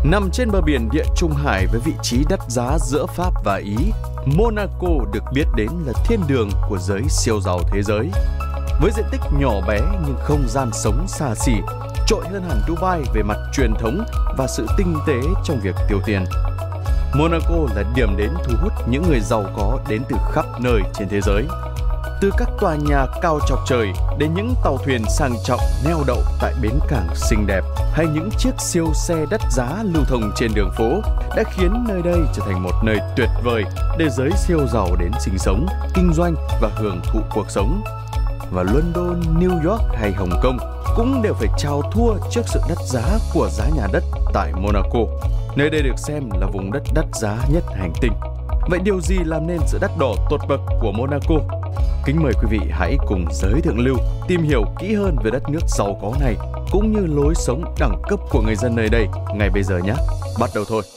Nằm trên bờ biển Địa Trung Hải với vị trí đắt giá giữa Pháp và Ý, Monaco được biết đến là thiên đường của giới siêu giàu thế giới. Với diện tích nhỏ bé nhưng không gian sống xa xỉ, trội hơn hẳn Dubai về mặt truyền thống và sự tinh tế trong việc tiêu tiền. Monaco là điểm đến thu hút những người giàu có đến từ khắp nơi trên thế giới. Từ các tòa nhà cao chọc trời đến những tàu thuyền sang trọng neo đậu tại bến cảng xinh đẹp hay những chiếc siêu xe đắt giá lưu thông trên đường phố đã khiến nơi đây trở thành một nơi tuyệt vời để giới siêu giàu đến sinh sống, kinh doanh và hưởng thụ cuộc sống. Và London, New York hay Hồng Kông cũng đều phải chào thua trước sự đắt giá của giá nhà đất tại Monaco. Nơi đây được xem là vùng đất đắt giá nhất hành tinh. Vậy điều gì làm nên sự đắt đỏ tột bậc của Monaco? Kính mời quý vị hãy cùng Giới Thượng Lưu tìm hiểu kỹ hơn về đất nước giàu có này cũng như lối sống đẳng cấp của người dân nơi đây ngay bây giờ nhé. Bắt đầu thôi!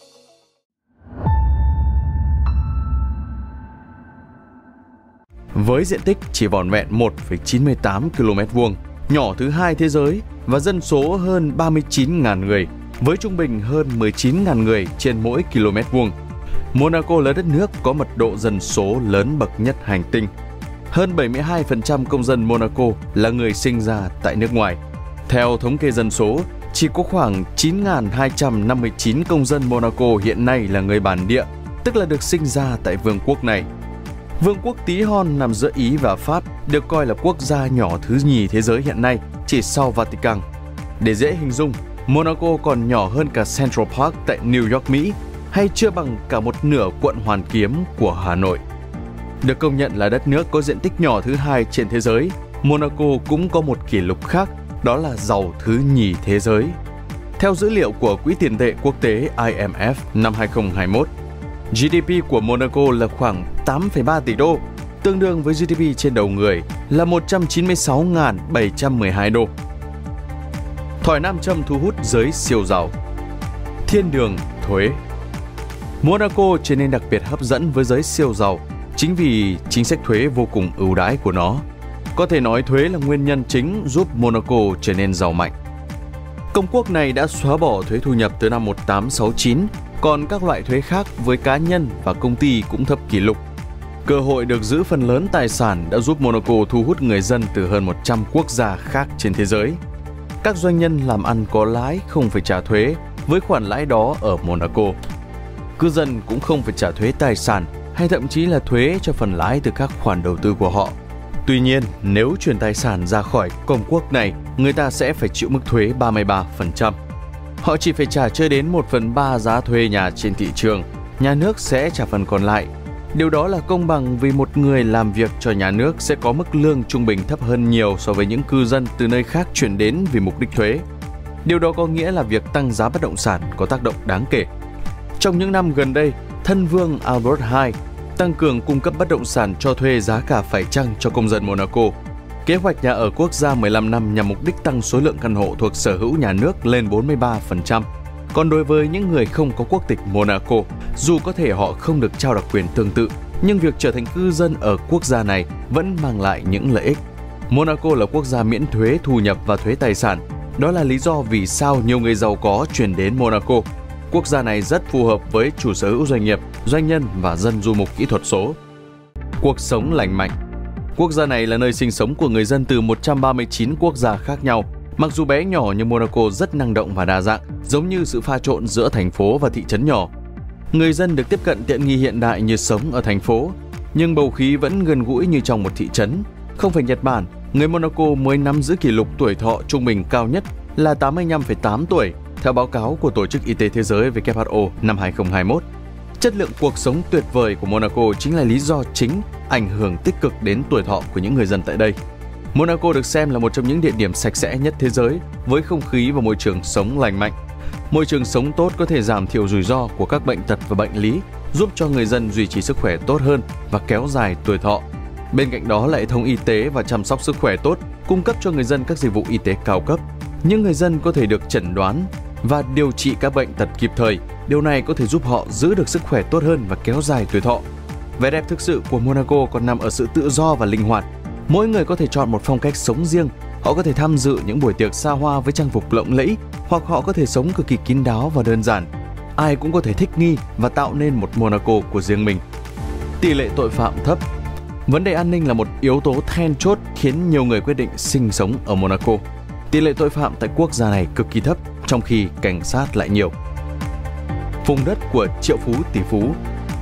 Với diện tích chỉ vỏn vẹn 1,98 km², nhỏ thứ hai thế giới và dân số hơn 39.000 người, với trung bình hơn 19.000 người trên mỗi km², Monaco là đất nước có mật độ dân số lớn bậc nhất hành tinh. Hơn 72% công dân Monaco là người sinh ra tại nước ngoài. Theo thống kê dân số, chỉ có khoảng 9.259 công dân Monaco hiện nay là người bản địa, tức là được sinh ra tại vương quốc này. Vương quốc Tí Hon nằm giữa Ý và Pháp, được coi là quốc gia nhỏ thứ nhì thế giới hiện nay, chỉ sau Vatican. Để dễ hình dung, Monaco còn nhỏ hơn cả Central Park tại New York, Mỹ, hay chưa bằng cả một nửa quận Hoàn Kiếm của Hà Nội. Được công nhận là đất nước có diện tích nhỏ thứ hai trên thế giới, Monaco cũng có một kỷ lục khác, đó là giàu thứ nhì thế giới. Theo dữ liệu của Quỹ tiền tệ quốc tế IMF năm 2021, GDP của Monaco là khoảng 8,3 tỷ đô, tương đương với GDP trên đầu người là 196.712 đô. Thỏi nam châm thu hút giới siêu giàu. Thiên đường thuế. Monaco trở nên đặc biệt hấp dẫn với giới siêu giàu chính vì chính sách thuế vô cùng ưu đãi của nó. Có thể nói thuế là nguyên nhân chính giúp Monaco trở nên giàu mạnh. Công quốc này đã xóa bỏ thuế thu nhập từ năm 1869, còn các loại thuế khác với cá nhân và công ty cũng thấp kỷ lục. Cơ hội được giữ phần lớn tài sản đã giúp Monaco thu hút người dân từ hơn 100 quốc gia khác trên thế giới. Các doanh nhân làm ăn có lãi không phải trả thuế với khoản lãi đó ở Monaco. Cư dân cũng không phải trả thuế tài sản hay thậm chí là thuế cho phần lãi từ các khoản đầu tư của họ. Tuy nhiên, nếu chuyển tài sản ra khỏi công quốc này, người ta sẽ phải chịu mức thuế 33%. Họ chỉ phải trả chưa đến 1/3 giá thuê nhà trên thị trường, nhà nước sẽ trả phần còn lại. Điều đó là công bằng vì một người làm việc cho nhà nước sẽ có mức lương trung bình thấp hơn nhiều so với những cư dân từ nơi khác chuyển đến vì mục đích thuế. Điều đó có nghĩa là việc tăng giá bất động sản có tác động đáng kể. Trong những năm gần đây, thân vương Albert II tăng cường cung cấp bất động sản cho thuê giá cả phải chăng cho công dân Monaco. Kế hoạch nhà ở quốc gia 15 năm nhằm mục đích tăng số lượng căn hộ thuộc sở hữu nhà nước lên 43%. Còn đối với những người không có quốc tịch Monaco, dù có thể họ không được trao đặc quyền tương tự, nhưng việc trở thành cư dân ở quốc gia này vẫn mang lại những lợi ích. Monaco là quốc gia miễn thuế thu nhập và thuế tài sản. Đó là lý do vì sao nhiều người giàu có chuyển đến Monaco. Quốc gia này rất phù hợp với chủ sở hữu doanh nghiệp, doanh nhân và dân du mục kỹ thuật số. Cuộc sống lành mạnh. Quốc gia này là nơi sinh sống của người dân từ 139 quốc gia khác nhau. Mặc dù bé nhỏ nhưng Monaco rất năng động và đa dạng, giống như sự pha trộn giữa thành phố và thị trấn nhỏ. Người dân được tiếp cận tiện nghi hiện đại như sống ở thành phố, nhưng bầu khí vẫn gần gũi như trong một thị trấn. Không phải Nhật Bản, người Monaco mới nắm giữ kỷ lục tuổi thọ trung bình cao nhất là 85,8 tuổi, theo báo cáo của Tổ chức Y tế Thế giới WHO năm 2021. Chất lượng cuộc sống tuyệt vời của Monaco chính là lý do chính ảnh hưởng tích cực đến tuổi thọ của những người dân tại đây. Monaco được xem là một trong những địa điểm sạch sẽ nhất thế giới với không khí và môi trường sống lành mạnh. Môi trường sống tốt có thể giảm thiểu rủi ro của các bệnh tật và bệnh lý, giúp cho người dân duy trì sức khỏe tốt hơn và kéo dài tuổi thọ. Bên cạnh đó là hệ thống y tế và chăm sóc sức khỏe tốt, cung cấp cho người dân các dịch vụ y tế cao cấp. Những người dân có thể được chẩn đoán và điều trị các bệnh tật kịp thời. Điều này có thể giúp họ giữ được sức khỏe tốt hơn và kéo dài tuổi thọ. Vẻ đẹp thực sự của Monaco còn nằm ở sự tự do và linh hoạt. Mỗi người có thể chọn một phong cách sống riêng. Họ có thể tham dự những buổi tiệc xa hoa với trang phục lộng lẫy, hoặc họ có thể sống cực kỳ kín đáo và đơn giản. Ai cũng có thể thích nghi và tạo nên một Monaco của riêng mình. Tỷ lệ tội phạm thấp. Vấn đề an ninh là một yếu tố then chốt khiến nhiều người quyết định sinh sống ở Monaco. Tỷ lệ tội phạm tại quốc gia này cực kỳ thấp, trong khi cảnh sát lại nhiều. Vùng đất của triệu phú tỷ phú.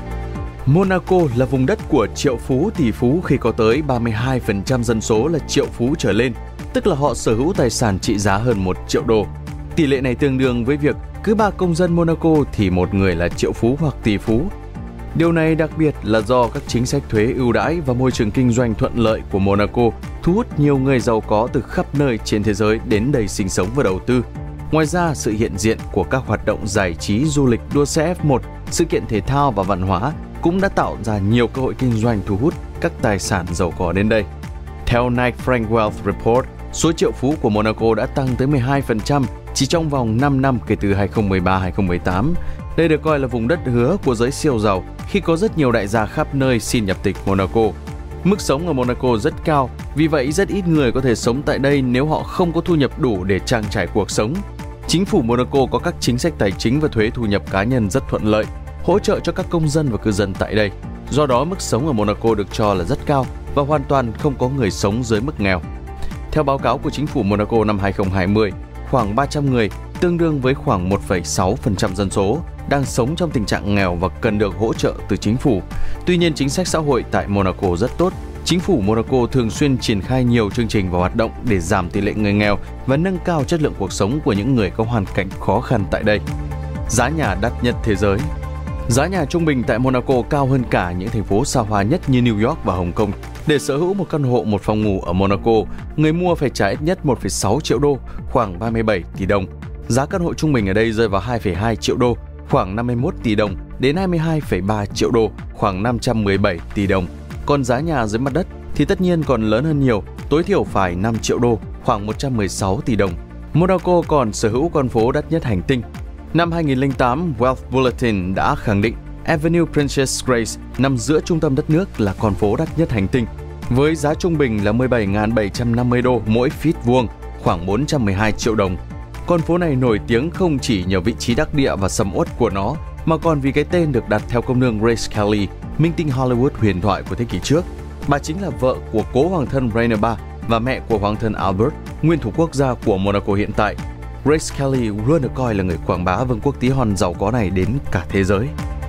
Monaco là vùng đất của triệu phú tỷ phú khi có tới 32% dân số là triệu phú trở lên, tức là họ sở hữu tài sản trị giá hơn 1 triệu đô. Tỷ lệ này tương đương với việc cứ 3 công dân Monaco thì một người là triệu phú hoặc tỷ phú. Điều này đặc biệt là do các chính sách thuế ưu đãi và môi trường kinh doanh thuận lợi của Monaco thu hút nhiều người giàu có từ khắp nơi trên thế giới đến đây sinh sống và đầu tư. Ngoài ra, sự hiện diện của các hoạt động giải trí, du lịch, đua xe F1, sự kiện thể thao và văn hóa cũng đã tạo ra nhiều cơ hội kinh doanh thu hút các tài sản giàu có đến đây. Theo Knight Frank Wealth Report, số triệu phú của Monaco đã tăng tới 12% chỉ trong vòng 5 năm kể từ 2013-2018. Đây được coi là vùng đất hứa của giới siêu giàu khi có rất nhiều đại gia khắp nơi xin nhập tịch Monaco. Mức sống ở Monaco rất cao, vì vậy rất ít người có thể sống tại đây nếu họ không có thu nhập đủ để trang trải cuộc sống. Chính phủ Monaco có các chính sách tài chính và thuế thu nhập cá nhân rất thuận lợi, hỗ trợ cho các công dân và cư dân tại đây. Do đó, mức sống ở Monaco được cho là rất cao và hoàn toàn không có người sống dưới mức nghèo. Theo báo cáo của chính phủ Monaco năm 2020, khoảng 300 người, tương đương với khoảng 1,6% dân số, đang sống trong tình trạng nghèo và cần được hỗ trợ từ chính phủ. Tuy nhiên, chính sách xã hội tại Monaco rất tốt. Chính phủ Monaco thường xuyên triển khai nhiều chương trình và hoạt động để giảm tỷ lệ người nghèo và nâng cao chất lượng cuộc sống của những người có hoàn cảnh khó khăn tại đây. Giá nhà đắt nhất thế giới. Giá nhà trung bình tại Monaco cao hơn cả những thành phố xa hoa nhất như New York và Hồng Kông. Để sở hữu một căn hộ một phòng ngủ ở Monaco, người mua phải trả ít nhất 1,6 triệu đô, khoảng 37 tỷ đồng. Giá căn hộ trung bình ở đây rơi vào 2,2 triệu đô, khoảng 51 tỷ đồng, đến 22,3 triệu đô, khoảng 517 tỷ đồng. Còn giá nhà dưới mặt đất thì tất nhiên còn lớn hơn nhiều, tối thiểu phải 5 triệu đô, khoảng 116 tỷ đồng. Monaco còn sở hữu con phố đắt nhất hành tinh. Năm 2008, Wealth Bulletin đã khẳng định Avenue Princess Grace nằm giữa trung tâm đất nước là con phố đắt nhất hành tinh, với giá trung bình là 17.750 đô mỗi feet vuông, khoảng 412 triệu đồng. Con phố này nổi tiếng không chỉ nhờ vị trí đắc địa và sầm uất của nó, mà còn vì cái tên được đặt theo công nương Grace Kelly, minh tinh Hollywood huyền thoại của thế kỷ trước. Bà chính là vợ của cố hoàng thân Ranier III và mẹ của hoàng thân Albert, nguyên thủ quốc gia của Monaco hiện tại. Grace Kelly luôn được coi là người quảng bá vương quốc tí hon giàu có này đến cả thế giới.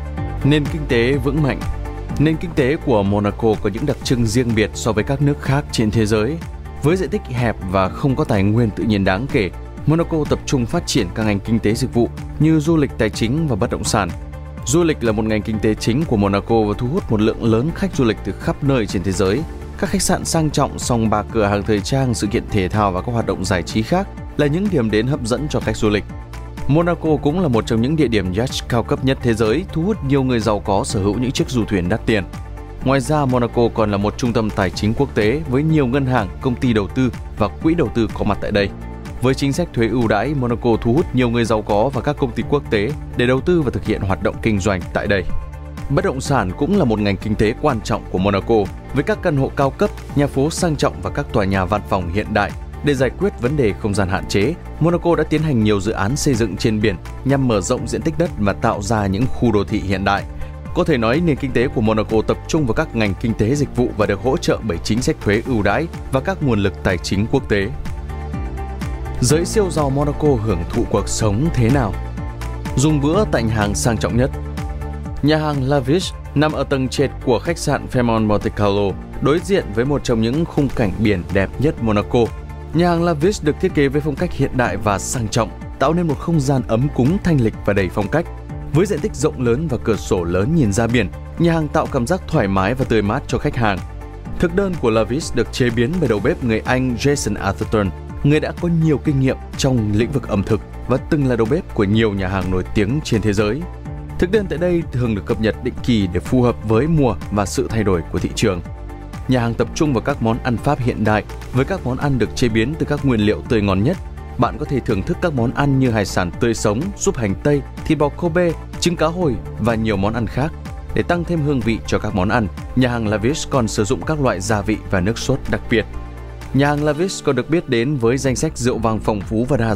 Nền kinh tế vững mạnh. Nền kinh tế của Monaco có những đặc trưng riêng biệt so với các nước khác trên thế giới. Với diện tích hẹp và không có tài nguyên tự nhiên đáng kể, Monaco tập trung phát triển các ngành kinh tế dịch vụ như du lịch, tài chính và bất động sản. Du lịch là một ngành kinh tế chính của Monaco và thu hút một lượng lớn khách du lịch từ khắp nơi trên thế giới. Các khách sạn sang trọng, sòng bạc, cửa hàng thời trang, sự kiện thể thao và các hoạt động giải trí khác là những điểm đến hấp dẫn cho khách du lịch. Monaco cũng là một trong những địa điểm yacht cao cấp nhất thế giới, thu hút nhiều người giàu có sở hữu những chiếc du thuyền đắt tiền. Ngoài ra, Monaco còn là một trung tâm tài chính quốc tế với nhiều ngân hàng, công ty đầu tư và quỹ đầu tư có mặt tại đây. Với chính sách thuế ưu đãi, Monaco thu hút nhiều người giàu có và các công ty quốc tế để đầu tư và thực hiện hoạt động kinh doanh tại đây. Bất động sản cũng là một ngành kinh tế quan trọng của Monaco, với các căn hộ cao cấp, nhà phố sang trọng và các tòa nhà văn phòng hiện đại. Để giải quyết vấn đề không gian hạn chế, Monaco đã tiến hành nhiều dự án xây dựng trên biển nhằm mở rộng diện tích đất và tạo ra những khu đô thị hiện đại. Có thể nói nền kinh tế của Monaco tập trung vào các ngành kinh tế dịch vụ và được hỗ trợ bởi chính sách thuế ưu đãi và các nguồn lực tài chính quốc tế. Giới siêu giàu Monaco hưởng thụ cuộc sống thế nào? Dùng bữa tại nhà hàng sang trọng nhất. Nhà hàng Lavish nằm ở tầng trệt của khách sạn Fairmont Monte Carlo, đối diện với một trong những khung cảnh biển đẹp nhất Monaco. Nhà hàng Lavish được thiết kế với phong cách hiện đại và sang trọng, tạo nên một không gian ấm cúng, thanh lịch và đầy phong cách. Với diện tích rộng lớn và cửa sổ lớn nhìn ra biển, nhà hàng tạo cảm giác thoải mái và tươi mát cho khách hàng. Thực đơn của Lavish được chế biến bởi đầu bếp người Anh Jason Atherton, người đã có nhiều kinh nghiệm trong lĩnh vực ẩm thực và từng là đầu bếp của nhiều nhà hàng nổi tiếng trên thế giới. Thực đơn tại đây thường được cập nhật định kỳ để phù hợp với mùa và sự thay đổi của thị trường. Nhà hàng tập trung vào các món ăn Pháp hiện đại với các món ăn được chế biến từ các nguyên liệu tươi ngon nhất. Bạn có thể thưởng thức các món ăn như hải sản tươi sống, súp hành tây, thịt bò Kobe, trứng cá hồi và nhiều món ăn khác. Để tăng thêm hương vị cho các món ăn, nhà hàng Lavish còn sử dụng các loại gia vị và nước sốt đặc biệt. Nhà hàng Lavish còn được biết đến với danh sách rượu vang phong phú và đa dạng,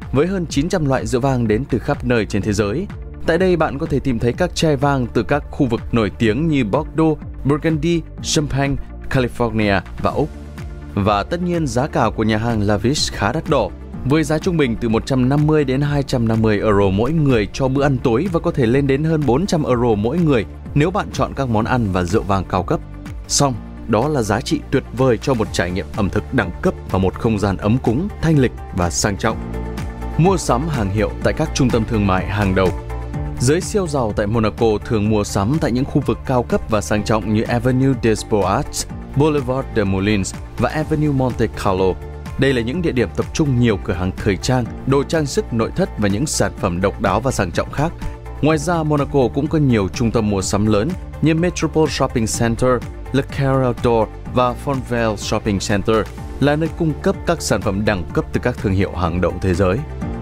với hơn 900 loại rượu vang đến từ khắp nơi trên thế giới. Tại đây bạn có thể tìm thấy các chai vang từ các khu vực nổi tiếng như Bordeaux, Burgundy, Champagne, California và Úc. Và tất nhiên giá cả của nhà hàng Lavish khá đắt đỏ, với giá trung bình từ 150 đến 250 euro mỗi người cho bữa ăn tối và có thể lên đến hơn 400 euro mỗi người nếu bạn chọn các món ăn và rượu vang cao cấp. Song, đó là giá trị tuyệt vời cho một trải nghiệm ẩm thực đẳng cấp và một không gian ấm cúng, thanh lịch và sang trọng. Mua sắm hàng hiệu tại các trung tâm thương mại hàng đầu. Giới siêu giàu tại Monaco thường mua sắm tại những khu vực cao cấp và sang trọng như Avenue des Beaux-Arts, Boulevard des Moulins và Avenue Monte Carlo. Đây là những địa điểm tập trung nhiều cửa hàng thời trang, đồ trang sức nội thất và những sản phẩm độc đáo và sang trọng khác. Ngoài ra, Monaco cũng có nhiều trung tâm mua sắm lớn như Metropole Shopping Center, Le Carré d'Or và Fontvieille Shopping Center là nơi cung cấp các sản phẩm đẳng cấp từ các thương hiệu hàng đầu thế giới.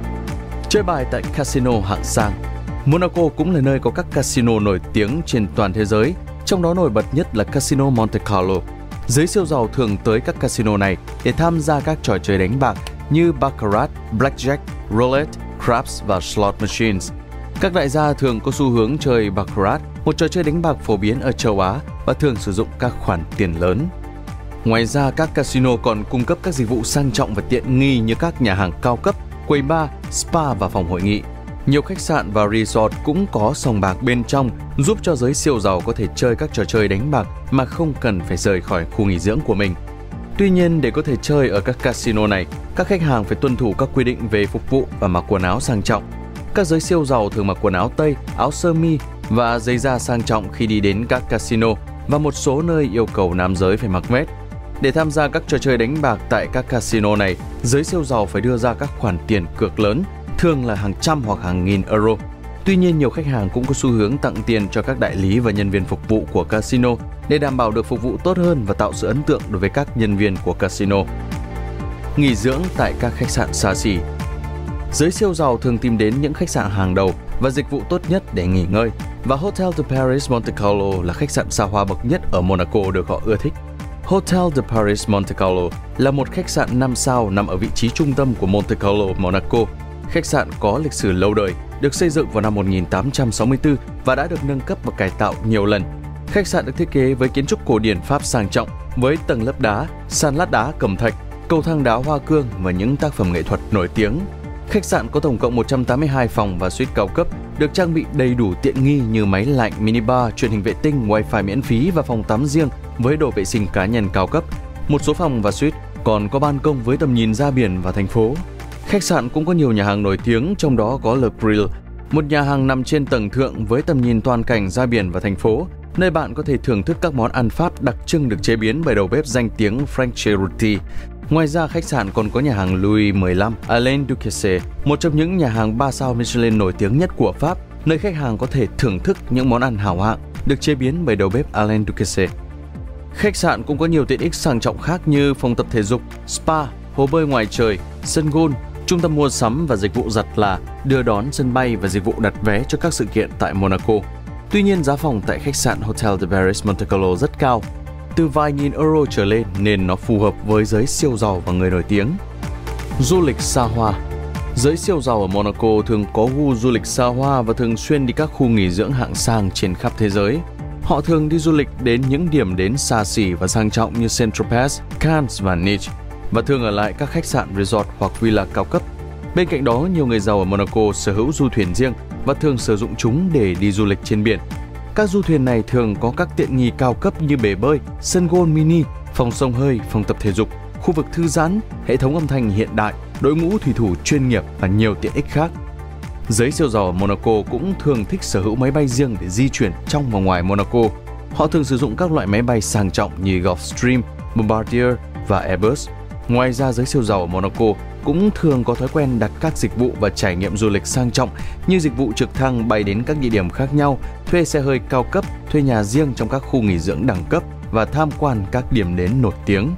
Chơi bài tại casino hạng sang. Monaco cũng là nơi có các casino nổi tiếng trên toàn thế giới, trong đó nổi bật nhất là Casino Monte Carlo. Giới siêu giàu thường tới các casino này để tham gia các trò chơi đánh bạc như Baccarat, Blackjack, Roulette, Craps và Slot Machines. Các đại gia thường có xu hướng chơi Baccarat, một trò chơi đánh bạc phổ biến ở châu Á và thường sử dụng các khoản tiền lớn. Ngoài ra, các casino còn cung cấp các dịch vụ sang trọng và tiện nghi như các nhà hàng cao cấp, quầy bar, spa và phòng hội nghị. Nhiều khách sạn và resort cũng có sòng bạc bên trong, giúp cho giới siêu giàu có thể chơi các trò chơi đánh bạc mà không cần phải rời khỏi khu nghỉ dưỡng của mình. Tuy nhiên, để có thể chơi ở các casino này, các khách hàng phải tuân thủ các quy định về phục vụ và mặc quần áo sang trọng. Các giới siêu giàu thường mặc quần áo tây, áo sơ mi và giày da sang trọng khi đi đến các casino, và một số nơi yêu cầu nam giới phải mặc vest. Để tham gia các trò chơi đánh bạc tại các casino này, giới siêu giàu phải đưa ra các khoản tiền cược lớn, thường là hàng trăm hoặc hàng nghìn euro. Tuy nhiên, nhiều khách hàng cũng có xu hướng tặng tiền cho các đại lý và nhân viên phục vụ của casino để đảm bảo được phục vụ tốt hơn và tạo sự ấn tượng đối với các nhân viên của casino. Nghỉ dưỡng tại các khách sạn xa xỉ. Giới siêu giàu thường tìm đến những khách sạn hàng đầu và dịch vụ tốt nhất để nghỉ ngơi, và Hotel de Paris Monte Carlo là khách sạn xa hoa bậc nhất ở Monaco được họ ưa thích. Hotel de Paris Monte Carlo là một khách sạn 5 sao nằm ở vị trí trung tâm của Monte Carlo, Monaco. Khách sạn có lịch sử lâu đời, được xây dựng vào năm 1864 và đã được nâng cấp và cải tạo nhiều lần. Khách sạn được thiết kế với kiến trúc cổ điển Pháp sang trọng, với tầng lớp đá, sàn lát đá cẩm thạch, cầu thang đá hoa cương và những tác phẩm nghệ thuật nổi tiếng. Khách sạn có tổng cộng 182 phòng và suite cao cấp, được trang bị đầy đủ tiện nghi như máy lạnh, minibar, truyền hình vệ tinh, wifi miễn phí và phòng tắm riêng với đồ vệ sinh cá nhân cao cấp. Một số phòng và suite còn có ban công với tầm nhìn ra biển và thành phố. Khách sạn cũng có nhiều nhà hàng nổi tiếng, trong đó có Le Grill, một nhà hàng nằm trên tầng thượng với tầm nhìn toàn cảnh ra biển và thành phố, nơi bạn có thể thưởng thức các món ăn Pháp đặc trưng được chế biến bởi đầu bếp danh tiếng Franck Cerutti. Ngoài ra, khách sạn còn có nhà hàng Louis XV Alain Ducasse, một trong những nhà hàng 3 sao Michelin nổi tiếng nhất của Pháp, nơi khách hàng có thể thưởng thức những món ăn hảo hạng được chế biến bởi đầu bếp Alain Ducasse. Khách sạn cũng có nhiều tiện ích sang trọng khác như phòng tập thể dục, spa, hồ bơi ngoài trời, sân golf, trung tâm mua sắm và dịch vụ giặt là, đưa đón, sân bay và dịch vụ đặt vé cho các sự kiện tại Monaco. Tuy nhiên, giá phòng tại khách sạn Hotel de Paris Monte Carlo rất cao, từ vài nghìn euro trở lên, nên nó phù hợp với giới siêu giàu và người nổi tiếng. Du lịch xa hoa. Giới siêu giàu ở Monaco thường có gu du lịch xa hoa và thường xuyên đi các khu nghỉ dưỡng hạng sang trên khắp thế giới. Họ thường đi du lịch đến những điểm đến xa xỉ và sang trọng như Saint-Tropez, Cannes và Nice, và thường ở lại các khách sạn resort hoặc villa cao cấp. Bên cạnh đó, nhiều người giàu ở Monaco sở hữu du thuyền riêng và thường sử dụng chúng để đi du lịch trên biển. Các du thuyền này thường có các tiện nghi cao cấp như bể bơi, sân golf mini, phòng xông hơi, phòng tập thể dục, khu vực thư giãn, hệ thống âm thanh hiện đại, đội ngũ thủy thủ chuyên nghiệp và nhiều tiện ích khác. Giới siêu giàu ở Monaco cũng thường thích sở hữu máy bay riêng để di chuyển trong và ngoài Monaco. Họ thường sử dụng các loại máy bay sang trọng như Gulfstream, Bombardier và Airbus. Ngoài ra, giới siêu giàu ở Monaco cũng thường có thói quen đặt các dịch vụ và trải nghiệm du lịch sang trọng như dịch vụ trực thăng bay đến các địa điểm khác nhau, thuê xe hơi cao cấp, thuê nhà riêng trong các khu nghỉ dưỡng đẳng cấp và tham quan các điểm đến nổi tiếng.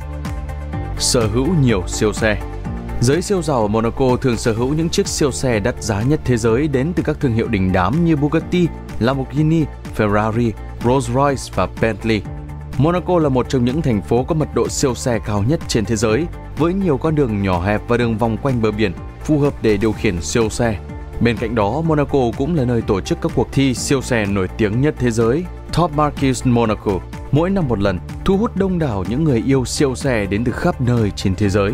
Sở hữu nhiều siêu xe. Giới siêu giàu ở Monaco thường sở hữu những chiếc siêu xe đắt giá nhất thế giới đến từ các thương hiệu đình đám như Bugatti, Lamborghini, Ferrari, Rolls-Royce và Bentley. Monaco là một trong những thành phố có mật độ siêu xe cao nhất trên thế giới, với nhiều con đường nhỏ hẹp và đường vòng quanh bờ biển, phù hợp để điều khiển siêu xe. Bên cạnh đó, Monaco cũng là nơi tổ chức các cuộc thi siêu xe nổi tiếng nhất thế giới, Top Marques Monaco, mỗi năm một lần, thu hút đông đảo những người yêu siêu xe đến từ khắp nơi trên thế giới.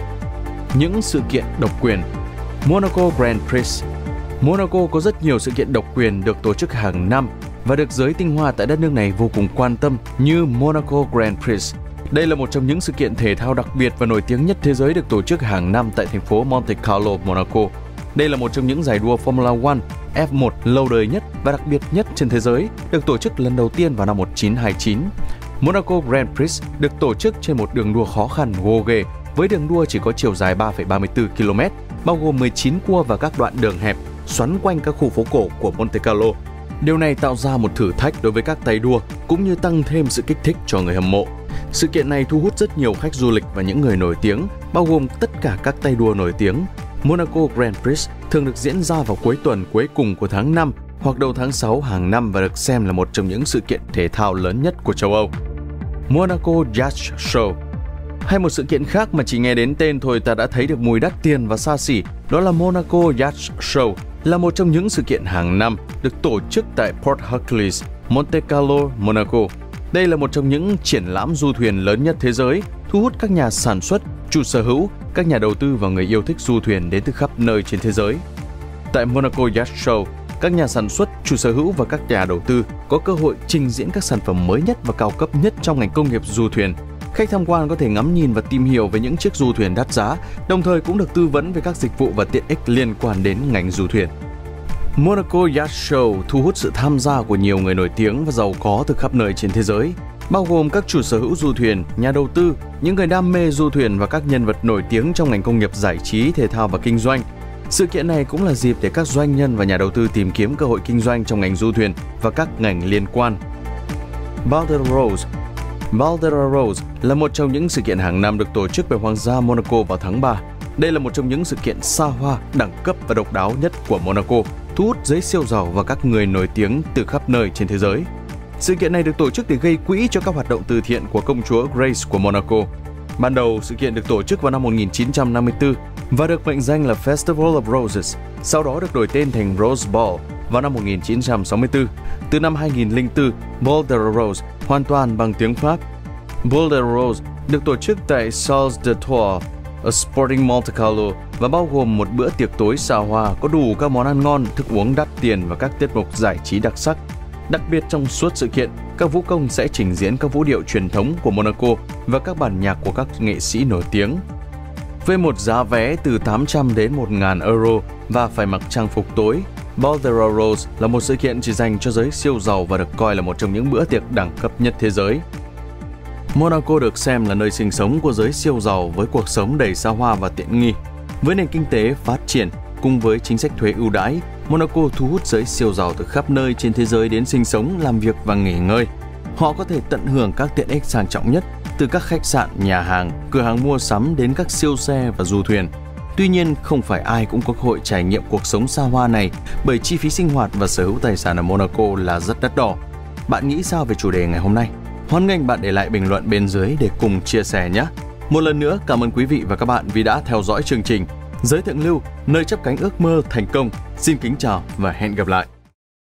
Những sự kiện độc quyền. Monaco Grand Prix. Monaco có rất nhiều sự kiện độc quyền được tổ chức hàng năm và được giới tinh hoa tại đất nước này vô cùng quan tâm như Monaco Grand Prix. Đây là một trong những sự kiện thể thao đặc biệt và nổi tiếng nhất thế giới được tổ chức hàng năm tại thành phố Monte Carlo, Monaco. Đây là một trong những giải đua Formula One F1 lâu đời nhất và đặc biệt nhất trên thế giới, được tổ chức lần đầu tiên vào năm 1929. Monaco Grand Prix được tổ chức trên một đường đua khó khăn gồ ghề với đường đua chỉ có chiều dài 3,34 km, bao gồm 19 cua và các đoạn đường hẹp xoắn quanh các khu phố cổ của Monte Carlo. Điều này tạo ra một thử thách đối với các tay đua cũng như tăng thêm sự kích thích cho người hâm mộ. Sự kiện này thu hút rất nhiều khách du lịch và những người nổi tiếng, bao gồm tất cả các tay đua nổi tiếng. Monaco Grand Prix thường được diễn ra vào cuối tuần cuối cùng của tháng 5 hoặc đầu tháng 6 hàng năm và được xem là một trong những sự kiện thể thao lớn nhất của châu Âu. Monaco Yacht Show. Hay một sự kiện khác mà chỉ nghe đến tên thôi ta đã thấy được mùi đắt tiền và xa xỉ, đó là Monaco Yacht Show, là một trong những sự kiện hàng năm được tổ chức tại Port Hercules, Monte Carlo, Monaco. Đây là một trong những triển lãm du thuyền lớn nhất thế giới, thu hút các nhà sản xuất, chủ sở hữu, các nhà đầu tư và người yêu thích du thuyền đến từ khắp nơi trên thế giới. Tại Monaco Yacht Show, các nhà sản xuất, chủ sở hữu và các nhà đầu tư có cơ hội trình diễn các sản phẩm mới nhất và cao cấp nhất trong ngành công nghiệp du thuyền. Khách tham quan có thể ngắm nhìn và tìm hiểu về những chiếc du thuyền đắt giá, đồng thời cũng được tư vấn về các dịch vụ và tiện ích liên quan đến ngành du thuyền. Monaco Yacht Show thu hút sự tham gia của nhiều người nổi tiếng và giàu có từ khắp nơi trên thế giới, bao gồm các chủ sở hữu du thuyền, nhà đầu tư, những người đam mê du thuyền và các nhân vật nổi tiếng trong ngành công nghiệp giải trí, thể thao và kinh doanh. Sự kiện này cũng là dịp để các doanh nhân và nhà đầu tư tìm kiếm cơ hội kinh doanh trong ngành du thuyền và các ngành liên quan. Balderrose. Balderrose là một trong những sự kiện hàng năm được tổ chức bởi Hoàng gia Monaco vào tháng 3. Đây là một trong những sự kiện xa hoa, đẳng cấp và độc đáo nhất của Monaco, thu hút giới siêu giàu và các người nổi tiếng từ khắp nơi trên thế giới. Sự kiện này được tổ chức để gây quỹ cho các hoạt động từ thiện của công chúa Grace của Monaco. Ban đầu, sự kiện được tổ chức vào năm 1954 và được mệnh danh là Festival of Roses, sau đó được đổi tên thành Rose Ball vào năm 1964. Từ năm 2004, Bal de Rose hoàn toàn bằng tiếng Pháp. Bal de Rose được tổ chức tại Salle de Tour ở Sporting Monte Carlo và bao gồm một bữa tiệc tối xa hoa có đủ các món ăn ngon, thức uống đắt tiền và các tiết mục giải trí đặc sắc. Đặc biệt trong suốt sự kiện, các vũ công sẽ trình diễn các vũ điệu truyền thống của Monaco và các bản nhạc của các nghệ sĩ nổi tiếng. Với một giá vé từ 800 đến 1.000 euro và phải mặc trang phục tối, Bal de Rose là một sự kiện chỉ dành cho giới siêu giàu và được coi là một trong những bữa tiệc đẳng cấp nhất thế giới. Monaco được xem là nơi sinh sống của giới siêu giàu với cuộc sống đầy xa hoa và tiện nghi. Với nền kinh tế phát triển cùng với chính sách thuế ưu đãi, Monaco thu hút giới siêu giàu từ khắp nơi trên thế giới đến sinh sống, làm việc và nghỉ ngơi. Họ có thể tận hưởng các tiện ích sang trọng nhất, từ các khách sạn, nhà hàng, cửa hàng mua sắm đến các siêu xe và du thuyền. Tuy nhiên, không phải ai cũng có cơ hội trải nghiệm cuộc sống xa hoa này bởi chi phí sinh hoạt và sở hữu tài sản ở Monaco là rất đắt đỏ. Bạn nghĩ sao về chủ đề ngày hôm nay? Hoan nghênh bạn để lại bình luận bên dưới để cùng chia sẻ nhé! Một lần nữa, cảm ơn quý vị và các bạn vì đã theo dõi chương trình Giới Thượng Lưu, nơi chắp cánh ước mơ thành công. Xin kính chào và hẹn gặp lại!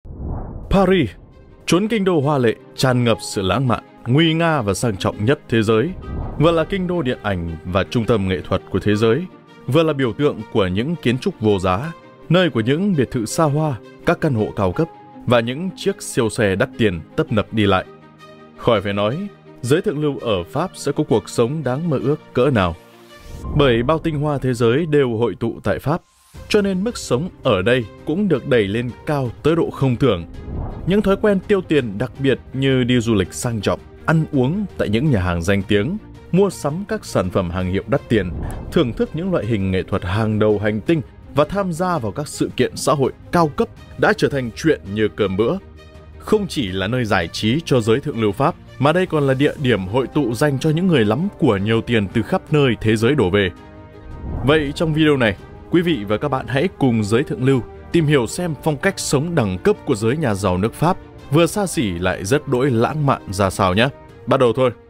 Paris, chốn kinh đô hoa lệ, tràn ngập sự lãng mạn, nguy nga và sang trọng nhất thế giới, vừa là kinh đô điện ảnh và trung tâm nghệ thuật của thế giới, vừa là biểu tượng của những kiến trúc vô giá, nơi của những biệt thự xa hoa, các căn hộ cao cấp và những chiếc siêu xe đắt tiền tấp nập đi lại. Khỏi phải nói, giới thượng lưu ở Pháp sẽ có cuộc sống đáng mơ ước cỡ nào. Bởi bao tinh hoa thế giới đều hội tụ tại Pháp, cho nên mức sống ở đây cũng được đẩy lên cao tới độ không tưởng. Những thói quen tiêu tiền đặc biệt như đi du lịch sang trọng, ăn uống tại những nhà hàng danh tiếng, mua sắm các sản phẩm hàng hiệu đắt tiền, thưởng thức những loại hình nghệ thuật hàng đầu hành tinh và tham gia vào các sự kiện xã hội cao cấp đã trở thành chuyện như cơm bữa. Không chỉ là nơi giải trí cho giới thượng lưu Pháp, mà đây còn là địa điểm hội tụ dành cho những người lắm của nhiều tiền từ khắp nơi thế giới đổ về. Vậy trong video này, quý vị và các bạn hãy cùng giới thượng lưu tìm hiểu xem phong cách sống đẳng cấp của giới nhà giàu nước Pháp vừa xa xỉ lại rất đỗi lãng mạn ra sao nhé. Bắt đầu thôi!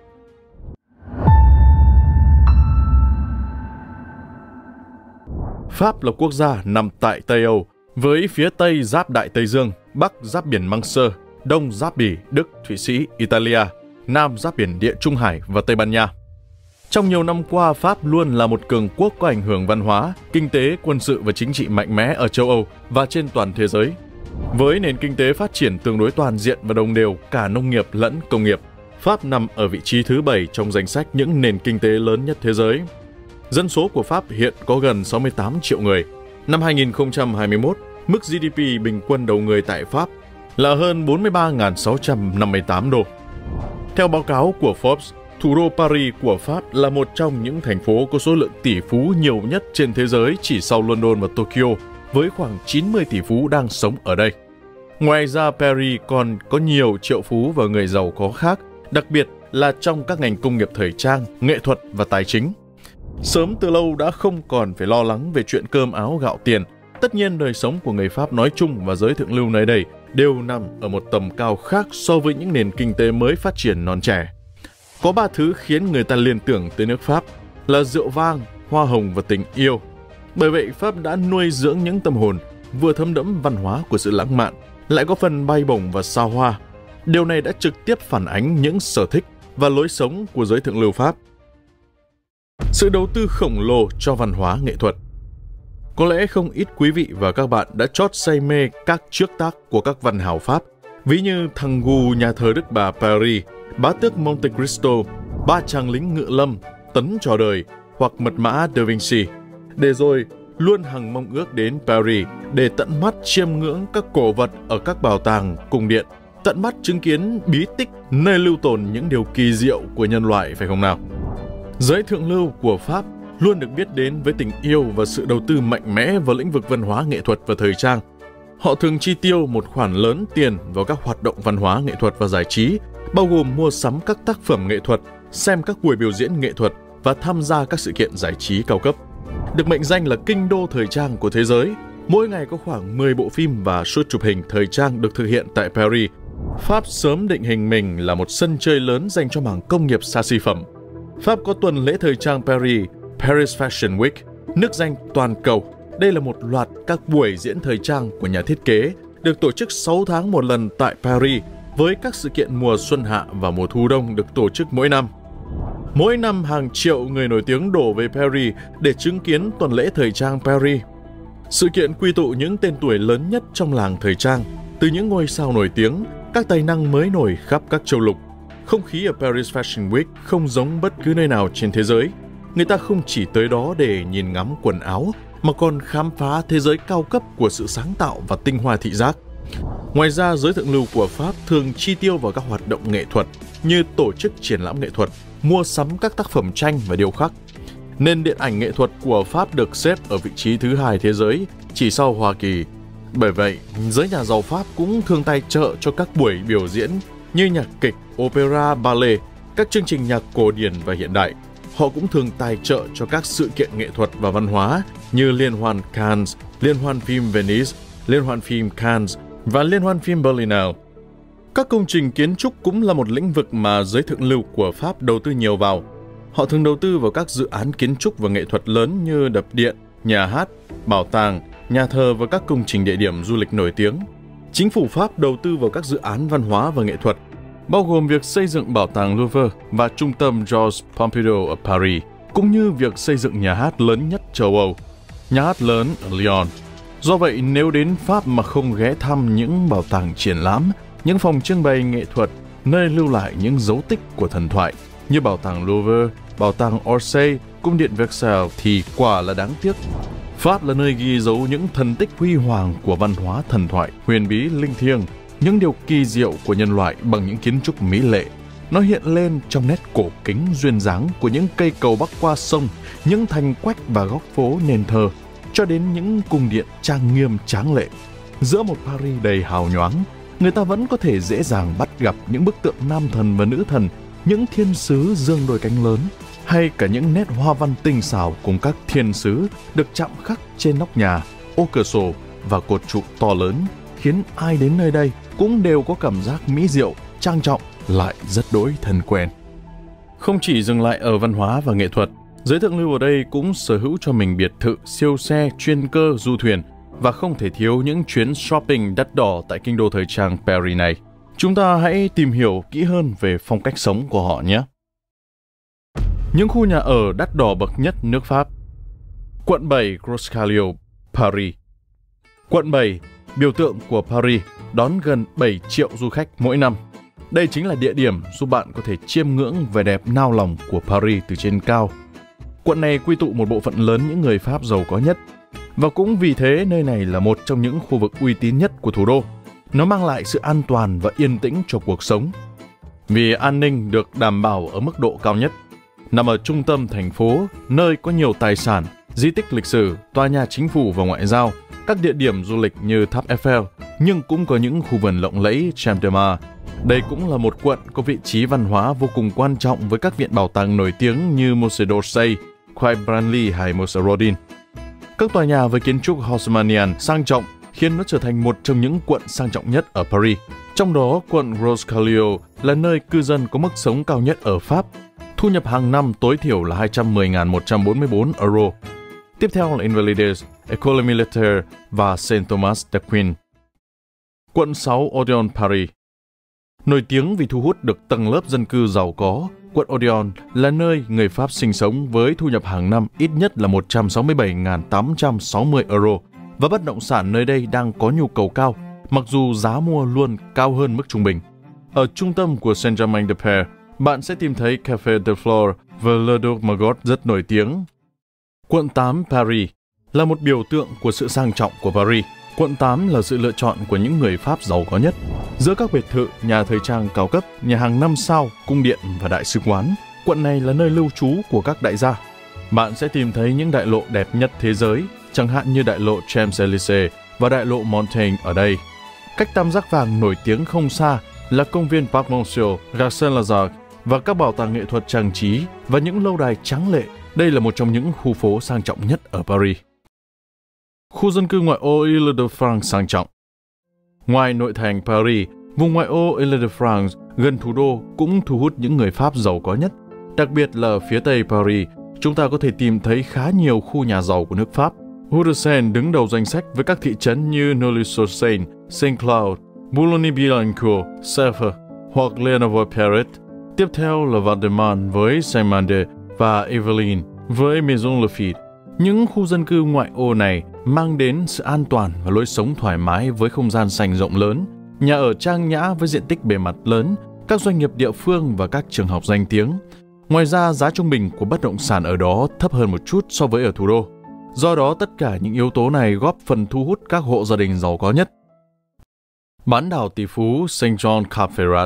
Pháp là quốc gia nằm tại Tây Âu, với phía Tây giáp Đại Tây Dương, Bắc giáp biển Măng Sơ, Đông giáp Bỉ, Đức, Thụy Sĩ, Italia, Nam giáp biển Địa Trung Hải và Tây Ban Nha. Trong nhiều năm qua, Pháp luôn là một cường quốc có ảnh hưởng văn hóa, kinh tế, quân sự và chính trị mạnh mẽ ở châu Âu và trên toàn thế giới. Với nền kinh tế phát triển tương đối toàn diện và đồng đều cả nông nghiệp lẫn công nghiệp, Pháp nằm ở vị trí thứ 7 trong danh sách những nền kinh tế lớn nhất thế giới. Dân số của Pháp hiện có gần 68 triệu người. Năm 2021, mức GDP bình quân đầu người tại Pháp là hơn 43.658 đô. Theo báo cáo của Forbes, thủ đô Paris của Pháp là một trong những thành phố có số lượng tỷ phú nhiều nhất trên thế giới chỉ sau London và Tokyo, với khoảng 90 tỷ phú đang sống ở đây. Ngoài ra, Paris còn có nhiều triệu phú và người giàu có khác, đặc biệt là trong các ngành công nghiệp thời trang, nghệ thuật và tài chính. Sớm từ lâu đã không còn phải lo lắng về chuyện cơm áo gạo tiền. Tất nhiên, đời sống của người Pháp nói chung và giới thượng lưu nơi đây đều nằm ở một tầm cao khác so với những nền kinh tế mới phát triển non trẻ. Có 3 thứ khiến người ta liên tưởng tới nước Pháp là rượu vang, hoa hồng và tình yêu. Bởi vậy, Pháp đã nuôi dưỡng những tâm hồn vừa thấm đẫm văn hóa của sự lãng mạn, lại có phần bay bổng và xa hoa. Điều này đã trực tiếp phản ánh những sở thích và lối sống của giới thượng lưu Pháp. Sự đầu tư khổng lồ cho văn hóa nghệ thuật. Có lẽ không ít quý vị và các bạn đã chót say mê các chiếc tác của các văn hào Pháp, ví như Thằng Gù nhà thờ Đức Bà Paris, Bá tước Monte Cristo, Ba chàng lính ngự lâm, Tấn trò đời hoặc Mật mã Da Vinci, để rồi luôn hằng mong ước đến Paris để tận mắt chiêm ngưỡng các cổ vật ở các bảo tàng, cung điện, tận mắt chứng kiến bí tích nơi lưu tồn những điều kỳ diệu của nhân loại, phải không nào? Giới thượng lưu của Pháp luôn được biết đến với tình yêu và sự đầu tư mạnh mẽ vào lĩnh vực văn hóa nghệ thuật và thời trang. Họ thường chi tiêu một khoản lớn tiền vào các hoạt động văn hóa nghệ thuật và giải trí, bao gồm mua sắm các tác phẩm nghệ thuật, xem các buổi biểu diễn nghệ thuật và tham gia các sự kiện giải trí cao cấp. Được mệnh danh là kinh đô thời trang của thế giới, mỗi ngày có khoảng 10 bộ phim và shoot chụp hình thời trang được thực hiện tại Paris. Pháp sớm định hình mình là một sân chơi lớn dành cho mảng công nghiệp xa xỉ phẩm. Pháp có tuần lễ thời trang Paris, Paris Fashion Week, nức danh toàn cầu. Đây là một loạt các buổi diễn thời trang của nhà thiết kế, được tổ chức 6 tháng một lần tại Paris, với các sự kiện mùa xuân hạ và mùa thu đông được tổ chức mỗi năm. Mỗi năm, hàng triệu người nổi tiếng đổ về Paris để chứng kiến tuần lễ thời trang Paris. Sự kiện quy tụ những tên tuổi lớn nhất trong làng thời trang, từ những ngôi sao nổi tiếng, các tài năng mới nổi khắp các châu lục. Không khí ở Paris Fashion Week không giống bất cứ nơi nào trên thế giới. Người ta không chỉ tới đó để nhìn ngắm quần áo, mà còn khám phá thế giới cao cấp của sự sáng tạo và tinh hoa thị giác. Ngoài ra, giới thượng lưu của Pháp thường chi tiêu vào các hoạt động nghệ thuật như tổ chức triển lãm nghệ thuật, mua sắm các tác phẩm tranh và điêu khắc. Nền điện ảnh nghệ thuật của Pháp được xếp ở vị trí thứ 2 thế giới, chỉ sau Hoa Kỳ. Bởi vậy, giới nhà giàu Pháp cũng thường tài trợ cho các buổi biểu diễn như nhạc kịch, opera, ballet, các chương trình nhạc cổ điển và hiện đại. Họ cũng thường tài trợ cho các sự kiện nghệ thuật và văn hóa như Liên hoan Cannes, Liên hoan phim Venice, Liên hoan phim Cannes và Liên hoan phim Berlinale. Các công trình kiến trúc cũng là một lĩnh vực mà giới thượng lưu của Pháp đầu tư nhiều vào. Họ thường đầu tư vào các dự án kiến trúc và nghệ thuật lớn như đập điện, nhà hát, bảo tàng, nhà thờ và các công trình địa điểm du lịch nổi tiếng. Chính phủ Pháp đầu tư vào các dự án văn hóa và nghệ thuật, bao gồm việc xây dựng bảo tàng Louvre và trung tâm Georges Pompidou ở Paris, cũng như việc xây dựng nhà hát lớn nhất châu Âu, nhà hát lớn ở Lyon. Do vậy, nếu đến Pháp mà không ghé thăm những bảo tàng triển lãm, những phòng trưng bày nghệ thuật, nơi lưu lại những dấu tích của thần thoại, như bảo tàng Louvre, bảo tàng Orsay, cung điện Versailles thì quả là đáng tiếc. Pháp là nơi ghi dấu những thần tích huy hoàng của văn hóa thần thoại, huyền bí, linh thiêng, những điều kỳ diệu của nhân loại bằng những kiến trúc mỹ lệ. Nó hiện lên trong nét cổ kính duyên dáng của những cây cầu bắc qua sông, những thành quách và góc phố nền thờ, cho đến những cung điện trang nghiêm tráng lệ. Giữa một Paris đầy hào nhoáng, người ta vẫn có thể dễ dàng bắt gặp những bức tượng nam thần và nữ thần, những thiên sứ dương đôi cánh lớn, hay cả những nét hoa văn tinh xảo cùng các thiên sứ được chạm khắc trên nóc nhà, ô cửa sổ và cột trụ to lớn, khiến ai đến nơi đây cũng đều có cảm giác mỹ diệu, trang trọng, lại rất đỗi thân quen. Không chỉ dừng lại ở văn hóa và nghệ thuật, Giới thượng lưu ở đây cũng sở hữu cho mình biệt thự, siêu xe, chuyên cơ, du thuyền và không thể thiếu những chuyến shopping đắt đỏ tại kinh đô thời trang Paris này. Chúng ta hãy tìm hiểu kỹ hơn về phong cách sống của họ nhé. Những khu nhà ở đắt đỏ bậc nhất nước Pháp. Quận 7 Groscalio, Paris. Quận 7, biểu tượng của Paris, đón gần 7 triệu du khách mỗi năm. Đây chính là địa điểm giúp bạn có thể chiêm ngưỡng vẻ đẹp nao lòng của Paris từ trên cao. Quận này quy tụ một bộ phận lớn những người Pháp giàu có nhất. Và cũng vì thế nơi này là một trong những khu vực uy tín nhất của thủ đô. Nó mang lại sự an toàn và yên tĩnh cho cuộc sống. Vì an ninh được đảm bảo ở mức độ cao nhất. Nằm ở trung tâm thành phố, nơi có nhiều tài sản, di tích lịch sử, tòa nhà chính phủ và ngoại giao, các địa điểm du lịch như tháp Eiffel, nhưng cũng có những khu vườn lộng lẫy Champ-de-Mars. Đây cũng là một quận có vị trí văn hóa vô cùng quan trọng với các viện bảo tàng nổi tiếng như Musée d'Orsay, Quai Branly hay Musée Rodin. Các tòa nhà với kiến trúc Haussmannian sang trọng khiến nó trở thành một trong những quận sang trọng nhất ở Paris. Trong đó, quận Groscalio là nơi cư dân có mức sống cao nhất ở Pháp. Thu nhập hàng năm tối thiểu là 210.144 euro. Tiếp theo là Invalides, École Militaire và Saint Thomas d'Aquin. Quận 6 Odéon, Paris. Nổi tiếng vì thu hút được tầng lớp dân cư giàu có, quận Odéon là nơi người Pháp sinh sống với thu nhập hàng năm ít nhất là 167.860 euro và bất động sản nơi đây đang có nhu cầu cao, mặc dù giá mua luôn cao hơn mức trung bình. Ở trung tâm của Saint-Germain-des-Prés, bạn sẽ tìm thấy Café de Flore và Le Duc Margot rất nổi tiếng. Quận 8 Paris là một biểu tượng của sự sang trọng của Paris. Quận 8 là sự lựa chọn của những người Pháp giàu có nhất. Giữa các biệt thự, nhà thời trang cao cấp, nhà hàng 5 sao, cung điện và đại sứ quán, quận này là nơi lưu trú của các đại gia. Bạn sẽ tìm thấy những đại lộ đẹp nhất thế giới, chẳng hạn như đại lộ Champs-Élysées và đại lộ Montaigne ở đây. Cách tam giác vàng nổi tiếng không xa là công viên Parc Monceau, Gare Saint-Lazare và các bảo tàng nghệ thuật trang trí và những lâu đài tráng lệ. Đây là một trong những khu phố sang trọng nhất ở Paris. Khu dân cư ngoại ô Ile-de-France sang trọng. Ngoài nội thành Paris, vùng ngoại ô Ile-de-France gần thủ đô cũng thu hút những người Pháp giàu có nhất. Đặc biệt là ở phía tây Paris, chúng ta có thể tìm thấy khá nhiều khu nhà giàu của nước Pháp. Hauts-de-Seine đứng đầu danh sách với các thị trấn như Neuilly-sur-Seine, Saint-Cloud, Boulogne-Billancourt, Sèvres hoặc Lenovo-Perret. Tiếp theo là Val-de-Marne với Saint-Mandé và Yvelines với Maison Lafitte. Những khu dân cư ngoại ô này mang đến sự an toàn và lối sống thoải mái với không gian xanh rộng lớn, nhà ở trang nhã với diện tích bề mặt lớn, các doanh nghiệp địa phương và các trường học danh tiếng. Ngoài ra, giá trung bình của bất động sản ở đó thấp hơn một chút so với ở thủ đô. Do đó, tất cả những yếu tố này góp phần thu hút các hộ gia đình giàu có nhất. Bán đảo tỷ phú Saint-Jean-Cap-Ferrat.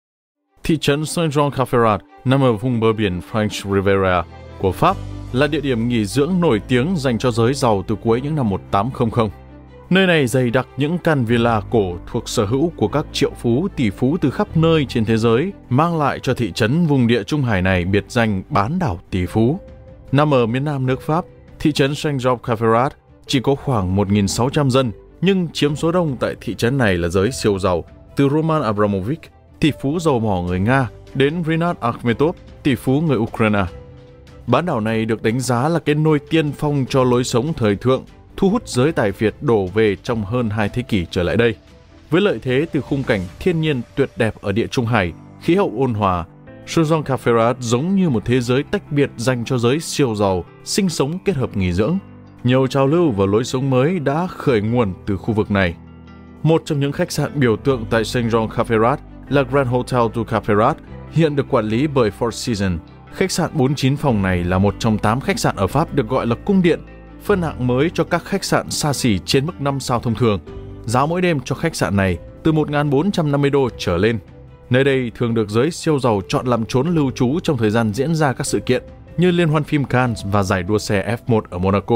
Thị trấn Saint-Jean-Cap-Ferrat nằm ở vùng bờ biển French Riviera của Pháp, là địa điểm nghỉ dưỡng nổi tiếng dành cho giới giàu từ cuối những năm 1800. Nơi này dày đặc những căn villa cổ thuộc sở hữu của các triệu phú, tỷ phú từ khắp nơi trên thế giới, mang lại cho thị trấn vùng địa Trung Hải này biệt danh bán đảo tỷ phú. Nằm ở miền nam nước Pháp, thị trấn Saint-Jean-Cap-Ferrat chỉ có khoảng 1.600 dân, nhưng chiếm số đông tại thị trấn này là giới siêu giàu, từ Roman Abramovich, tỷ phú dầu mỏ người Nga, đến Rinat Akhmetov, tỷ phú người Ukraine. Bán đảo này được đánh giá là cái nôi tiên phong cho lối sống thời thượng, thu hút giới tài Việt đổ về trong hơn 2 thế kỷ trở lại đây. Với lợi thế từ khung cảnh thiên nhiên tuyệt đẹp ở địa Trung Hải, khí hậu ôn hòa, Saint-Jean-Cap-Ferrat giống như một thế giới tách biệt dành cho giới siêu giàu, sinh sống kết hợp nghỉ dưỡng. Nhiều trào lưu và lối sống mới đã khởi nguồn từ khu vực này. Một trong những khách sạn biểu tượng tại Saint-Jean-Cap-Ferrat là Grand Hotel du Cap-Ferrat, hiện được quản lý bởi Four Seasons. Khách sạn 49 phòng này là một trong 8 khách sạn ở Pháp được gọi là cung điện, phân hạng mới cho các khách sạn xa xỉ trên mức 5 sao thông thường. Giá mỗi đêm cho khách sạn này từ 1.450 đô trở lên. Nơi đây thường được giới siêu giàu chọn làm chốn lưu trú trong thời gian diễn ra các sự kiện như Liên hoan phim Cannes và giải đua xe F1 ở Monaco.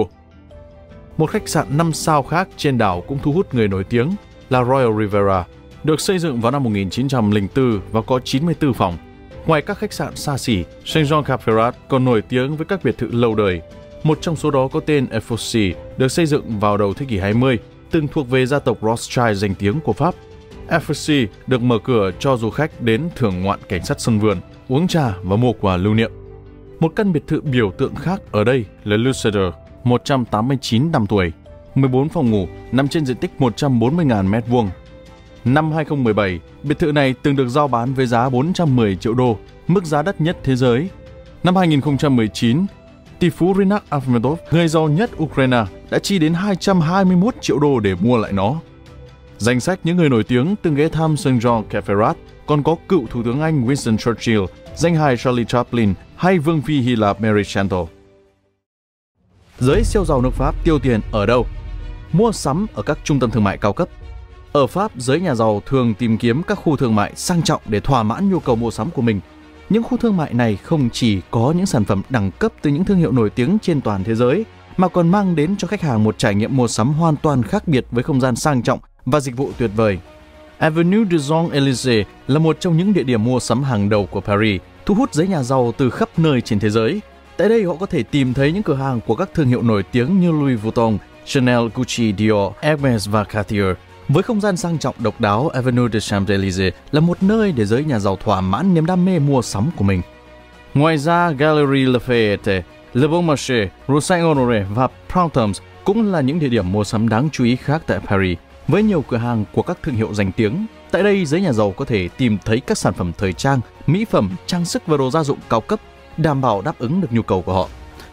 Một khách sạn 5 sao khác trên đảo cũng thu hút người nổi tiếng là Royal Rivera, được xây dựng vào năm 1904 và có 94 phòng. Ngoài các khách sạn xa xỉ, Saint-Jean-Cap-Ferrat còn nổi tiếng với các biệt thự lâu đời. Một trong số đó có tên Effocy, được xây dựng vào đầu thế kỷ 20, từng thuộc về gia tộc Rothschild danh tiếng của Pháp. Effocy được mở cửa cho du khách đến thưởng ngoạn cảnh sát sân vườn, uống trà và mua quà lưu niệm. Một căn biệt thự biểu tượng khác ở đây là Luceder, 189 năm tuổi, 14 phòng ngủ, nằm trên diện tích 140.000 m². Năm 2017, biệt thự này từng được rao bán với giá 410 triệu đô, mức giá đắt nhất thế giới. Năm 2019, tỷ phú Rinat Akhmedov, người giàu nhất Ukraine, đã chi đến 221 triệu đô để mua lại nó. Danh sách những người nổi tiếng từng ghé thăm St. John Caferat còn có cựu Thủ tướng Anh Winston Churchill, danh hài Charlie Chaplin hay Vương phi Hy Lạp Mary Chantal. Giới siêu giàu nước Pháp tiêu tiền ở đâu? Mua sắm ở các trung tâm thương mại cao cấp. Ở Pháp, giới nhà giàu thường tìm kiếm các khu thương mại sang trọng để thỏa mãn nhu cầu mua sắm của mình. Những khu thương mại này không chỉ có những sản phẩm đẳng cấp từ những thương hiệu nổi tiếng trên toàn thế giới, mà còn mang đến cho khách hàng một trải nghiệm mua sắm hoàn toàn khác biệt với không gian sang trọng và dịch vụ tuyệt vời. Avenue des Champs-Élysées là một trong những địa điểm mua sắm hàng đầu của Paris, thu hút giới nhà giàu từ khắp nơi trên thế giới. Tại đây họ có thể tìm thấy những cửa hàng của các thương hiệu nổi tiếng như Louis Vuitton, Chanel, Gucci, Dior, Hermes và Cartier. Với không gian sang trọng độc đáo, Avenue des Champs-Élysées là một nơi để giới nhà giàu thỏa mãn niềm đam mê mua sắm của mình. Ngoài ra, Galerie Lafayette, Le Bon Marché, Rue Saint-Honoré và Printemps cũng là những địa điểm mua sắm đáng chú ý khác tại Paris, với nhiều cửa hàng của các thương hiệu danh tiếng. Tại đây, giới nhà giàu có thể tìm thấy các sản phẩm thời trang, mỹ phẩm, trang sức và đồ gia dụng cao cấp, đảm bảo đáp ứng được nhu cầu của họ.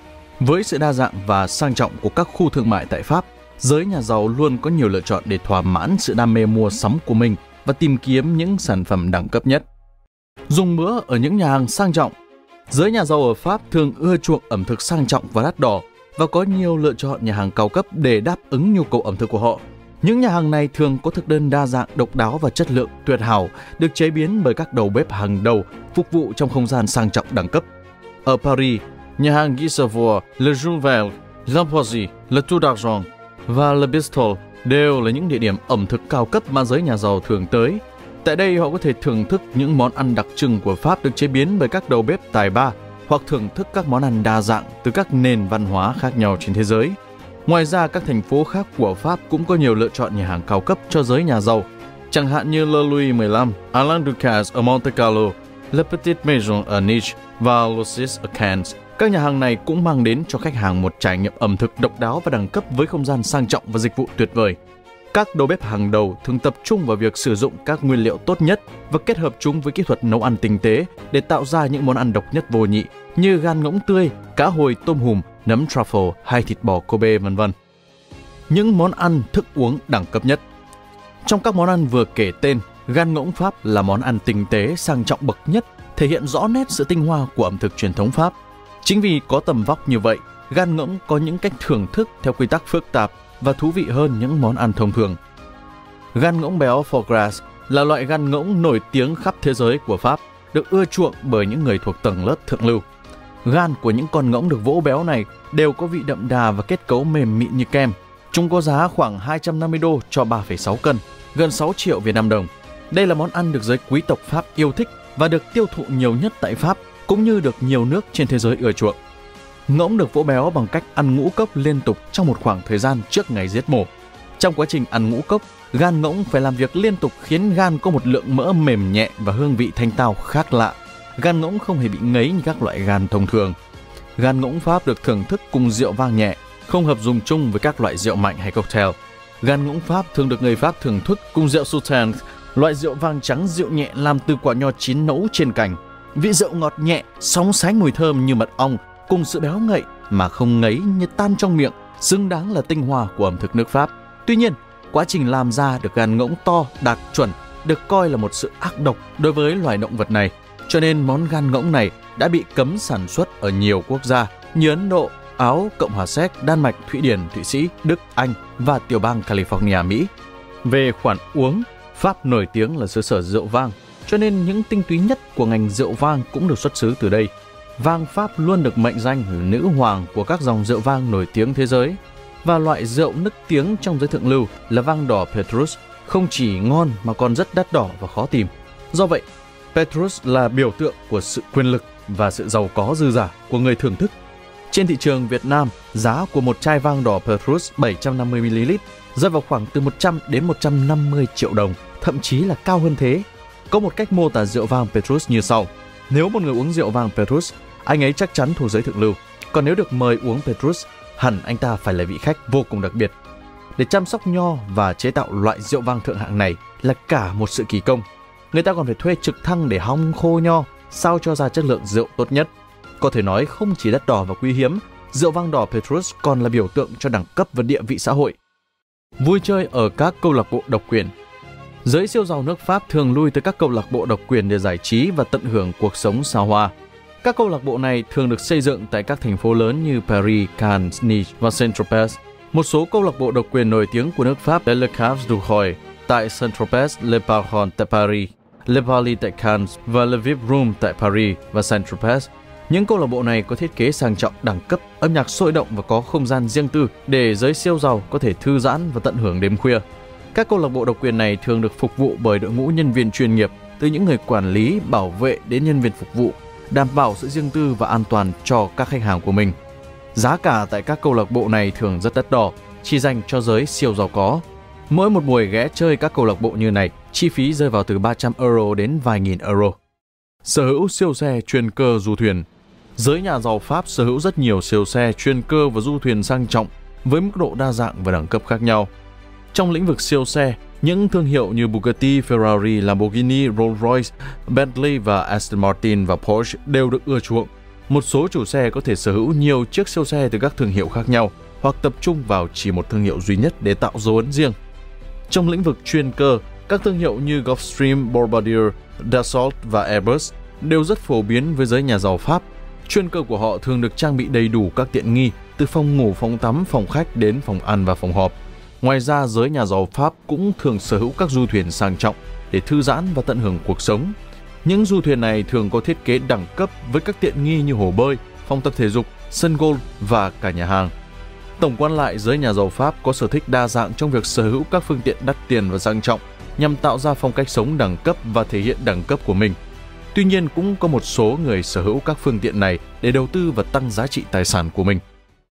Với sự đa dạng và sang trọng của các khu thương mại tại Pháp, giới nhà giàu luôn có nhiều lựa chọn để thỏa mãn sự đam mê mua sắm của mình và tìm kiếm những sản phẩm đẳng cấp nhất. Dùng bữa ở những nhà hàng sang trọng. Giới nhà giàu ở Pháp thường ưa chuộng ẩm thực sang trọng và đắt đỏ và có nhiều lựa chọn nhà hàng cao cấp để đáp ứng nhu cầu ẩm thực của họ. Những nhà hàng này thường có thực đơn đa dạng, độc đáo và chất lượng tuyệt hảo, được chế biến bởi các đầu bếp hàng đầu, phục vụ trong không gian sang trọng đẳng cấp. Ở Paris, nhà hàng Guy Savoy, Le Jules Verne, L'Empoisy, Le Tour d'Argent và Le Bistro đều là những địa điểm ẩm thực cao cấp mà giới nhà giàu thường tới. Tại đây họ có thể thưởng thức những món ăn đặc trưng của Pháp được chế biến bởi các đầu bếp tài ba, hoặc thưởng thức các món ăn đa dạng từ các nền văn hóa khác nhau trên thế giới. Ngoài ra, các thành phố khác của Pháp cũng có nhiều lựa chọn nhà hàng cao cấp cho giới nhà giàu, chẳng hạn như Le Louis XV, Alain Ducasse ở Monte Carlo, Le Petit Maison ở Nice và Lucis ở Cannes. Các nhà hàng này cũng mang đến cho khách hàng một trải nghiệm ẩm thực độc đáo và đẳng cấp với không gian sang trọng và dịch vụ tuyệt vời. Các đầu bếp hàng đầu thường tập trung vào việc sử dụng các nguyên liệu tốt nhất và kết hợp chúng với kỹ thuật nấu ăn tinh tế để tạo ra những món ăn độc nhất vô nhị như gan ngỗng tươi, cá hồi, tôm hùm, nấm truffle hay thịt bò Kobe v.v. Những món ăn, thức uống đẳng cấp nhất. Trong các món ăn vừa kể tên, gan ngỗng Pháp là món ăn tinh tế, sang trọng bậc nhất, thể hiện rõ nét sự tinh hoa của ẩm thực truyền thống Pháp. Chính vì có tầm vóc như vậy, gan ngỗng có những cách thưởng thức theo quy tắc phức tạp và thú vị hơn những món ăn thông thường. Gan ngỗng béo foie gras là loại gan ngỗng nổi tiếng khắp thế giới của Pháp, được ưa chuộng bởi những người thuộc tầng lớp thượng lưu. Gan của những con ngỗng được vỗ béo này đều có vị đậm đà và kết cấu mềm mịn như kem. Chúng có giá khoảng 250 đô cho 3,6 cân, gần 6 triệu Việt Nam đồng. Đây là món ăn được giới quý tộc Pháp yêu thích và được tiêu thụ nhiều nhất tại Pháp, cũng như được nhiều nước trên thế giới ưa chuộng. Ngỗng được vỗ béo bằng cách ăn ngũ cốc liên tục trong một khoảng thời gian trước ngày giết mổ. Trong quá trình ăn ngũ cốc, gan ngỗng phải làm việc liên tục khiến gan có một lượng mỡ mềm nhẹ và hương vị thanh tao khác lạ. Gan ngỗng không hề bị ngấy như các loại gan thông thường. Gan ngỗng Pháp được thưởng thức cùng rượu vang nhẹ, không hợp dùng chung với các loại rượu mạnh hay cocktail. Gan ngỗng Pháp thường được người Pháp thưởng thức cùng rượu Sauternes, loại rượu vang trắng dịu nhẹ làm từ quả nho chín nấu trên cành. Vị rượu ngọt nhẹ, sóng sánh mùi thơm như mật ong, cùng sự béo ngậy mà không ngấy như tan trong miệng, xứng đáng là tinh hoa của ẩm thực nước Pháp. Tuy nhiên, quá trình làm ra được gan ngỗng to, đạt chuẩn được coi là một sự ác độc đối với loài động vật này, cho nên món gan ngỗng này đã bị cấm sản xuất ở nhiều quốc gia như Ấn Độ, Áo, Cộng hòa Séc, Đan Mạch, Thụy Điển, Thụy Sĩ, Đức, Anh và tiểu bang California, Mỹ. Về khoản uống, Pháp nổi tiếng là xứ sở rượu vang, cho nên những tinh túy nhất của ngành rượu vang cũng được xuất xứ từ đây. Vang Pháp luôn được mệnh danh là nữ hoàng của các dòng rượu vang nổi tiếng thế giới. Và loại rượu nức tiếng trong giới thượng lưu là vang đỏ Petrus không chỉ ngon mà còn rất đắt đỏ và khó tìm. Do vậy, Petrus là biểu tượng của sự quyền lực và sự giàu có dư dả của người thưởng thức. Trên thị trường Việt Nam, giá của một chai vang đỏ Petrus 750ml rơi vào khoảng từ 100 đến 150 triệu đồng, thậm chí là cao hơn thế. Có một cách mô tả rượu vang Petrus như sau. Nếu một người uống rượu vang Petrus, Anh ấy chắc chắn thuộc giới thượng lưu. Còn nếu được mời uống Petrus, hẳn anh ta phải là vị khách vô cùng đặc biệt. Để chăm sóc nho và chế tạo loại rượu vang thượng hạng này là cả một sự kỳ công. Người ta còn phải thuê trực thăng để hong khô nho, sao cho ra chất lượng rượu tốt nhất. Có thể nói không chỉ đắt đỏ và quý hiếm, rượu vang đỏ Petrus còn là biểu tượng cho đẳng cấp và địa vị xã hội. Vui chơi ở các câu lạc bộ độc quyền. Giới siêu giàu nước Pháp thường lui tới các câu lạc bộ độc quyền để giải trí và tận hưởng cuộc sống xa hoa. Các câu lạc bộ này thường được xây dựng tại các thành phố lớn như Paris, Cannes, Nice và Saint-Tropez. Một số câu lạc bộ độc quyền nổi tiếng của nước Pháp là Le Cave du Roi tại Saint-Tropez, Le Baron tại Paris, Le Palais tại Cannes và Le VIP Room tại Paris và Saint-Tropez. Những câu lạc bộ này có thiết kế sang trọng, đẳng cấp, âm nhạc sôi động và có không gian riêng tư để giới siêu giàu có thể thư giãn và tận hưởng đêm khuya. Các câu lạc bộ độc quyền này thường được phục vụ bởi đội ngũ nhân viên chuyên nghiệp, từ những người quản lý, bảo vệ đến nhân viên phục vụ, đảm bảo sự riêng tư và an toàn cho các khách hàng của mình. Giá cả tại các câu lạc bộ này thường rất đắt đỏ, chỉ dành cho giới siêu giàu có. Mỗi một buổi ghé chơi các câu lạc bộ như này, chi phí rơi vào từ 300 euro đến vài nghìn euro. Sở hữu siêu xe, chuyên cơ, du thuyền. Giới nhà giàu Pháp sở hữu rất nhiều siêu xe, chuyên cơ và du thuyền sang trọng với mức độ đa dạng và đẳng cấp khác nhau. Trong lĩnh vực siêu xe, những thương hiệu như Bugatti, Ferrari, Lamborghini, Rolls-Royce, Bentley và Aston Martin và Porsche đều được ưa chuộng. Một số chủ xe có thể sở hữu nhiều chiếc siêu xe từ các thương hiệu khác nhau hoặc tập trung vào chỉ một thương hiệu duy nhất để tạo dấu ấn riêng. Trong lĩnh vực chuyên cơ, các thương hiệu như Gulfstream, Bombardier, Dassault và Airbus đều rất phổ biến với giới nhà giàu Pháp. Chuyên cơ của họ thường được trang bị đầy đủ các tiện nghi từ phòng ngủ, phòng tắm, phòng khách đến phòng ăn và phòng họp. Ngoài ra, giới nhà giàu Pháp cũng thường sở hữu các du thuyền sang trọng để thư giãn và tận hưởng cuộc sống. Những du thuyền này thường có thiết kế đẳng cấp với các tiện nghi như hồ bơi, phòng tập thể dục, sân golf và cả nhà hàng. Tổng quan lại, giới nhà giàu Pháp có sở thích đa dạng trong việc sở hữu các phương tiện đắt tiền và sang trọng nhằm tạo ra phong cách sống đẳng cấp và thể hiện đẳng cấp của mình. Tuy nhiên, cũng có một số người sở hữu các phương tiện này để đầu tư và tăng giá trị tài sản của mình.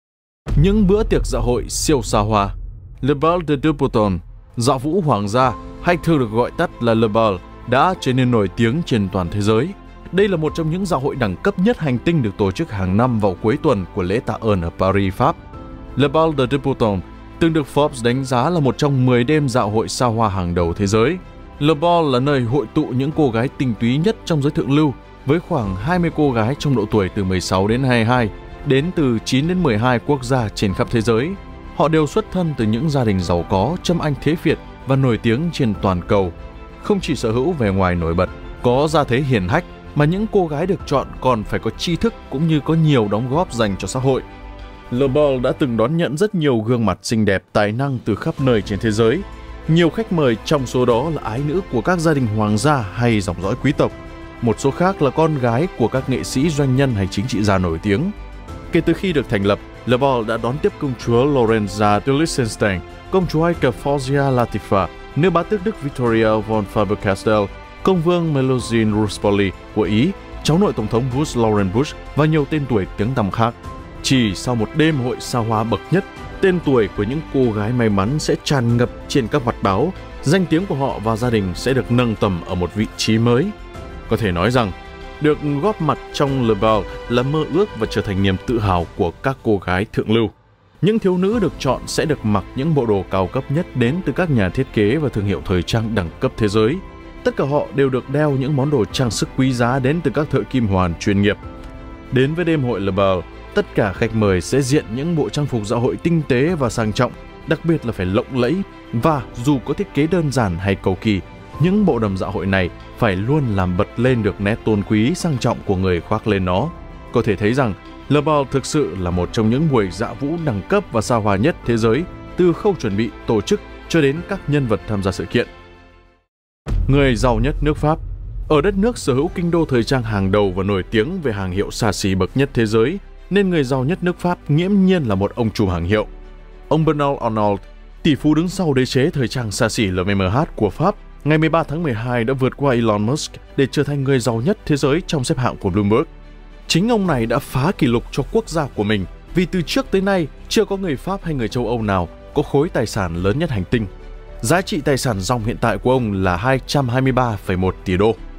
Những bữa tiệc dạ hội siêu xa hoa. Le Bal de Deux Boutons, dạ vũ hoàng gia, hay thường được gọi tắt là Le Bal, đã trở nên nổi tiếng trên toàn thế giới. Đây là một trong những dạ hội đẳng cấp nhất hành tinh được tổ chức hàng năm vào cuối tuần của lễ tạ ơn ở Paris, Pháp. Le Bal de Deux Boutons từng được Forbes đánh giá là một trong 10 đêm dạ hội xa hoa hàng đầu thế giới. Le Bal là nơi hội tụ những cô gái tinh túy nhất trong giới thượng lưu, với khoảng 20 cô gái trong độ tuổi từ 16 đến 22, đến từ 9 đến 12 quốc gia trên khắp thế giới. Họ đều xuất thân từ những gia đình giàu có, châm anh thế Việt và nổi tiếng trên toàn cầu. Không chỉ sở hữu vẻ ngoài nổi bật, có gia thế hiển hách, mà những cô gái được chọn còn phải có tri thức cũng như có nhiều đóng góp dành cho xã hội. Le Bal đã từng đón nhận rất nhiều gương mặt xinh đẹp, tài năng từ khắp nơi trên thế giới. Nhiều khách mời trong số đó là ái nữ của các gia đình hoàng gia hay dòng dõi quý tộc. Một số khác là con gái của các nghệ sĩ, doanh nhân hay chính trị gia nổi tiếng. Kể từ khi được thành lập, Le Bal đã đón tiếp công chúa Lorenza de Liechtenstein, công chúa Ai Cập Fawzia Latifa, nữ bá tước Đức Victoria von Faber-Castell, công vương Melusine Ruspoli của Ý, cháu nội tổng thống Bush Laurent Bush và nhiều tên tuổi tiếng tăm khác. Chỉ sau một đêm hội xa hoa bậc nhất, tên tuổi của những cô gái may mắn sẽ tràn ngập trên các mặt báo, danh tiếng của họ và gia đình sẽ được nâng tầm ở một vị trí mới. Có thể nói rằng, được góp mặt trong Le Bal là mơ ước và trở thành niềm tự hào của các cô gái thượng lưu. Những thiếu nữ được chọn sẽ được mặc những bộ đồ cao cấp nhất đến từ các nhà thiết kế và thương hiệu thời trang đẳng cấp thế giới. Tất cả họ đều được đeo những món đồ trang sức quý giá đến từ các thợ kim hoàn chuyên nghiệp. Đến với đêm hội Le Bal, tất cả khách mời sẽ diện những bộ trang phục dạ hội tinh tế và sang trọng, đặc biệt là phải lộng lẫy, và dù có thiết kế đơn giản hay cầu kỳ, những bộ đầm dạ hội này phải luôn làm bật lên được nét tôn quý sang trọng của người khoác lên nó. Có thể thấy rằng Le Bal thực sự là một trong những buổi dạ vũ đẳng cấp và xa hoa nhất thế giới, từ khâu chuẩn bị, tổ chức cho đến các nhân vật tham gia sự kiện. Người giàu nhất nước Pháp. Ở đất nước sở hữu kinh đô thời trang hàng đầu và nổi tiếng về hàng hiệu xa xỉ bậc nhất thế giới, nên người giàu nhất nước Pháp nghiễm nhiên là một ông chủ hàng hiệu. Ông Bernard Arnault, tỷ phú đứng sau đế chế thời trang xa xỉ LVMH của Pháp, ngày 13 tháng 12 đã vượt qua Elon Musk để trở thành người giàu nhất thế giới trong xếp hạng của Bloomberg. Chính ông này đã phá kỷ lục cho quốc gia của mình, vì từ trước tới nay chưa có người Pháp hay người châu Âu nào có khối tài sản lớn nhất hành tinh. Giá trị tài sản ròng hiện tại của ông là 223,1 tỷ đô.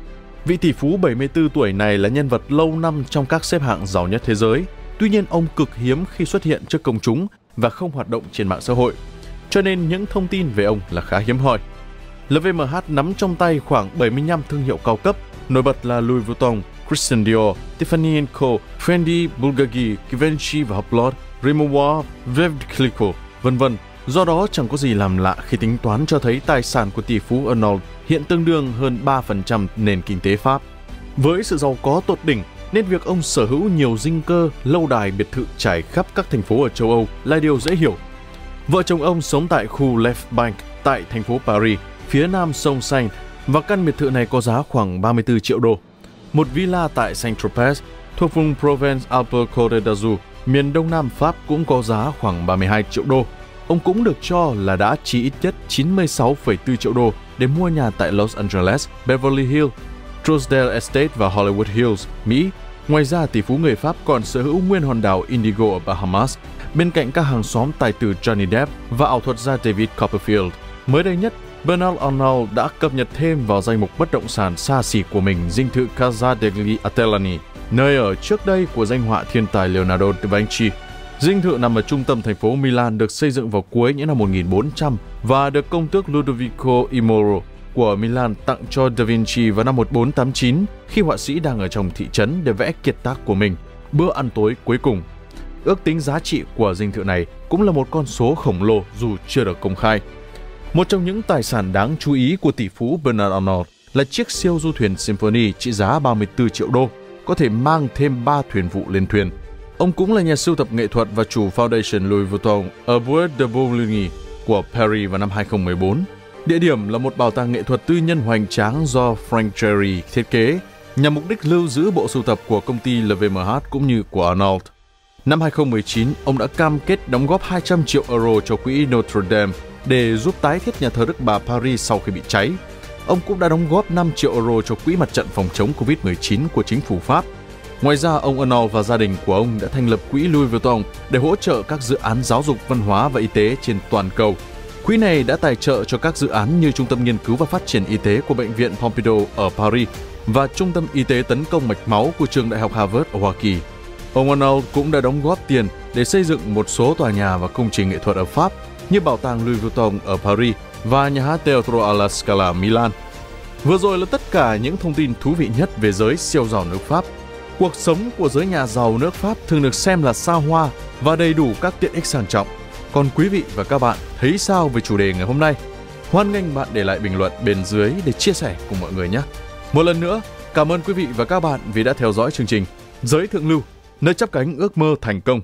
Vị tỷ phú 74 tuổi này là nhân vật lâu năm trong các xếp hạng giàu nhất thế giới. Tuy nhiên, ông cực hiếm khi xuất hiện trước công chúng và không hoạt động trên mạng xã hội. Cho nên những thông tin về ông là khá hiếm hoi. LVMH nắm trong tay khoảng 75 thương hiệu cao cấp, nổi bật là Louis Vuitton, Christian Dior, Tiffany & Co, Fendi, Bulgari, Givenchy và Hublot, Rimowa, Veuve Clicquot, v.v. Do đó chẳng có gì làm lạ khi tính toán cho thấy tài sản của tỷ phú Arnault hiện tương đương hơn 3% nền kinh tế Pháp. Với sự giàu có tột đỉnh, nên việc ông sở hữu nhiều dinh cơ, lâu đài, biệt thự trải khắp các thành phố ở châu Âu là điều dễ hiểu. Vợ chồng ông sống tại khu Le Banc tại thành phố Paris, phía nam sông Seine, và căn biệt thự này có giá khoảng 34 triệu đô. Một villa tại Saint-Tropez, thuộc vùng Provence-Alpes-Côte d'Azur, miền đông nam Pháp cũng có giá khoảng 32 triệu đô. Ông cũng được cho là đã chi ít nhất 96,4 triệu đô để mua nhà tại Los Angeles, Beverly Hills, Trousdale Estate và Hollywood Hills, Mỹ. Ngoài ra, tỷ phú người Pháp còn sở hữu nguyên hòn đảo Indigo ở Bahamas, bên cạnh các hàng xóm tài tử Johnny Depp và ảo thuật gia David Copperfield. Mới đây nhất, Bernard Arnault đã cập nhật thêm vào danh mục bất động sản xa xỉ của mình dinh thự Casa degli Atellani, nơi ở trước đây của danh họa thiên tài Leonardo da Vinci. Dinh thự nằm ở trung tâm thành phố Milan, được xây dựng vào cuối những năm 1400 và được công tước Ludovico I Moro của Milan tặng cho Da Vinci vào năm 1489 khi họa sĩ đang ở trong thị trấn để vẽ kiệt tác của mình, Bữa ăn tối cuối cùng. Ước tính giá trị của dinh thự này cũng là một con số khổng lồ dù chưa được công khai. Một trong những tài sản đáng chú ý của tỷ phú Bernard Arnault là chiếc siêu du thuyền Symphony trị giá 34 triệu đô, có thể mang thêm 3 thuyền vụ lên thuyền. Ông cũng là nhà sưu tập nghệ thuật và chủ Foundation Louis Vuitton ở Bois de Boulogne của Paris vào năm 2014. Địa điểm là một bảo tàng nghệ thuật tư nhân hoành tráng do Frank Gehry thiết kế, nhằm mục đích lưu giữ bộ sưu tập của công ty LVMH cũng như của Arnault. Năm 2019, ông đã cam kết đóng góp 200 triệu euro cho quỹ Notre Dame để giúp tái thiết nhà thờ Đức Bà Paris sau khi bị cháy. Ông cũng đã đóng góp 5 triệu euro cho quỹ mặt trận phòng chống Covid-19 của chính phủ Pháp. Ngoài ra, ông Arnault và gia đình của ông đã thành lập quỹ Louis Vuitton để hỗ trợ các dự án giáo dục, văn hóa và y tế trên toàn cầu. Quỹ này đã tài trợ cho các dự án như Trung tâm Nghiên cứu và Phát triển Y tế của Bệnh viện Pompidou ở Paris và Trung tâm Y tế tấn công mạch máu của Trường Đại học Harvard ở Hoa Kỳ. Ông Arnault cũng đã đóng góp tiền để xây dựng một số tòa nhà và công trình nghệ thuật ở Pháp như Bảo tàng Louis Vuitton ở Paris và nhà hát Teatro alla Scala Milan. Vừa rồi là tất cả những thông tin thú vị nhất về giới siêu giàu nước Pháp. Cuộc sống của giới nhà giàu nước Pháp thường được xem là xa hoa và đầy đủ các tiện ích sang trọng. Còn quý vị và các bạn thấy sao về chủ đề ngày hôm nay? Hoan nghênh bạn để lại bình luận bên dưới để chia sẻ cùng mọi người nhé. Một lần nữa, cảm ơn quý vị và các bạn vì đã theo dõi chương trình Giới Thượng Lưu, nơi chắp cánh ước mơ thành công.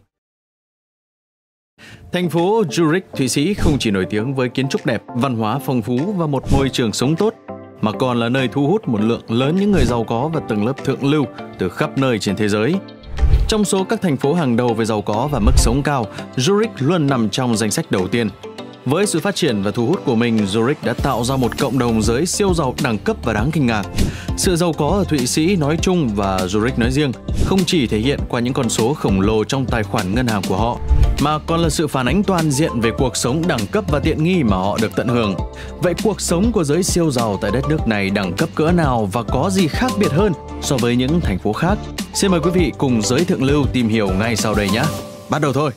Thành phố Zurich, Thụy Sĩ không chỉ nổi tiếng với kiến trúc đẹp, văn hóa phong phú và một môi trường sống tốt, mà còn là nơi thu hút một lượng lớn những người giàu có và tầng lớp thượng lưu từ khắp nơi trên thế giới. Trong số các thành phố hàng đầu về giàu có và mức sống cao, Zurich luôn nằm trong danh sách đầu tiên. Với sự phát triển và thu hút của mình, Zurich đã tạo ra một cộng đồng giới siêu giàu đẳng cấp và đáng kinh ngạc. Sự giàu có ở Thụy Sĩ nói chung và Zurich nói riêng không chỉ thể hiện qua những con số khổng lồ trong tài khoản ngân hàng của họ, mà còn là sự phản ánh toàn diện về cuộc sống đẳng cấp và tiện nghi mà họ được tận hưởng. Vậy cuộc sống của giới siêu giàu tại đất nước này đẳng cấp cỡ nào và có gì khác biệt hơn so với những thành phố khác? Xin mời quý vị cùng Giới Thượng Lưu tìm hiểu ngay sau đây nhé. Bắt đầu thôi!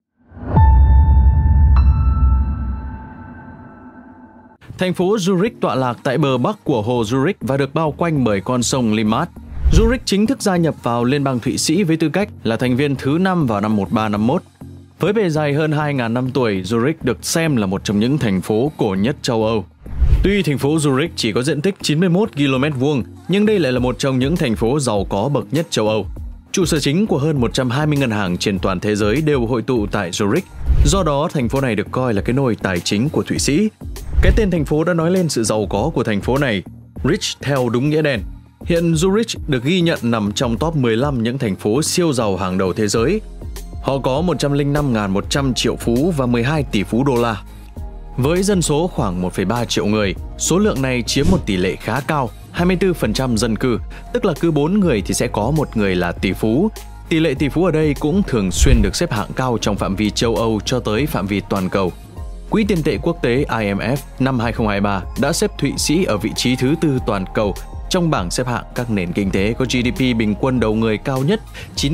Thành phố Zurich tọa lạc tại bờ bắc của hồ Zurich và được bao quanh bởi con sông Limmat. Zurich chính thức gia nhập vào Liên bang Thụy Sĩ với tư cách là thành viên thứ 5 vào năm 1351. Với bề dày hơn 2.000 năm tuổi, Zurich được xem là một trong những thành phố cổ nhất châu Âu. Tuy thành phố Zurich chỉ có diện tích 91 km2, nhưng đây lại là một trong những thành phố giàu có bậc nhất châu Âu. Trụ sở chính của hơn 120 ngân hàng trên toàn thế giới đều hội tụ tại Zurich. Do đó, thành phố này được coi là cái nôi tài chính của Thụy Sĩ. Cái tên thành phố đã nói lên sự giàu có của thành phố này, Rich theo đúng nghĩa đen. Hiện Zurich được ghi nhận nằm trong top 15 những thành phố siêu giàu hàng đầu thế giới. Họ có 105.100 triệu phú và 12 tỷ phú đô la. Với dân số khoảng 1,3 triệu người, số lượng này chiếm một tỷ lệ khá cao, 24% dân cư, tức là cứ 4 người thì sẽ có một người là tỷ phú. Tỷ lệ tỷ phú ở đây cũng thường xuyên được xếp hạng cao trong phạm vi châu Âu cho tới phạm vi toàn cầu. Quỹ tiền tệ quốc tế IMF năm 2023 đã xếp Thụy Sĩ ở vị trí thứ 4 toàn cầu Trong bảng xếp hạng các nền kinh tế có GDP bình quân đầu người cao nhất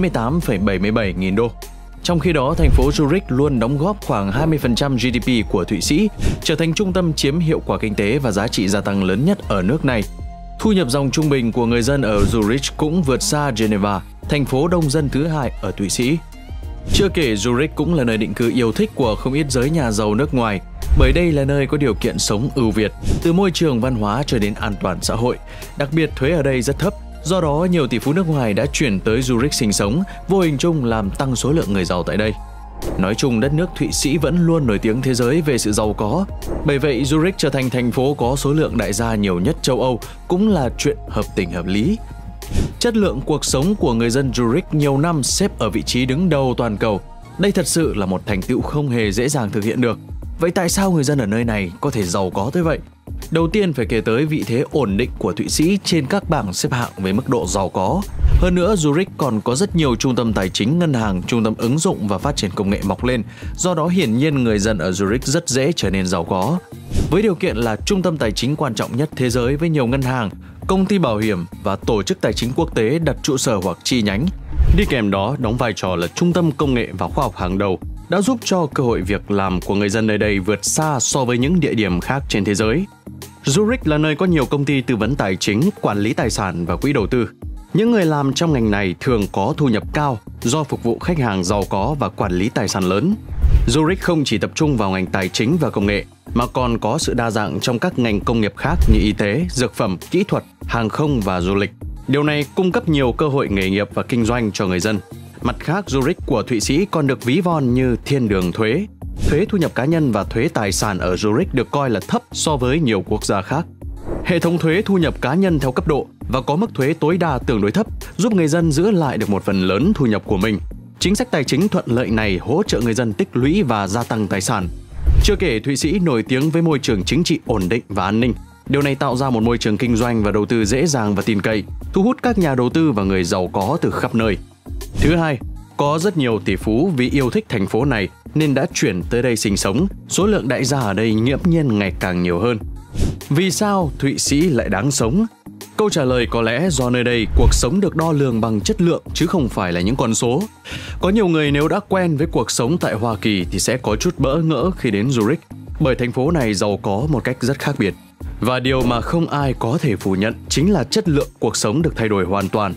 98,77 nghìn đô. Trong khi đó, thành phố Zurich luôn đóng góp khoảng 20% GDP của Thụy Sĩ, trở thành trung tâm chiếm hiệu quả kinh tế và giá trị gia tăng lớn nhất ở nước này. Thu nhập dòng trung bình của người dân ở Zurich cũng vượt xa Geneva, thành phố đông dân thứ hai ở Thụy Sĩ. Chưa kể, Zurich cũng là nơi định cư yêu thích của không ít giới nhà giàu nước ngoài, bởi đây là nơi có điều kiện sống ưu việt, từ môi trường văn hóa cho đến an toàn xã hội. Đặc biệt, thuế ở đây rất thấp, do đó nhiều tỷ phú nước ngoài đã chuyển tới Zurich sinh sống, vô hình chung làm tăng số lượng người giàu tại đây. Nói chung, đất nước Thụy Sĩ vẫn luôn nổi tiếng thế giới về sự giàu có. Bởi vậy, Zurich trở thành thành phố có số lượng đại gia nhiều nhất châu Âu cũng là chuyện hợp tình hợp lý. Chất lượng cuộc sống của người dân Zurich nhiều năm xếp ở vị trí đứng đầu toàn cầu. Đây thật sự là một thành tựu không hề dễ dàng thực hiện được. Vậy tại sao người dân ở nơi này có thể giàu có tới vậy? Đầu tiên phải kể tới vị thế ổn định của Thụy Sĩ trên các bảng xếp hạng về mức độ giàu có. Hơn nữa, Zurich còn có rất nhiều trung tâm tài chính, ngân hàng, trung tâm ứng dụng và phát triển công nghệ mọc lên. Do đó, hiển nhiên người dân ở Zurich rất dễ trở nên giàu có. Với điều kiện là trung tâm tài chính quan trọng nhất thế giới với nhiều ngân hàng, công ty bảo hiểm và tổ chức tài chính quốc tế đặt trụ sở hoặc chi nhánh. Đi kèm đó, đóng vai trò là trung tâm công nghệ và khoa học hàng đầu, đã giúp cho cơ hội việc làm của người dân nơi đây vượt xa so với những địa điểm khác trên thế giới. Zurich là nơi có nhiều công ty tư vấn tài chính, quản lý tài sản và quỹ đầu tư. Những người làm trong ngành này thường có thu nhập cao do phục vụ khách hàng giàu có và quản lý tài sản lớn. Zurich không chỉ tập trung vào ngành tài chính và công nghệ, mà còn có sự đa dạng trong các ngành công nghiệp khác như y tế, dược phẩm, kỹ thuật, hàng không và du lịch. Điều này cung cấp nhiều cơ hội nghề nghiệp và kinh doanh cho người dân. Mặt khác, Zurich của Thụy Sĩ còn được ví von như thiên đường thuế. Thuế thu nhập cá nhân và thuế tài sản ở Zurich được coi là thấp so với nhiều quốc gia khác. Hệ thống thuế thu nhập cá nhân theo cấp độ và có mức thuế tối đa tương đối thấp, giúp người dân giữ lại được một phần lớn thu nhập của mình. Chính sách tài chính thuận lợi này hỗ trợ người dân tích lũy và gia tăng tài sản. Chưa kể, Thụy Sĩ nổi tiếng với môi trường chính trị ổn định và an ninh. Điều này tạo ra một môi trường kinh doanh và đầu tư dễ dàng và tin cậy, thu hút các nhà đầu tư và người giàu có từ khắp nơi. Thứ hai, có rất nhiều tỷ phú vì yêu thích thành phố này nên đã chuyển tới đây sinh sống. Số lượng đại gia ở đây nghiễm nhiên ngày càng nhiều hơn. Vì sao Thụy Sĩ lại đáng sống? Câu trả lời có lẽ do nơi đây cuộc sống được đo lường bằng chất lượng chứ không phải là những con số. Có nhiều người nếu đã quen với cuộc sống tại Hoa Kỳ thì sẽ có chút bỡ ngỡ khi đến Zurich, bởi thành phố này giàu có một cách rất khác biệt. Và điều mà không ai có thể phủ nhận chính là chất lượng cuộc sống được thay đổi hoàn toàn.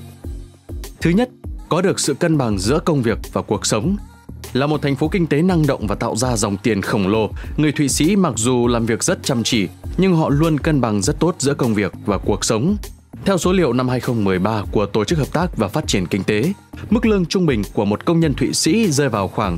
Thứ nhất, có được sự cân bằng giữa công việc và cuộc sống. Là một thành phố kinh tế năng động và tạo ra dòng tiền khổng lồ, người Thụy Sĩ mặc dù làm việc rất chăm chỉ, nhưng họ luôn cân bằng rất tốt giữa công việc và cuộc sống. Theo số liệu năm 2013 của Tổ chức Hợp tác và Phát triển Kinh tế, mức lương trung bình của một công nhân Thụy Sĩ rơi vào khoảng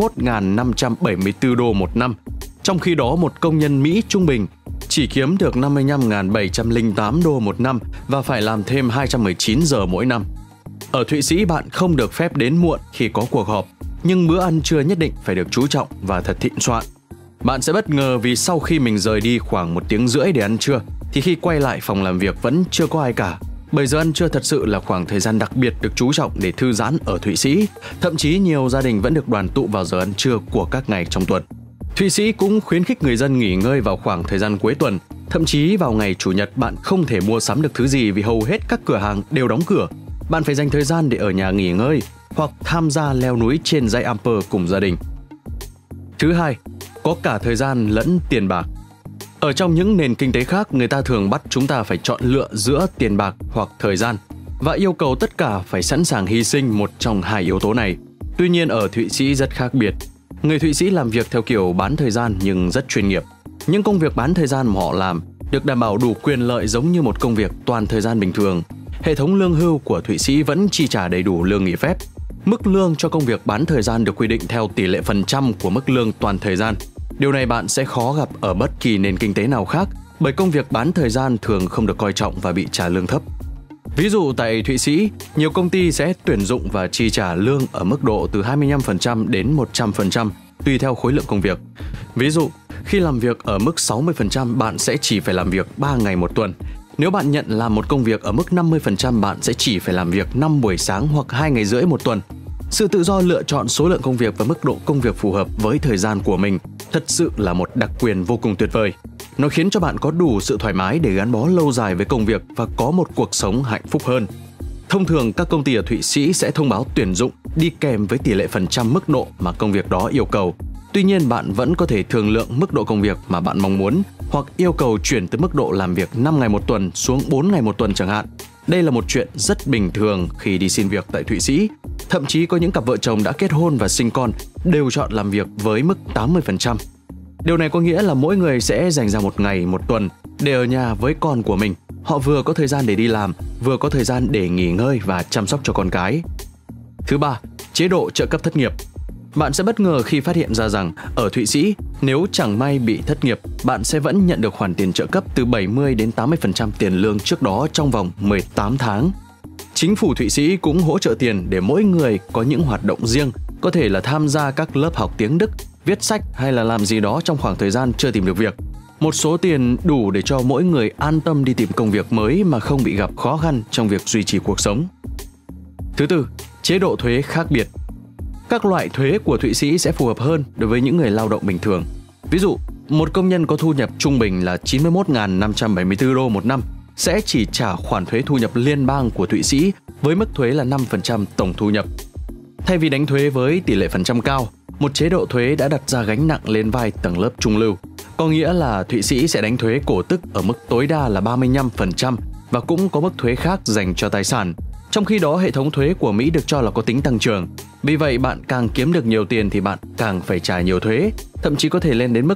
91.574 đô một năm. Trong khi đó, một công nhân Mỹ trung bình chỉ kiếm được 55.708 đô một năm và phải làm thêm 219 giờ mỗi năm. Ở Thụy Sĩ, bạn không được phép đến muộn khi có cuộc họp, nhưng bữa ăn trưa nhất định phải được chú trọng và thật thịnh soạn. Bạn sẽ bất ngờ vì sau khi mình rời đi khoảng 1 tiếng rưỡi để ăn trưa, thì khi quay lại phòng làm việc vẫn chưa có ai cả. Bởi giờ ăn trưa thật sự là khoảng thời gian đặc biệt được chú trọng để thư giãn ở Thụy Sĩ. Thậm chí nhiều gia đình vẫn được đoàn tụ vào giờ ăn trưa của các ngày trong tuần. Thụy Sĩ cũng khuyến khích người dân nghỉ ngơi vào khoảng thời gian cuối tuần. Thậm chí vào ngày Chủ nhật bạn không thể mua sắm được thứ gì vì hầu hết các cửa hàng đều đóng cửa. Bạn phải dành thời gian để ở nhà nghỉ ngơi hoặc tham gia leo núi trên dãy Alper cùng gia đình. Thứ hai, có cả thời gian lẫn tiền bạc. Ở trong những nền kinh tế khác, người ta thường bắt chúng ta phải chọn lựa giữa tiền bạc hoặc thời gian và yêu cầu tất cả phải sẵn sàng hy sinh một trong hai yếu tố này. Tuy nhiên ở Thụy Sĩ rất khác biệt. Người Thụy Sĩ làm việc theo kiểu bán thời gian nhưng rất chuyên nghiệp. Những công việc bán thời gian mà họ làm được đảm bảo đủ quyền lợi giống như một công việc toàn thời gian bình thường. Hệ thống lương hưu của Thụy Sĩ vẫn chi trả đầy đủ lương nghỉ phép. Mức lương cho công việc bán thời gian được quy định theo tỷ lệ phần trăm của mức lương toàn thời gian. Điều này bạn sẽ khó gặp ở bất kỳ nền kinh tế nào khác, bởi công việc bán thời gian thường không được coi trọng và bị trả lương thấp. Ví dụ tại Thụy Sĩ, nhiều công ty sẽ tuyển dụng và chi trả lương ở mức độ từ 25% đến 100% tùy theo khối lượng công việc. Ví dụ, khi làm việc ở mức 60%, bạn sẽ chỉ phải làm việc 3 ngày một tuần. Nếu bạn nhận làm một công việc ở mức 50%, bạn sẽ chỉ phải làm việc 5 buổi sáng hoặc 2 ngày rưỡi một tuần. Sự tự do lựa chọn số lượng công việc và mức độ công việc phù hợp với thời gian của mình thật sự là một đặc quyền vô cùng tuyệt vời. Nó khiến cho bạn có đủ sự thoải mái để gắn bó lâu dài với công việc và có một cuộc sống hạnh phúc hơn. Thông thường, các công ty ở Thụy Sĩ sẽ thông báo tuyển dụng đi kèm với tỷ lệ phần trăm mức độ mà công việc đó yêu cầu. Tuy nhiên, bạn vẫn có thể thương lượng mức độ công việc mà bạn mong muốn hoặc yêu cầu chuyển từ mức độ làm việc 5 ngày một tuần xuống 4 ngày một tuần chẳng hạn. Đây là một chuyện rất bình thường khi đi xin việc tại Thụy Sĩ. Thậm chí có những cặp vợ chồng đã kết hôn và sinh con đều chọn làm việc với mức 80%. Điều này có nghĩa là mỗi người sẽ dành ra một ngày một tuần để ở nhà với con của mình. Họ vừa có thời gian để đi làm, vừa có thời gian để nghỉ ngơi và chăm sóc cho con cái. Thứ ba, chế độ trợ cấp thất nghiệp. Bạn sẽ bất ngờ khi phát hiện ra rằng ở Thụy Sĩ, nếu chẳng may bị thất nghiệp, bạn sẽ vẫn nhận được khoản tiền trợ cấp từ 70 đến 80% tiền lương trước đó trong vòng 18 tháng. Chính phủ Thụy Sĩ cũng hỗ trợ tiền để mỗi người có những hoạt động riêng, có thể là tham gia các lớp học tiếng Đức, viết sách hay là làm gì đó trong khoảng thời gian chưa tìm được việc. Một số tiền đủ để cho mỗi người an tâm đi tìm công việc mới mà không bị gặp khó khăn trong việc duy trì cuộc sống. Thứ tư, chế độ thuế khác biệt. Các loại thuế của Thụy Sĩ sẽ phù hợp hơn đối với những người lao động bình thường. Ví dụ, một công nhân có thu nhập trung bình là 91.574 đô một năm sẽ chỉ trả khoản thuế thu nhập liên bang của Thụy Sĩ với mức thuế là 5% tổng thu nhập. Thay vì đánh thuế với tỷ lệ phần trăm cao, một chế độ thuế đã đặt ra gánh nặng lên vai tầng lớp trung lưu. Có nghĩa là Thụy Sĩ sẽ đánh thuế cổ tức ở mức tối đa là 35% và cũng có mức thuế khác dành cho tài sản. Trong khi đó, hệ thống thuế của Mỹ được cho là có tính tăng trưởng. Vì vậy, bạn càng kiếm được nhiều tiền thì bạn càng phải trả nhiều thuế, thậm chí có thể lên đến mức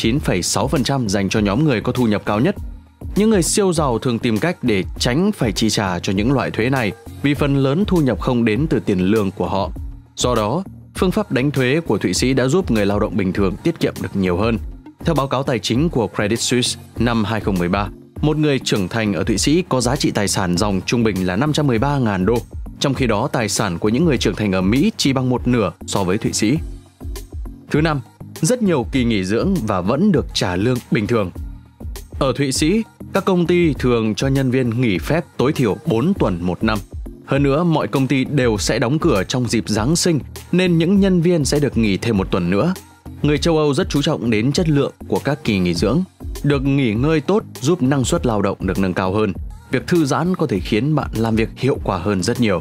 39,6% dành cho nhóm người có thu nhập cao nhất. Những người siêu giàu thường tìm cách để tránh phải chi trả cho những loại thuế này vì phần lớn thu nhập không đến từ tiền lương của họ. Do đó, phương pháp đánh thuế của Thụy Sĩ đã giúp người lao động bình thường tiết kiệm được nhiều hơn. Theo báo cáo tài chính của Credit Suisse năm 2013, một người trưởng thành ở Thụy Sĩ có giá trị tài sản ròng trung bình là 513.000 đô, trong khi đó tài sản của những người trưởng thành ở Mỹ chỉ bằng một nửa so với Thụy Sĩ. Thứ năm, rất nhiều kỳ nghỉ dưỡng và vẫn được trả lương bình thường. Ở Thụy Sĩ, các công ty thường cho nhân viên nghỉ phép tối thiểu 4 tuần một năm. Hơn nữa, mọi công ty đều sẽ đóng cửa trong dịp Giáng sinh, nên những nhân viên sẽ được nghỉ thêm một tuần nữa. Người châu Âu rất chú trọng đến chất lượng của các kỳ nghỉ dưỡng. Được nghỉ ngơi tốt giúp năng suất lao động được nâng cao hơn. Việc thư giãn có thể khiến bạn làm việc hiệu quả hơn rất nhiều.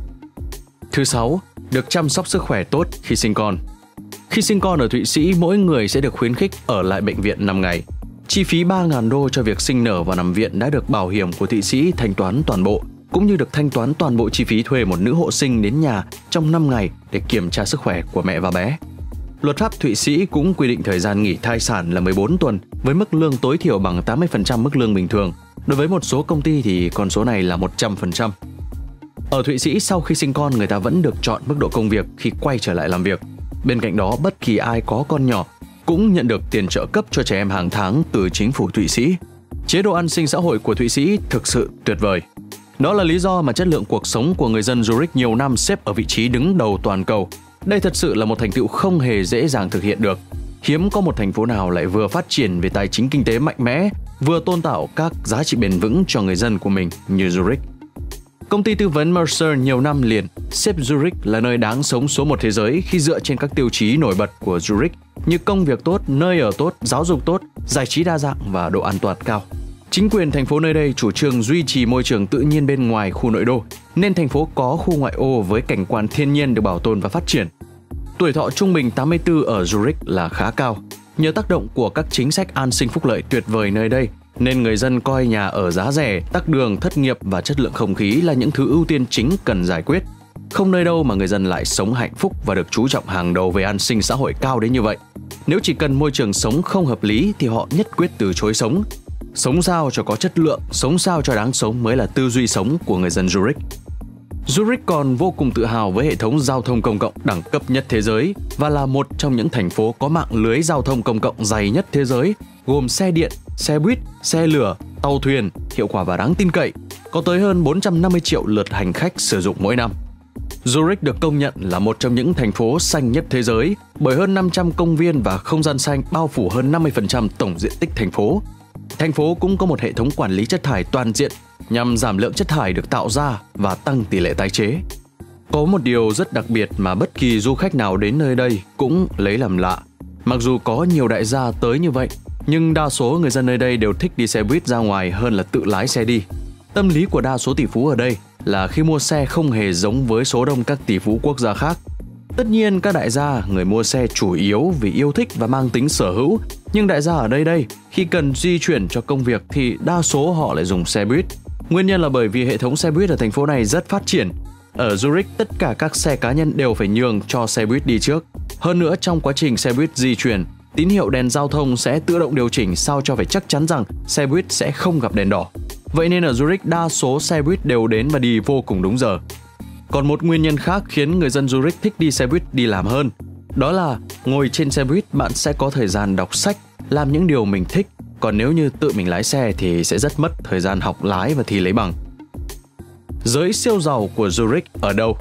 Thứ sáu, được chăm sóc sức khỏe tốt khi sinh con. Khi sinh con ở Thụy Sĩ, mỗi người sẽ được khuyến khích ở lại bệnh viện 5 ngày. Chi phí 3.000 đô cho việc sinh nở và nằm viện đã được bảo hiểm của Thụy Sĩ thanh toán toàn bộ, cũng như được thanh toán toàn bộ chi phí thuê một nữ hộ sinh đến nhà trong 5 ngày để kiểm tra sức khỏe của mẹ và bé. Luật pháp Thụy Sĩ cũng quy định thời gian nghỉ thai sản là 14 tuần với mức lương tối thiểu bằng 80% mức lương bình thường. Đối với một số công ty thì con số này là 100%. Ở Thụy Sĩ, sau khi sinh con, người ta vẫn được chọn mức độ công việc khi quay trở lại làm việc. Bên cạnh đó, bất kỳ ai có con nhỏ cũng nhận được tiền trợ cấp cho trẻ em hàng tháng từ chính phủ Thụy Sĩ. Chế độ an sinh xã hội của Thụy Sĩ thực sự tuyệt vời. Đó là lý do mà chất lượng cuộc sống của người dân Zurich nhiều năm xếp ở vị trí đứng đầu toàn cầu. Đây thật sự là một thành tựu không hề dễ dàng thực hiện được. Hiếm có một thành phố nào lại vừa phát triển về tài chính kinh tế mạnh mẽ, vừa tôn tạo các giá trị bền vững cho người dân của mình như Zurich. Công ty tư vấn Mercer nhiều năm liền xếp Zurich là nơi đáng sống số 1 thế giới khi dựa trên các tiêu chí nổi bật của Zurich như công việc tốt, nơi ở tốt, giáo dục tốt, giải trí đa dạng và độ an toàn cao. Chính quyền thành phố nơi đây chủ trương duy trì môi trường tự nhiên bên ngoài khu nội đô, nên thành phố có khu ngoại ô với cảnh quan thiên nhiên được bảo tồn và phát triển. Tuổi thọ trung bình 84 ở Zurich là khá cao. Nhờ tác động của các chính sách an sinh phúc lợi tuyệt vời nơi đây, nên người dân coi nhà ở giá rẻ, tắc đường, thất nghiệp và chất lượng không khí là những thứ ưu tiên chính cần giải quyết. Không nơi đâu mà người dân lại sống hạnh phúc và được chú trọng hàng đầu về an sinh xã hội cao đến như vậy. Nếu chỉ cần môi trường sống không hợp lý thì họ nhất quyết từ chối sống. Sống sao cho có chất lượng, sống sao cho đáng sống mới là tư duy sống của người dân Zurich. Zurich còn vô cùng tự hào với hệ thống giao thông công cộng đẳng cấp nhất thế giới và là một trong những thành phố có mạng lưới giao thông công cộng dày nhất thế giới, gồm xe điện, xe buýt, xe lửa, tàu thuyền, hiệu quả và đáng tin cậy, có tới hơn 450 triệu lượt hành khách sử dụng mỗi năm. Zurich được công nhận là một trong những thành phố xanh nhất thế giới bởi hơn 500 công viên và không gian xanh bao phủ hơn 50% tổng diện tích thành phố. Thành phố cũng có một hệ thống quản lý chất thải toàn diện nhằm giảm lượng chất thải được tạo ra và tăng tỷ lệ tái chế. Có một điều rất đặc biệt mà bất kỳ du khách nào đến nơi đây cũng lấy làm lạ. Mặc dù có nhiều đại gia tới như vậy, nhưng đa số người dân nơi đây đều thích đi xe buýt ra ngoài hơn là tự lái xe đi. Tâm lý của đa số tỷ phú ở đây là khi mua xe không hề giống với số đông các tỷ phú quốc gia khác. Tất nhiên các đại gia người mua xe chủ yếu vì yêu thích và mang tính sở hữu, nhưng đại gia ở đây khi cần di chuyển cho công việc thì đa số họ lại dùng xe buýt. Nguyên nhân là bởi vì hệ thống xe buýt ở thành phố này rất phát triển. Ở Zurich, tất cả các xe cá nhân đều phải nhường cho xe buýt đi trước. Hơn nữa, trong quá trình xe buýt di chuyển, tín hiệu đèn giao thông sẽ tự động điều chỉnh sao cho phải chắc chắn rằng xe buýt sẽ không gặp đèn đỏ. Vậy nên ở Zurich, đa số xe buýt đều đến và đi vô cùng đúng giờ. Còn một nguyên nhân khác khiến người dân Zurich thích đi xe buýt đi làm hơn, đó là ngồi trên xe buýt bạn sẽ có thời gian đọc sách, làm những điều mình thích. Còn nếu như tự mình lái xe thì sẽ rất mất thời gian học lái và thi lấy bằng. Giới siêu giàu của Zurich ở đâu?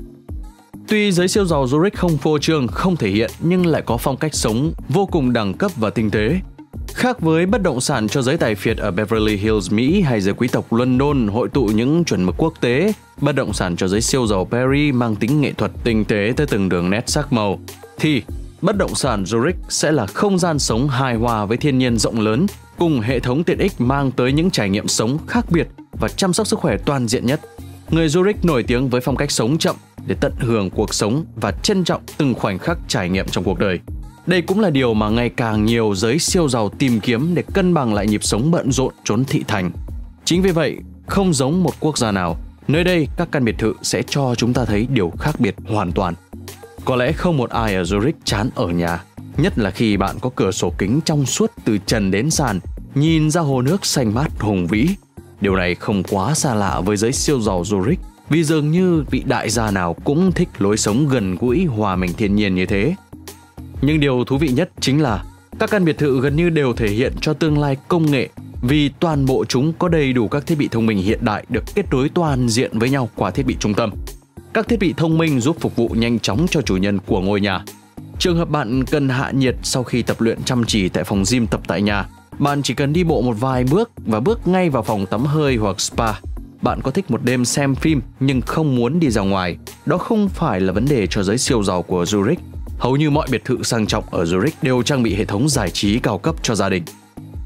Tuy giới siêu giàu Zurich không phô trương, không thể hiện nhưng lại có phong cách sống vô cùng đẳng cấp và tinh tế. Khác với bất động sản cho giới tài phiệt ở Beverly Hills, Mỹ hay giới quý tộc London hội tụ những chuẩn mực quốc tế, bất động sản cho giới siêu giàu Paris mang tính nghệ thuật tinh tế tới từng đường nét sắc màu, thì bất động sản Zurich sẽ là không gian sống hài hòa với thiên nhiên rộng lớn, cùng hệ thống tiện ích mang tới những trải nghiệm sống khác biệt và chăm sóc sức khỏe toàn diện nhất. Người Zurich nổi tiếng với phong cách sống chậm để tận hưởng cuộc sống và trân trọng từng khoảnh khắc trải nghiệm trong cuộc đời. Đây cũng là điều mà ngày càng nhiều giới siêu giàu tìm kiếm để cân bằng lại nhịp sống bận rộn chốn thị thành. Chính vì vậy, không giống một quốc gia nào, nơi đây các căn biệt thự sẽ cho chúng ta thấy điều khác biệt hoàn toàn. Có lẽ không một ai ở Zurich chán ở nhà, nhất là khi bạn có cửa sổ kính trong suốt từ trần đến sàn, nhìn ra hồ nước xanh mát hùng vĩ. Điều này không quá xa lạ với giới siêu giàu Zurich, vì dường như vị đại gia nào cũng thích lối sống gần gũi hòa mình thiên nhiên như thế. Nhưng điều thú vị nhất chính là các căn biệt thự gần như đều thể hiện cho tương lai công nghệ, vì toàn bộ chúng có đầy đủ các thiết bị thông minh hiện đại được kết nối toàn diện với nhau qua thiết bị trung tâm. Các thiết bị thông minh giúp phục vụ nhanh chóng cho chủ nhân của ngôi nhà. Trường hợp bạn cần hạ nhiệt sau khi tập luyện chăm chỉ tại phòng gym tập tại nhà, bạn chỉ cần đi bộ một vài bước và bước ngay vào phòng tắm hơi hoặc spa. Bạn có thích một đêm xem phim nhưng không muốn đi ra ngoài, đó không phải là vấn đề cho giới siêu giàu của Zurich. Hầu như mọi biệt thự sang trọng ở Zurich đều trang bị hệ thống giải trí cao cấp cho gia đình.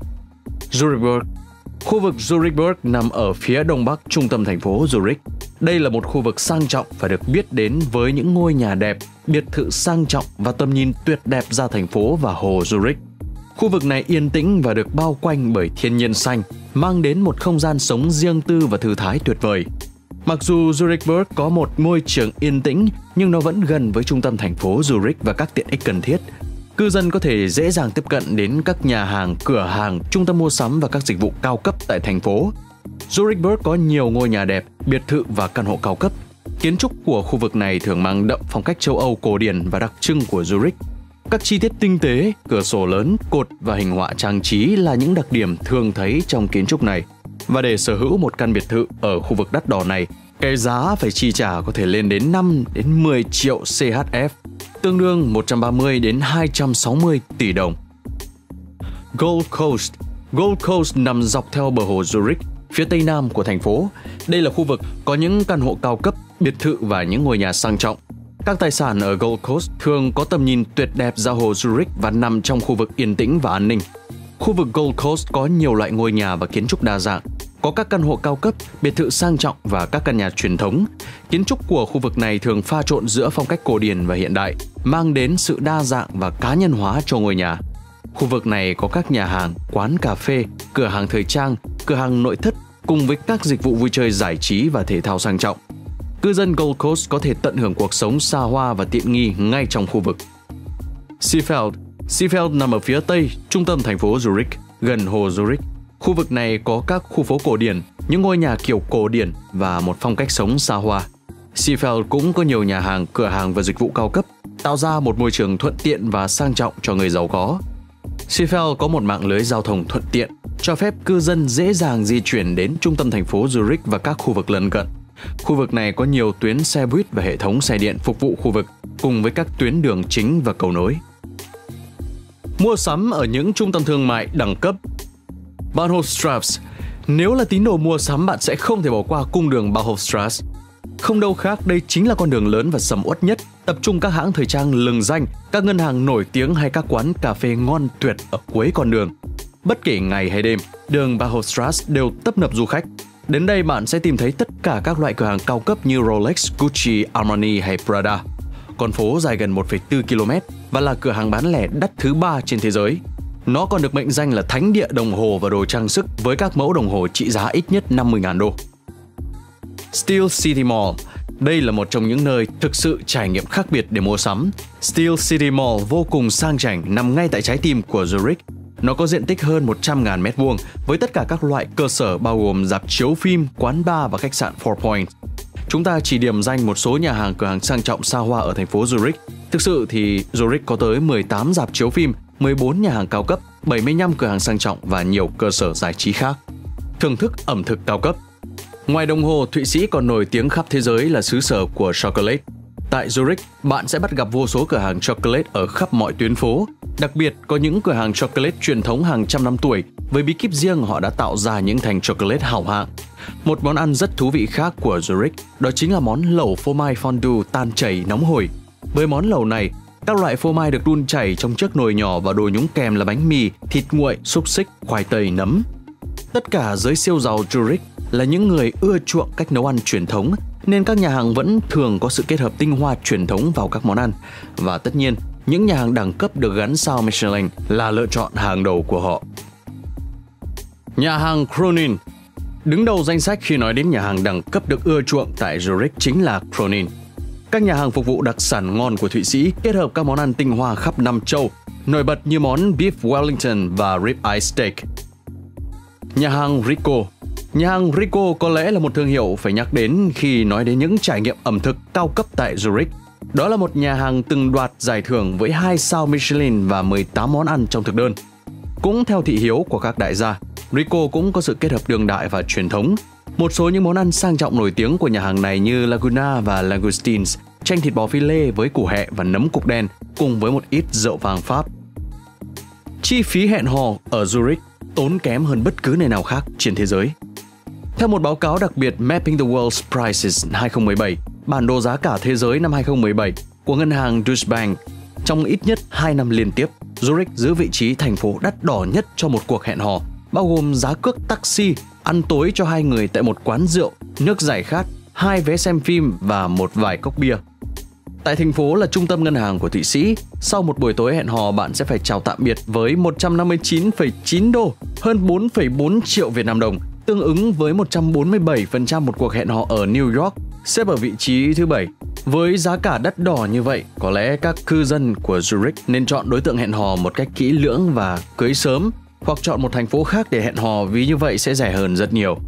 Zurichberg. Khu vực Zurichberg nằm ở phía đông bắc trung tâm thành phố Zurich. Đây là một khu vực sang trọng và được biết đến với những ngôi nhà đẹp, biệt thự sang trọng và tầm nhìn tuyệt đẹp ra thành phố và hồ Zurich. Khu vực này yên tĩnh và được bao quanh bởi thiên nhiên xanh, mang đến một không gian sống riêng tư và thư thái tuyệt vời. Mặc dù Zurichberg có một môi trường yên tĩnh, nhưng nó vẫn gần với trung tâm thành phố Zurich và các tiện ích cần thiết. Cư dân có thể dễ dàng tiếp cận đến các nhà hàng, cửa hàng, trung tâm mua sắm và các dịch vụ cao cấp tại thành phố. Zurichberg có nhiều ngôi nhà đẹp, biệt thự và căn hộ cao cấp. Kiến trúc của khu vực này thường mang đậm phong cách châu Âu cổ điển và đặc trưng của Zurich. Các chi tiết tinh tế, cửa sổ lớn, cột và hình họa trang trí là những đặc điểm thường thấy trong kiến trúc này. Và để sở hữu một căn biệt thự ở khu vực đắt đỏ này, cái giá phải chi trả có thể lên đến 5 đến 10 triệu CHF, tương đương 130 đến 260 tỷ đồng. Gold Coast. Gold Coast nằm dọc theo bờ hồ Zurich, phía tây nam của thành phố. Đây là khu vực có những căn hộ cao cấp, biệt thự và những ngôi nhà sang trọng. Các tài sản ở Gold Coast thường có tầm nhìn tuyệt đẹp ra hồ Zurich và nằm trong khu vực yên tĩnh và an ninh. Khu vực Gold Coast có nhiều loại ngôi nhà và kiến trúc đa dạng. Có các căn hộ cao cấp, biệt thự sang trọng và các căn nhà truyền thống. Kiến trúc của khu vực này thường pha trộn giữa phong cách cổ điển và hiện đại, mang đến sự đa dạng và cá nhân hóa cho ngôi nhà. Khu vực này có các nhà hàng, quán cà phê, cửa hàng thời trang, cửa hàng nội thất cùng với các dịch vụ vui chơi giải trí và thể thao sang trọng. Cư dân Gold Coast có thể tận hưởng cuộc sống xa hoa và tiện nghi ngay trong khu vực. Seefeld. Seefeld nằm ở phía tây, trung tâm thành phố Zurich, gần hồ Zurich. Khu vực này có các khu phố cổ điển, những ngôi nhà kiểu cổ điển và một phong cách sống xa hoa. Seefeld cũng có nhiều nhà hàng, cửa hàng và dịch vụ cao cấp, tạo ra một môi trường thuận tiện và sang trọng cho người giàu có. Seefeld có một mạng lưới giao thông thuận tiện, cho phép cư dân dễ dàng di chuyển đến trung tâm thành phố Zurich và các khu vực lân cận. Khu vực này có nhiều tuyến xe buýt và hệ thống xe điện phục vụ khu vực, cùng với các tuyến đường chính và cầu nối. Mua sắm ở những trung tâm thương mại đẳng cấp. Bahnhofstrasse. Nếu là tín đồ mua sắm, bạn sẽ không thể bỏ qua cung đường Bahnhofstrasse. Không đâu khác, đây chính là con đường lớn và sầm uất nhất, tập trung các hãng thời trang lừng danh, các ngân hàng nổi tiếng hay các quán cà phê ngon tuyệt ở cuối con đường. Bất kể ngày hay đêm, đường Bauhausstrasse đều tấp nập du khách. Đến đây bạn sẽ tìm thấy tất cả các loại cửa hàng cao cấp như Rolex, Gucci, Armani hay Prada. Con phố dài gần 1,4 km và là cửa hàng bán lẻ đắt thứ 3 trên thế giới. Nó còn được mệnh danh là thánh địa đồng hồ và đồ trang sức với các mẫu đồng hồ trị giá ít nhất 50.000 đô. Steel City Mall. Đây là một trong những nơi thực sự trải nghiệm khác biệt để mua sắm. Steel City Mall vô cùng sang chảnh, nằm ngay tại trái tim của Zurich. Nó có diện tích hơn 100.000 m2 với tất cả các loại cơ sở bao gồm rạp chiếu phim, quán bar và khách sạn Four Points. Chúng ta chỉ điểm danh một số nhà hàng cửa hàng sang trọng xa hoa ở thành phố Zurich. Thực sự thì Zurich có tới 18 rạp chiếu phim, 14 nhà hàng cao cấp, 75 cửa hàng sang trọng và nhiều cơ sở giải trí khác. Thưởng thức ẩm thực cao cấp. Ngoài đồng hồ, Thụy Sĩ còn nổi tiếng khắp thế giới là xứ sở của chocolate. Tại Zurich, bạn sẽ bắt gặp vô số cửa hàng chocolate ở khắp mọi tuyến phố. Đặc biệt, có những cửa hàng chocolate truyền thống hàng trăm năm tuổi, với bí kíp riêng họ đã tạo ra những thành chocolate hảo hạng. Một món ăn rất thú vị khác của Zurich đó chính là món lẩu phô mai fondue tan chảy nóng hổi. Với món lẩu này, các loại phô mai được đun chảy trong chiếc nồi nhỏ và đồ nhúng kèm là bánh mì, thịt nguội, xúc xích, khoai tây, nấm. Tất cả giới siêu giàu Zurich là những người ưa chuộng cách nấu ăn truyền thống, nên các nhà hàng vẫn thường có sự kết hợp tinh hoa truyền thống vào các món ăn. Và tất nhiên, những nhà hàng đẳng cấp được gắn sao Michelin là lựa chọn hàng đầu của họ. Nhà hàng Kronen. Đứng đầu danh sách khi nói đến nhà hàng đẳng cấp được ưa chuộng tại Zurich chính là Kronen. Các nhà hàng phục vụ đặc sản ngon của Thụy Sĩ kết hợp các món ăn tinh hoa khắp năm châu, nổi bật như món Beef Wellington và Ribeye Steak. Nhà hàng Rico. Nhà hàng Rico có lẽ là một thương hiệu phải nhắc đến khi nói đến những trải nghiệm ẩm thực cao cấp tại Zurich. Đó là một nhà hàng từng đoạt giải thưởng với 2 sao Michelin và 18 món ăn trong thực đơn. Cũng theo thị hiếu của các đại gia, Rico cũng có sự kết hợp đương đại và truyền thống. Một số những món ăn sang trọng nổi tiếng của nhà hàng này như Laguna và Langoustines, chanh thịt bò phi lê với củ hẹ và nấm cục đen cùng với một ít rượu vang Pháp. Chi phí hẹn hò ở Zurich tốn kém hơn bất cứ nơi nào khác trên thế giới. Theo một báo cáo đặc biệt Mapping the World's Prices 2017, bản đồ giá cả thế giới năm 2017 của ngân hàng Deutsche Bank, trong ít nhất 2 năm liên tiếp, Zurich giữ vị trí thành phố đắt đỏ nhất cho một cuộc hẹn hò, bao gồm giá cước taxi, ăn tối cho 2 người tại một quán rượu, nước giải khát, 2 vé xem phim và một vài cốc bia. Tại thành phố là trung tâm ngân hàng của Thụy Sĩ, sau một buổi tối hẹn hò bạn sẽ phải chào tạm biệt với 159,9 đô, hơn 4,4 triệu Việt Nam đồng, tương ứng với 147% một cuộc hẹn hò ở New York, xếp ở vị trí thứ 7. Với giá cả đắt đỏ như vậy, có lẽ các cư dân của Zurich nên chọn đối tượng hẹn hò một cách kỹ lưỡng và cưới sớm, hoặc chọn một thành phố khác để hẹn hò vì như vậy sẽ rẻ hơn rất nhiều.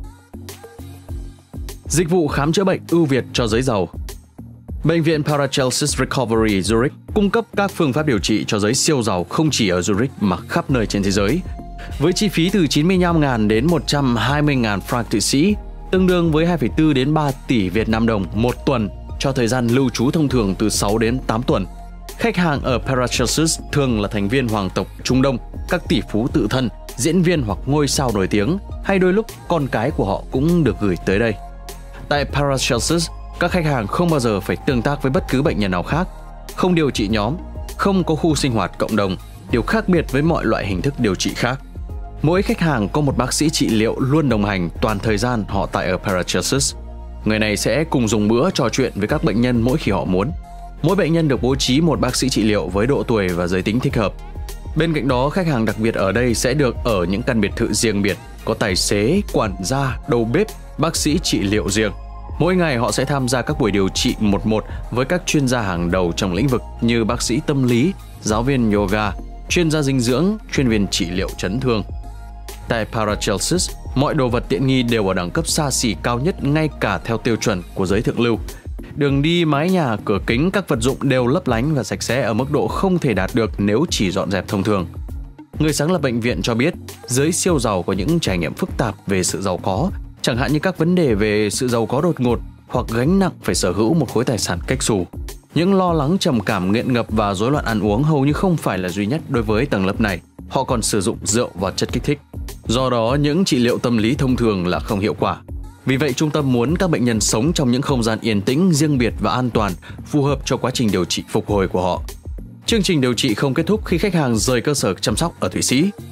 Dịch vụ khám chữa bệnh ưu việt cho giới giàu. Bệnh viện Paracelsus Recovery Zurich cung cấp các phương pháp điều trị cho giới siêu giàu không chỉ ở Zurich mà khắp nơi trên thế giới. Với chi phí từ 95.000 đến 120.000 franc Thụy Sĩ, tương đương với 2,4 đến 3 tỷ Việt Nam đồng một tuần cho thời gian lưu trú thông thường từ 6 đến 8 tuần. Khách hàng ở Paracelsus thường là thành viên hoàng tộc Trung Đông, các tỷ phú tự thân, diễn viên hoặc ngôi sao nổi tiếng, hay đôi lúc con cái của họ cũng được gửi tới đây. Tại Paracelsus, các khách hàng không bao giờ phải tương tác với bất cứ bệnh nhân nào khác, không điều trị nhóm, không có khu sinh hoạt cộng đồng, điều khác biệt với mọi loại hình thức điều trị khác. Mỗi khách hàng có một bác sĩ trị liệu luôn đồng hành toàn thời gian họ tại ở Paracelsus. Người này sẽ cùng dùng bữa trò chuyện với các bệnh nhân mỗi khi họ muốn. Mỗi bệnh nhân được bố trí một bác sĩ trị liệu với độ tuổi và giới tính thích hợp. Bên cạnh đó, khách hàng đặc biệt ở đây sẽ được ở những căn biệt thự riêng biệt, có tài xế, quản gia, đầu bếp, bác sĩ trị liệu riêng. Mỗi ngày họ sẽ tham gia các buổi điều trị 1-1 với các chuyên gia hàng đầu trong lĩnh vực như bác sĩ tâm lý, giáo viên yoga, chuyên gia dinh dưỡng, chuyên viên trị liệu chấn thương. Tại Paracelsus, mọi đồ vật tiện nghi đều ở đẳng cấp xa xỉ cao nhất ngay cả theo tiêu chuẩn của giới thượng lưu. Đường đi, mái nhà, cửa kính, các vật dụng đều lấp lánh và sạch sẽ ở mức độ không thể đạt được nếu chỉ dọn dẹp thông thường. Người sáng lập bệnh viện cho biết, giới siêu giàu có những trải nghiệm phức tạp về sự giàu có, chẳng hạn như các vấn đề về sự giàu có đột ngột hoặc gánh nặng phải sở hữu một khối tài sản cách xù. Những lo lắng, trầm cảm, nghiện ngập và rối loạn ăn uống hầu như không phải là duy nhất đối với tầng lớp này. Họ còn sử dụng rượu và chất kích thích. Do đó, những trị liệu tâm lý thông thường là không hiệu quả. Vì vậy, trung tâm muốn các bệnh nhân sống trong những không gian yên tĩnh, riêng biệt và an toàn, phù hợp cho quá trình điều trị phục hồi của họ. Chương trình điều trị không kết thúc khi khách hàng rời cơ sở chăm sóc ở Thụy Sĩ.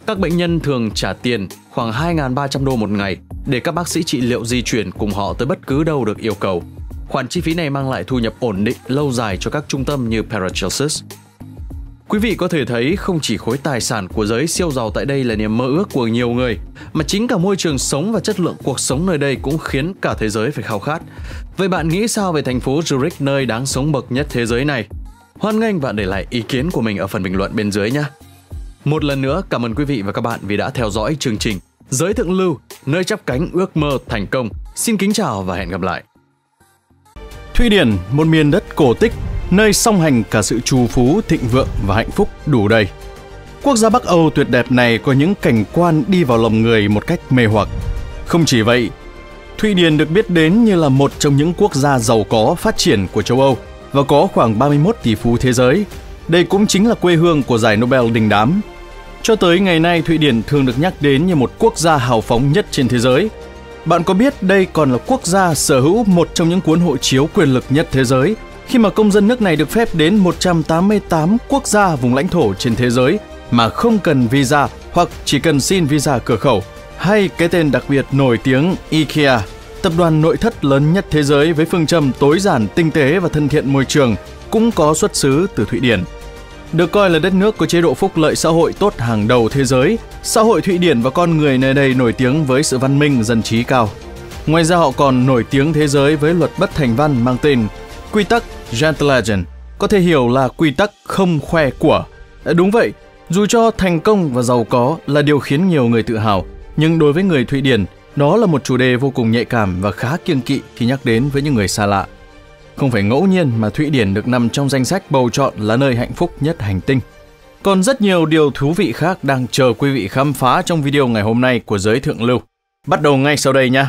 Các bệnh nhân thường trả tiền khoảng 2.300 đô một ngày để các bác sĩ trị liệu di chuyển cùng họ tới bất cứ đâu được yêu cầu. Khoản chi phí này mang lại thu nhập ổn định lâu dài cho các trung tâm như Paracelsus. Quý vị có thể thấy không chỉ khối tài sản của giới siêu giàu tại đây là niềm mơ ước của nhiều người, mà chính cả môi trường sống và chất lượng cuộc sống nơi đây cũng khiến cả thế giới phải khao khát. Vậy bạn nghĩ sao về thành phố Zurich, nơi đáng sống bậc nhất thế giới này? Hoan nghênh bạn để lại ý kiến của mình ở phần bình luận bên dưới nhé. Một lần nữa cảm ơn quý vị và các bạn vì đã theo dõi chương trình Giới Thượng Lưu, nơi chắp cánh ước mơ thành công. Xin kính chào và hẹn gặp lại. Thụy Điển, một miền đất cổ tích, nơi song hành cả sự trù phú, thịnh vượng và hạnh phúc đủ đầy. Quốc gia Bắc Âu tuyệt đẹp này có những cảnh quan đi vào lòng người một cách mê hoặc. Không chỉ vậy, Thụy Điển được biết đến như là một trong những quốc gia giàu có phát triển của châu Âu và có khoảng 31 tỷ phú thế giới. Đây cũng chính là quê hương của giải Nobel đình đám. Cho tới ngày nay, Thụy Điển thường được nhắc đến như một quốc gia hào phóng nhất trên thế giới. Bạn có biết đây còn là quốc gia sở hữu một trong những cuốn hộ chiếu quyền lực nhất thế giới, khi mà công dân nước này được phép đến 188 quốc gia vùng lãnh thổ trên thế giới mà không cần visa hoặc chỉ cần xin visa cửa khẩu. Hay cái tên đặc biệt nổi tiếng IKEA, tập đoàn nội thất lớn nhất thế giới với phương châm tối giản, tinh tế và thân thiện môi trường, cũng có xuất xứ từ Thụy Điển. Được coi là đất nước có chế độ phúc lợi xã hội tốt hàng đầu thế giới, xã hội Thụy Điển và con người nơi đây nổi tiếng với sự văn minh, dân trí cao. Ngoài ra họ còn nổi tiếng thế giới với luật bất thành văn mang tên quy tắc Gentleman, có thể hiểu là quy tắc không khoe của. Đúng vậy, dù cho thành công và giàu có là điều khiến nhiều người tự hào, nhưng đối với người Thụy Điển, đó là một chủ đề vô cùng nhạy cảm và khá kiêng kỵ khi nhắc đến với những người xa lạ. Không phải ngẫu nhiên mà Thụy Điển được nằm trong danh sách bầu chọn là nơi hạnh phúc nhất hành tinh. Còn rất nhiều điều thú vị khác đang chờ quý vị khám phá trong video ngày hôm nay của Giới Thượng Lưu. Bắt đầu ngay sau đây nhé!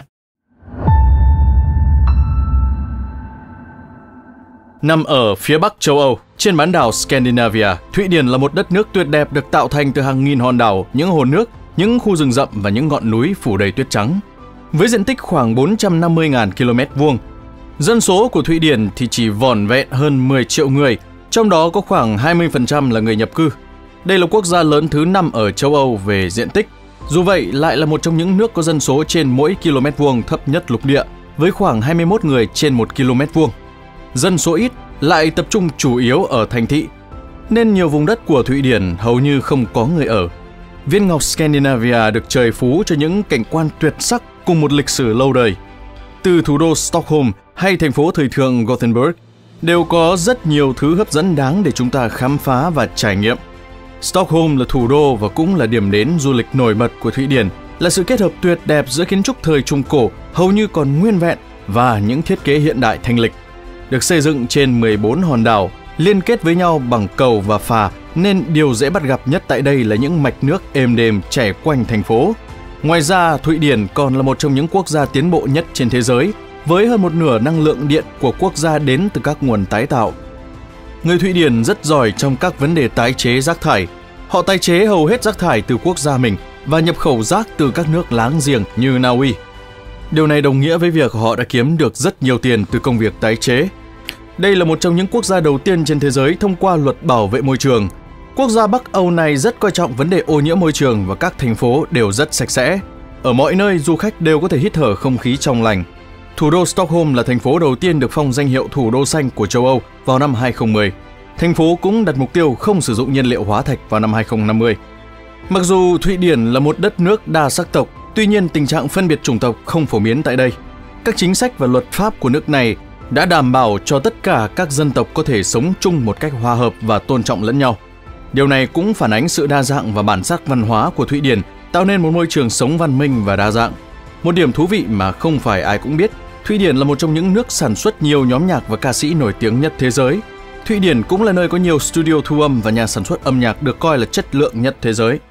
Nằm ở phía bắc châu Âu, trên bán đảo Scandinavia, Thụy Điển là một đất nước tuyệt đẹp được tạo thành từ hàng nghìn hòn đảo, những hồ nước, những khu rừng rậm và những ngọn núi phủ đầy tuyết trắng. Với diện tích khoảng 450.000 km vuông, dân số của Thụy Điển thì chỉ vỏn vẹn hơn 10 triệu người, trong đó có khoảng 20% là người nhập cư. Đây là quốc gia lớn thứ 5 ở châu Âu về diện tích. Dù vậy, lại là một trong những nước có dân số trên mỗi km vuông thấp nhất lục địa, với khoảng 21 người trên 1 km vuông. Dân số ít lại tập trung chủ yếu ở thành thị, nên nhiều vùng đất của Thụy Điển hầu như không có người ở. Viên ngọc Scandinavia được trời phú cho những cảnh quan tuyệt sắc cùng một lịch sử lâu đời. Từ thủ đô Stockholm hay thành phố thời thượng Gothenburg, đều có rất nhiều thứ hấp dẫn đáng để chúng ta khám phá và trải nghiệm. Stockholm là thủ đô và cũng là điểm đến du lịch nổi bật của Thụy Điển, là sự kết hợp tuyệt đẹp giữa kiến trúc thời Trung Cổ hầu như còn nguyên vẹn và những thiết kế hiện đại thanh lịch. Được xây dựng trên 14 hòn đảo, liên kết với nhau bằng cầu và phà, nên điều dễ bắt gặp nhất tại đây là những mạch nước êm đềm chảy quanh thành phố. Ngoài ra, Thụy Điển còn là một trong những quốc gia tiến bộ nhất trên thế giới, với hơn một nửa năng lượng điện của quốc gia đến từ các nguồn tái tạo. Người Thụy Điển rất giỏi trong các vấn đề tái chế rác thải. Họ tái chế hầu hết rác thải từ quốc gia mình và nhập khẩu rác từ các nước láng giềng như Na Uy. Điều này đồng nghĩa với việc họ đã kiếm được rất nhiều tiền từ công việc tái chế. Đây là một trong những quốc gia đầu tiên trên thế giới thông qua luật bảo vệ môi trường. Quốc gia Bắc Âu này rất coi trọng vấn đề ô nhiễm môi trường và các thành phố đều rất sạch sẽ. Ở mọi nơi, du khách đều có thể hít thở không khí trong lành. Thủ đô Stockholm là thành phố đầu tiên được phong danh hiệu thủ đô xanh của châu Âu vào năm 2010. Thành phố cũng đặt mục tiêu không sử dụng nhiên liệu hóa thạch vào năm 2050. Mặc dù Thụy Điển là một đất nước đa sắc tộc, tuy nhiên tình trạng phân biệt chủng tộc không phổ biến tại đây. Các chính sách và luật pháp của nước này đã đảm bảo cho tất cả các dân tộc có thể sống chung một cách hòa hợp và tôn trọng lẫn nhau. Điều này cũng phản ánh sự đa dạng và bản sắc văn hóa của Thụy Điển, tạo nên một môi trường sống văn minh và đa dạng. Một điểm thú vị mà không phải ai cũng biết, Thụy Điển là một trong những nước sản xuất nhiều nhóm nhạc và ca sĩ nổi tiếng nhất thế giới. Thụy Điển cũng là nơi có nhiều studio thu âm và nhà sản xuất âm nhạc được coi là chất lượng nhất thế giới.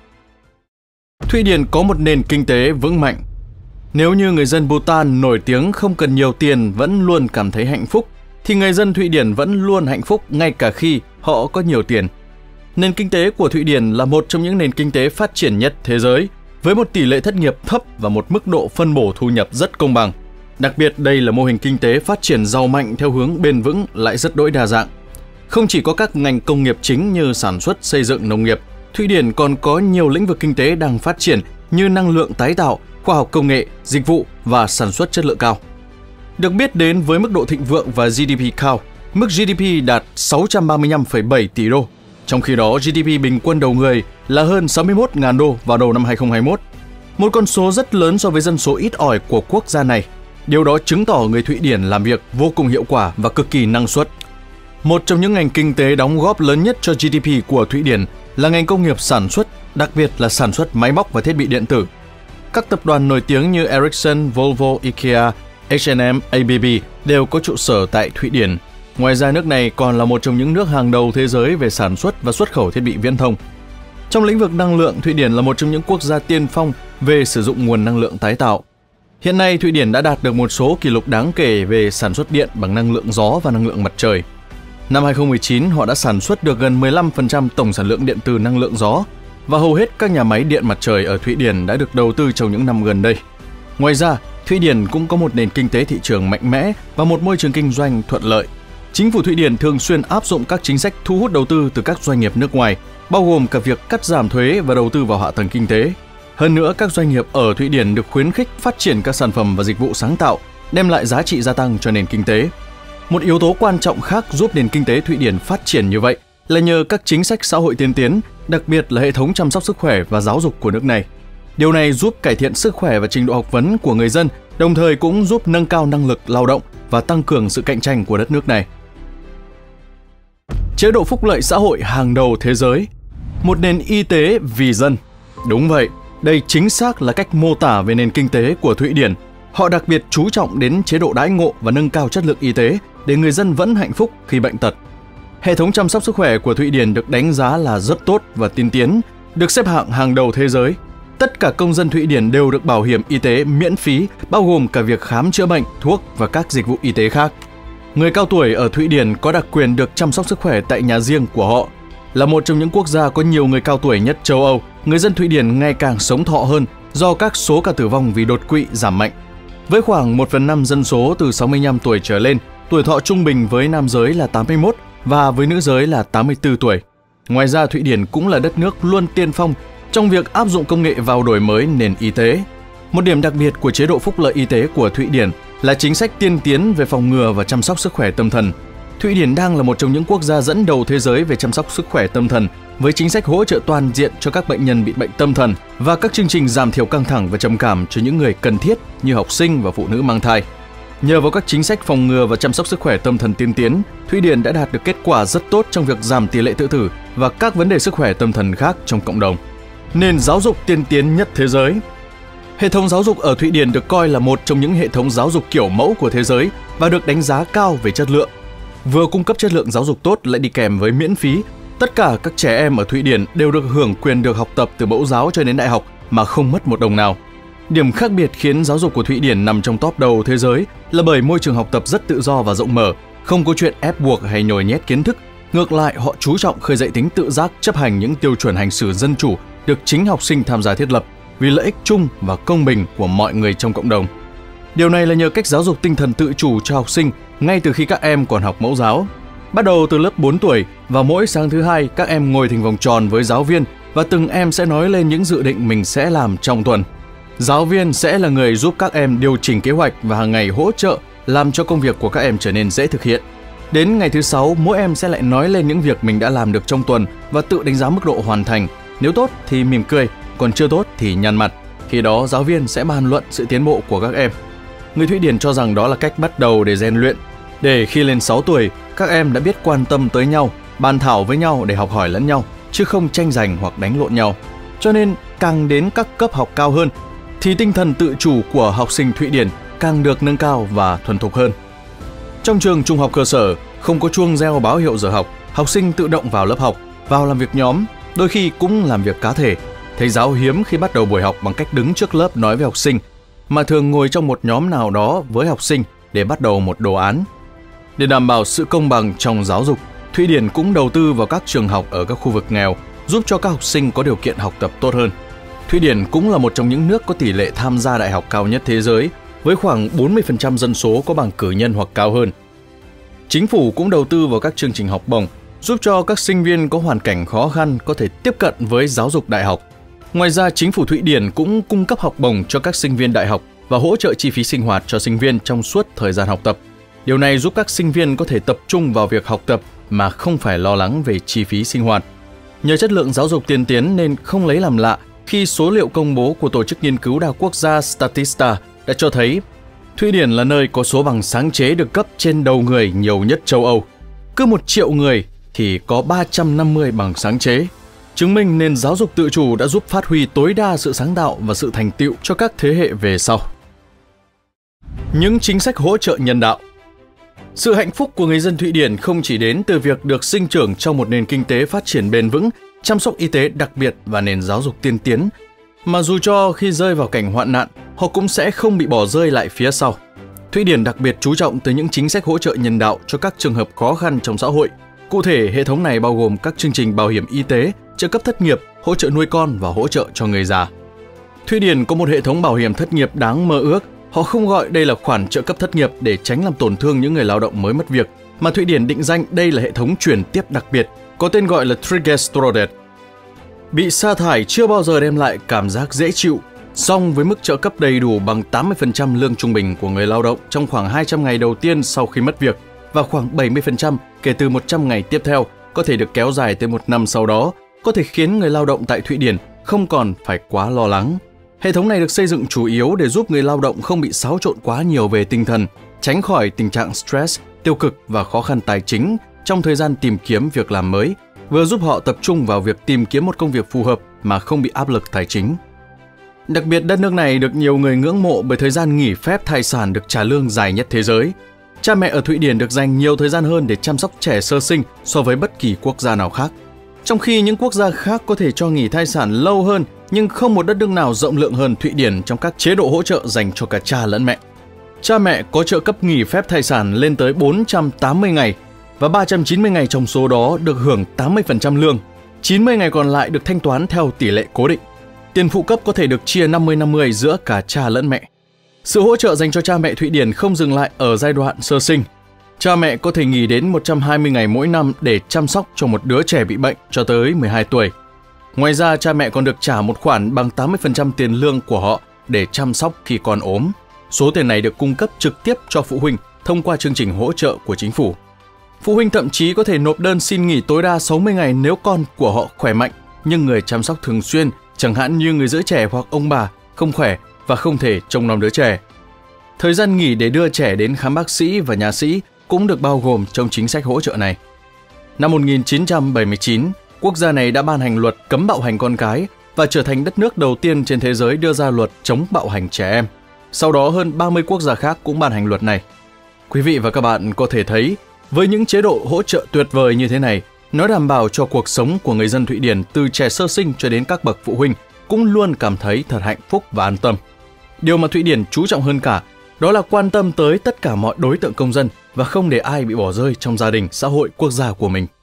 Thụy Điển có một nền kinh tế vững mạnh. Nếu như người dân Bhutan nổi tiếng không cần nhiều tiền vẫn luôn cảm thấy hạnh phúc, thì người dân Thụy Điển vẫn luôn hạnh phúc ngay cả khi họ có nhiều tiền. Nền kinh tế của Thụy Điển là một trong những nền kinh tế phát triển nhất thế giới, với một tỷ lệ thất nghiệp thấp và một mức độ phân bổ thu nhập rất công bằng. Đặc biệt đây là mô hình kinh tế phát triển giàu mạnh theo hướng bền vững lại rất đỗi đa dạng. Không chỉ có các ngành công nghiệp chính như sản xuất, xây dựng, nông nghiệp, Thụy Điển còn có nhiều lĩnh vực kinh tế đang phát triển như năng lượng tái tạo, khoa học công nghệ, dịch vụ và sản xuất chất lượng cao. Được biết đến với mức độ thịnh vượng và GDP cao, mức GDP đạt 635,7 tỷ đô. Trong khi đó, GDP bình quân đầu người là hơn 61.000 đô vào đầu năm 2021. Một con số rất lớn so với dân số ít ỏi của quốc gia này. Điều đó chứng tỏ người Thụy Điển làm việc vô cùng hiệu quả và cực kỳ năng suất. Một trong những ngành kinh tế đóng góp lớn nhất cho GDP của Thụy Điển là ngành công nghiệp sản xuất, đặc biệt là sản xuất máy móc và thiết bị điện tử. Các tập đoàn nổi tiếng như Ericsson, Volvo, IKEA, H&M, ABB đều có trụ sở tại Thụy Điển. Ngoài ra, nước này còn là một trong những nước hàng đầu thế giới về sản xuất và xuất khẩu thiết bị viễn thông. Trong lĩnh vực năng lượng, Thụy Điển là một trong những quốc gia tiên phong về sử dụng nguồn năng lượng tái tạo. Hiện nay, Thụy Điển đã đạt được một số kỷ lục đáng kể về sản xuất điện bằng năng lượng gió và năng lượng mặt trời. Năm 2019, họ đã sản xuất được gần 15% tổng sản lượng điện từ năng lượng gió, và hầu hết các nhà máy điện mặt trời ở Thụy Điển đã được đầu tư trong những năm gần đây. Ngoài ra, Thụy Điển cũng có một nền kinh tế thị trường mạnh mẽ và một môi trường kinh doanh thuận lợi. Chính phủ Thụy Điển thường xuyên áp dụng các chính sách thu hút đầu tư từ các doanh nghiệp nước ngoài, bao gồm cả việc cắt giảm thuế và đầu tư vào hạ tầng kinh tế. Hơn nữa, các doanh nghiệp ở Thụy Điển được khuyến khích phát triển các sản phẩm và dịch vụ sáng tạo, đem lại giá trị gia tăng cho nền kinh tế. Một yếu tố quan trọng khác giúp nền kinh tế Thụy Điển phát triển như vậy là nhờ các chính sách xã hội tiên tiến, đặc biệt là hệ thống chăm sóc sức khỏe và giáo dục của nước này. Điều này giúp cải thiện sức khỏe và trình độ học vấn của người dân, đồng thời cũng giúp nâng cao năng lực lao động và tăng cường sự cạnh tranh của đất nước này. Chế độ phúc lợi xã hội hàng đầu thế giới, một nền y tế vì dân. Đúng vậy, đây chính xác là cách mô tả về nền kinh tế của Thụy Điển. Họ đặc biệt chú trọng đến chế độ đãi ngộ và nâng cao chất lượng y tế để người dân vẫn hạnh phúc khi bệnh tật. Hệ thống chăm sóc sức khỏe của Thụy Điển được đánh giá là rất tốt và tiên tiến, được xếp hạng hàng đầu thế giới. Tất cả công dân Thụy Điển đều được bảo hiểm y tế miễn phí, bao gồm cả việc khám chữa bệnh, thuốc và các dịch vụ y tế khác. Người cao tuổi ở Thụy Điển có đặc quyền được chăm sóc sức khỏe tại nhà riêng của họ. Là một trong những quốc gia có nhiều người cao tuổi nhất châu Âu, người dân Thụy Điển ngày càng sống thọ hơn do các số ca tử vong vì đột quỵ giảm mạnh. Với khoảng 1/5 dân số từ 65 tuổi trở lên, tuổi thọ trung bình với nam giới là 81 và với nữ giới là 84 tuổi. Ngoài ra, Thụy Điển cũng là đất nước luôn tiên phong trong việc áp dụng công nghệ vào đổi mới nền y tế. Một điểm đặc biệt của chế độ phúc lợi y tế của Thụy Điển là chính sách tiên tiến về phòng ngừa và chăm sóc sức khỏe tâm thần. Thụy Điển đang là một trong những quốc gia dẫn đầu thế giới về chăm sóc sức khỏe tâm thần, với chính sách hỗ trợ toàn diện cho các bệnh nhân bị bệnh tâm thần và các chương trình giảm thiểu căng thẳng và trầm cảm cho những người cần thiết như học sinh và phụ nữ mang thai. Nhờ vào các chính sách phòng ngừa và chăm sóc sức khỏe tâm thần tiên tiến, Thụy Điển đã đạt được kết quả rất tốt trong việc giảm tỷ lệ tự tử và các vấn đề sức khỏe tâm thần khác trong cộng đồng. Nền giáo dục tiên tiến nhất thế giới. Hệ thống giáo dục ở Thụy Điển được coi là một trong những hệ thống giáo dục kiểu mẫu của thế giới và được đánh giá cao về chất lượng. Vừa cung cấp chất lượng giáo dục tốt lại đi kèm với miễn phí, tất cả các trẻ em ở Thụy Điển đều được hưởng quyền được học tập từ mẫu giáo cho đến đại học mà không mất một đồng nào. Điểm khác biệt khiến giáo dục của Thụy Điển nằm trong top đầu thế giới là bởi môi trường học tập rất tự do và rộng mở, không có chuyện ép buộc hay nhồi nhét kiến thức. Ngược lại, họ chú trọng khơi dậy tính tự giác, chấp hành những tiêu chuẩn hành xử dân chủ được chính học sinh tham gia thiết lập vì lợi ích chung và công bình của mọi người trong cộng đồng. Điều này là nhờ cách giáo dục tinh thần tự chủ cho học sinh ngay từ khi các em còn học mẫu giáo. Bắt đầu từ lớp 4 tuổi, và mỗi sáng thứ Hai các em ngồi thành vòng tròn với giáo viên và từng em sẽ nói lên những dự định mình sẽ làm trong tuần. Giáo viên sẽ là người giúp các em điều chỉnh kế hoạch và hàng ngày hỗ trợ làm cho công việc của các em trở nên dễ thực hiện. Đến ngày thứ 6, mỗi em sẽ lại nói lên những việc mình đã làm được trong tuần và tự đánh giá mức độ hoàn thành. Nếu tốt thì mỉm cười, còn chưa tốt thì nhăn mặt. Khi đó giáo viên sẽ bàn luận sự tiến bộ của các em. Người Thụy Điển cho rằng đó là cách bắt đầu để rèn luyện, để khi lên 6 tuổi, các em đã biết quan tâm tới nhau, bàn thảo với nhau để học hỏi lẫn nhau, chứ không tranh giành hoặc đánh lộn nhau. Cho nên, càng đến các cấp học cao hơn, thì tinh thần tự chủ của học sinh Thụy Điển càng được nâng cao và thuần thục hơn. Trong trường trung học cơ sở, không có chuông reo báo hiệu giờ học, học sinh tự động vào lớp học, vào làm việc nhóm, đôi khi cũng làm việc cá thể. Thầy giáo hiếm khi bắt đầu buổi học bằng cách đứng trước lớp nói với học sinh, mà thường ngồi trong một nhóm nào đó với học sinh để bắt đầu một đồ án. Để đảm bảo sự công bằng trong giáo dục, Thụy Điển cũng đầu tư vào các trường học ở các khu vực nghèo, giúp cho các học sinh có điều kiện học tập tốt hơn. Thụy Điển cũng là một trong những nước có tỷ lệ tham gia đại học cao nhất thế giới, với khoảng 40% dân số có bằng cử nhân hoặc cao hơn. Chính phủ cũng đầu tư vào các chương trình học bổng, giúp cho các sinh viên có hoàn cảnh khó khăn có thể tiếp cận với giáo dục đại học. Ngoài ra, chính phủ Thụy Điển cũng cung cấp học bổng cho các sinh viên đại học và hỗ trợ chi phí sinh hoạt cho sinh viên trong suốt thời gian học tập. Điều này giúp các sinh viên có thể tập trung vào việc học tập mà không phải lo lắng về chi phí sinh hoạt. Nhờ chất lượng giáo dục tiên tiến nên không lấy làm lạ khi số liệu công bố của Tổ chức Nghiên cứu Đa quốc gia Statista đã cho thấy Thụy Điển là nơi có số bằng sáng chế được cấp trên đầu người nhiều nhất châu Âu. Cứ 1 triệu người thì có 350 bằng sáng chế, chứng minh nền giáo dục tự chủ đã giúp phát huy tối đa sự sáng tạo và sự thành tựu cho các thế hệ về sau. Những chính sách hỗ trợ nhân đạo. Sự hạnh phúc của người dân Thụy Điển không chỉ đến từ việc được sinh trưởng trong một nền kinh tế phát triển bền vững, chăm sóc y tế đặc biệt và nền giáo dục tiên tiến, mà dù cho khi rơi vào cảnh hoạn nạn, họ cũng sẽ không bị bỏ rơi lại phía sau. Thụy Điển đặc biệt chú trọng tới những chính sách hỗ trợ nhân đạo cho các trường hợp khó khăn trong xã hội. Cụ thể, hệ thống này bao gồm các chương trình bảo hiểm y tế, trợ cấp thất nghiệp, hỗ trợ nuôi con và hỗ trợ cho người già. Thụy Điển có một hệ thống bảo hiểm thất nghiệp đáng mơ ước. Họ không gọi đây là khoản trợ cấp thất nghiệp để tránh làm tổn thương những người lao động mới mất việc, mà Thụy Điển định danh đây là hệ thống chuyển tiếp đặc biệt, có tên gọi là Trygghetsrådet. Bị sa thải chưa bao giờ đem lại cảm giác dễ chịu, song với mức trợ cấp đầy đủ bằng 80% lương trung bình của người lao động trong khoảng 200 ngày đầu tiên sau khi mất việc và khoảng 70% kể từ 100 ngày tiếp theo, có thể được kéo dài tới 1 năm sau đó, có thể khiến người lao động tại Thụy Điển không còn phải quá lo lắng. Hệ thống này được xây dựng chủ yếu để giúp người lao động không bị xáo trộn quá nhiều về tinh thần, tránh khỏi tình trạng stress, tiêu cực và khó khăn tài chính trong thời gian tìm kiếm việc làm mới, vừa giúp họ tập trung vào việc tìm kiếm một công việc phù hợp mà không bị áp lực tài chính. Đặc biệt, đất nước này được nhiều người ngưỡng mộ bởi thời gian nghỉ phép thai sản được trả lương dài nhất thế giới. Cha mẹ ở Thụy Điển được dành nhiều thời gian hơn để chăm sóc trẻ sơ sinh so với bất kỳ quốc gia nào khác. Trong khi những quốc gia khác có thể cho nghỉ thai sản lâu hơn, nhưng không một đất nước nào rộng lượng hơn Thụy Điển trong các chế độ hỗ trợ dành cho cả cha lẫn mẹ. Cha mẹ có trợ cấp nghỉ phép thai sản lên tới 480 ngày và 390 ngày trong số đó được hưởng 80% lương. 90 ngày còn lại được thanh toán theo tỷ lệ cố định. Tiền phụ cấp có thể được chia 50-50 giữa cả cha lẫn mẹ. Sự hỗ trợ dành cho cha mẹ Thụy Điển không dừng lại ở giai đoạn sơ sinh. Cha mẹ có thể nghỉ đến 120 ngày mỗi năm để chăm sóc cho một đứa trẻ bị bệnh cho tới 12 tuổi. Ngoài ra, cha mẹ còn được trả một khoản bằng 80% tiền lương của họ để chăm sóc khi con ốm. Số tiền này được cung cấp trực tiếp cho phụ huynh thông qua chương trình hỗ trợ của chính phủ. Phụ huynh thậm chí có thể nộp đơn xin nghỉ tối đa 60 ngày nếu con của họ khỏe mạnh, nhưng người chăm sóc thường xuyên, chẳng hạn như người giữ trẻ hoặc ông bà, không khỏe và không thể trông nom đứa trẻ. Thời gian nghỉ để đưa trẻ đến khám bác sĩ và nhà sĩ cũng được bao gồm trong chính sách hỗ trợ này. Năm 1979, quốc gia này đã ban hành luật cấm bạo hành con cái và trở thành đất nước đầu tiên trên thế giới đưa ra luật chống bạo hành trẻ em. Sau đó, hơn 30 quốc gia khác cũng ban hành luật này. Quý vị và các bạn có thể thấy, với những chế độ hỗ trợ tuyệt vời như thế này, nó đảm bảo cho cuộc sống của người dân Thụy Điển từ trẻ sơ sinh cho đến các bậc phụ huynh cũng luôn cảm thấy thật hạnh phúc và an tâm. Điều mà Thụy Điển chú trọng hơn cả, đó là quan tâm tới tất cả mọi đối tượng công dân và không để ai bị bỏ rơi trong gia đình, xã hội, quốc gia của mình.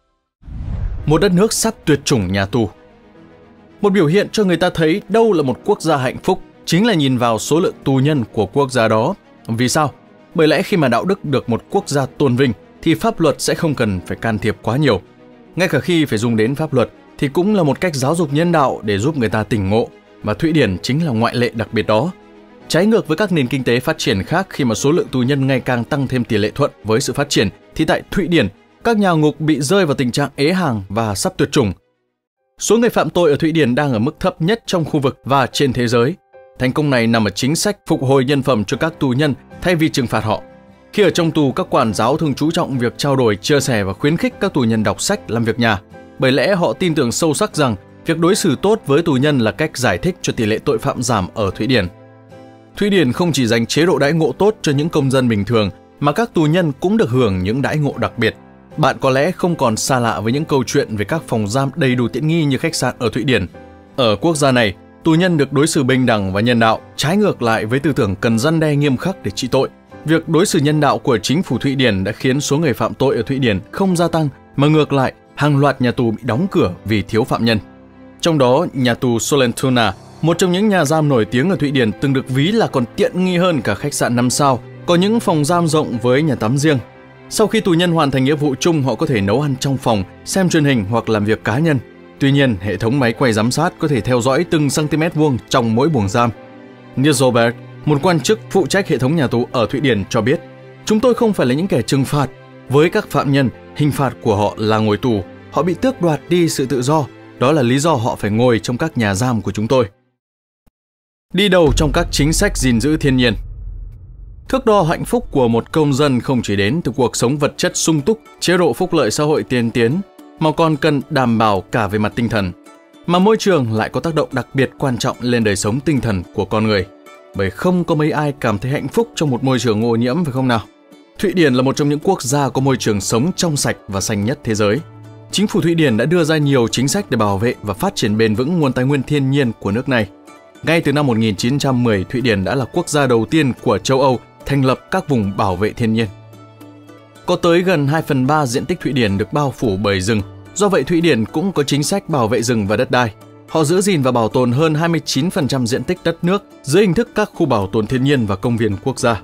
Một đất nước sắp tuyệt chủng nhà tù. Một biểu hiện cho người ta thấy đâu là một quốc gia hạnh phúc chính là nhìn vào số lượng tù nhân của quốc gia đó. Vì sao? Bởi lẽ khi mà đạo đức được một quốc gia tôn vinh thì pháp luật sẽ không cần phải can thiệp quá nhiều. Ngay cả khi phải dùng đến pháp luật thì cũng là một cách giáo dục nhân đạo để giúp người ta tỉnh ngộ, và Thụy Điển chính là ngoại lệ đặc biệt đó. Trái ngược với các nền kinh tế phát triển khác, khi mà số lượng tù nhân ngày càng tăng thêm tỷ lệ thuận với sự phát triển, thì tại Thụy Điển, các nhà ngục bị rơi vào tình trạng ế hàng và sắp tuyệt chủng. Số người phạm tội ở Thụy Điển đang ở mức thấp nhất trong khu vực và trên thế giới. Thành công này nằm ở chính sách phục hồi nhân phẩm cho các tù nhân thay vì trừng phạt họ. Khi ở trong tù, các quản giáo thường chú trọng việc trao đổi, chia sẻ và khuyến khích các tù nhân đọc sách, làm việc nhà. Bởi lẽ họ tin tưởng sâu sắc rằng việc đối xử tốt với tù nhân là cách giải thích cho tỷ lệ tội phạm giảm ở Thụy Điển. Thụy Điển không chỉ dành chế độ đãi ngộ tốt cho những công dân bình thường, mà các tù nhân cũng được hưởng những đãi ngộ đặc biệt. Bạn có lẽ không còn xa lạ với những câu chuyện về các phòng giam đầy đủ tiện nghi như khách sạn ở Thụy Điển. Ở quốc gia này, tù nhân được đối xử bình đẳng và nhân đạo, trái ngược lại với tư tưởng cần răn đe nghiêm khắc để trị tội. Việc đối xử nhân đạo của chính phủ Thụy Điển đã khiến số người phạm tội ở Thụy Điển không gia tăng, mà ngược lại, hàng loạt nhà tù bị đóng cửa vì thiếu phạm nhân. Trong đó, nhà tù Sollentuna, một trong những nhà giam nổi tiếng ở Thụy Điển, từng được ví là còn tiện nghi hơn cả khách sạn 5 sao, có những phòng giam rộng với nhà tắm riêng. Sau khi tù nhân hoàn thành nghĩa vụ chung, họ có thể nấu ăn trong phòng, xem truyền hình hoặc làm việc cá nhân. Tuy nhiên, hệ thống máy quay giám sát có thể theo dõi từng cm vuông trong mỗi buồng giam. Nils Robert, một quan chức phụ trách hệ thống nhà tù ở Thụy Điển cho biết, chúng tôi không phải là những kẻ trừng phạt. Với các phạm nhân, hình phạt của họ là ngồi tù. Họ bị tước đoạt đi sự tự do. Đó là lý do họ phải ngồi trong các nhà giam của chúng tôi. Đi đầu trong các chính sách gìn giữ thiên nhiên. Thước đo hạnh phúc của một công dân không chỉ đến từ cuộc sống vật chất sung túc, chế độ phúc lợi xã hội tiên tiến, mà còn cần đảm bảo cả về mặt tinh thần. Mà môi trường lại có tác động đặc biệt quan trọng lên đời sống tinh thần của con người. Bởi không có mấy ai cảm thấy hạnh phúc trong một môi trường ô nhiễm, phải không nào? Thụy Điển là một trong những quốc gia có môi trường sống trong sạch và xanh nhất thế giới. Chính phủ Thụy Điển đã đưa ra nhiều chính sách để bảo vệ và phát triển bền vững nguồn tài nguyên thiên nhiên của nước này. Ngay từ năm 1910, Thụy Điển đã là quốc gia đầu tiên của châu Âu thành lập các vùng bảo vệ thiên nhiên. Có tới gần 2/3 diện tích Thụy Điển được bao phủ bởi rừng. Do vậy, Thụy Điển cũng có chính sách bảo vệ rừng và đất đai. Họ giữ gìn và bảo tồn hơn 29% diện tích đất nước dưới hình thức các khu bảo tồn thiên nhiên và công viên quốc gia.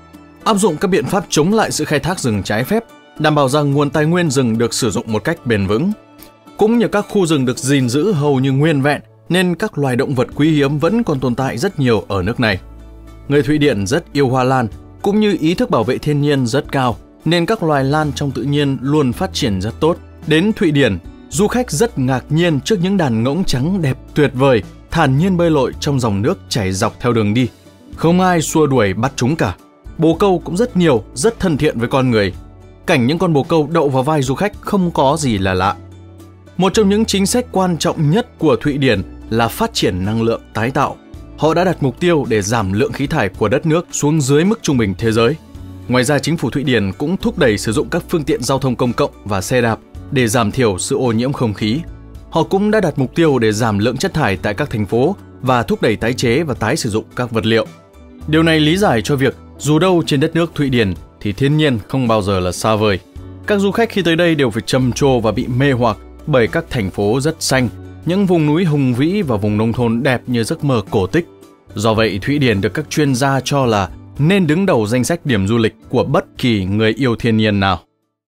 Áp dụng các biện pháp chống lại sự khai thác rừng trái phép, đảm bảo rằng nguồn tài nguyên rừng được sử dụng một cách bền vững. Cũng như các khu rừng được gìn giữ hầu như nguyên vẹn, nên các loài động vật quý hiếm vẫn còn tồn tại rất nhiều ở nước này. Người Thụy Điển rất yêu hoa lan, cũng như ý thức bảo vệ thiên nhiên rất cao, nên các loài lan trong tự nhiên luôn phát triển rất tốt. Đến Thụy Điển, du khách rất ngạc nhiên trước những đàn ngỗng trắng đẹp tuyệt vời, thản nhiên bơi lội trong dòng nước chảy dọc theo đường đi. Không ai xua đuổi bắt chúng cả. Bồ câu cũng rất nhiều, rất thân thiện với con người. Cảnh những con bồ câu đậu vào vai du khách không có gì là lạ. Một trong những chính sách quan trọng nhất của Thụy Điển là phát triển năng lượng tái tạo. Họ đã đặt mục tiêu để giảm lượng khí thải của đất nước xuống dưới mức trung bình thế giới. Ngoài ra, chính phủ Thụy Điển cũng thúc đẩy sử dụng các phương tiện giao thông công cộng và xe đạp để giảm thiểu sự ô nhiễm không khí. Họ cũng đã đặt mục tiêu để giảm lượng chất thải tại các thành phố và thúc đẩy tái chế và tái sử dụng các vật liệu. Điều này lý giải cho việc dù đâu trên đất nước Thụy Điển thì thiên nhiên không bao giờ là xa vời. Các du khách khi tới đây đều phải trầm trồ và bị mê hoặc bởi các thành phố rất xanh, những vùng núi hùng vĩ và vùng nông thôn đẹp như giấc mơ cổ tích. Do vậy, Thụy Điển được các chuyên gia cho là nên đứng đầu danh sách điểm du lịch của bất kỳ người yêu thiên nhiên nào.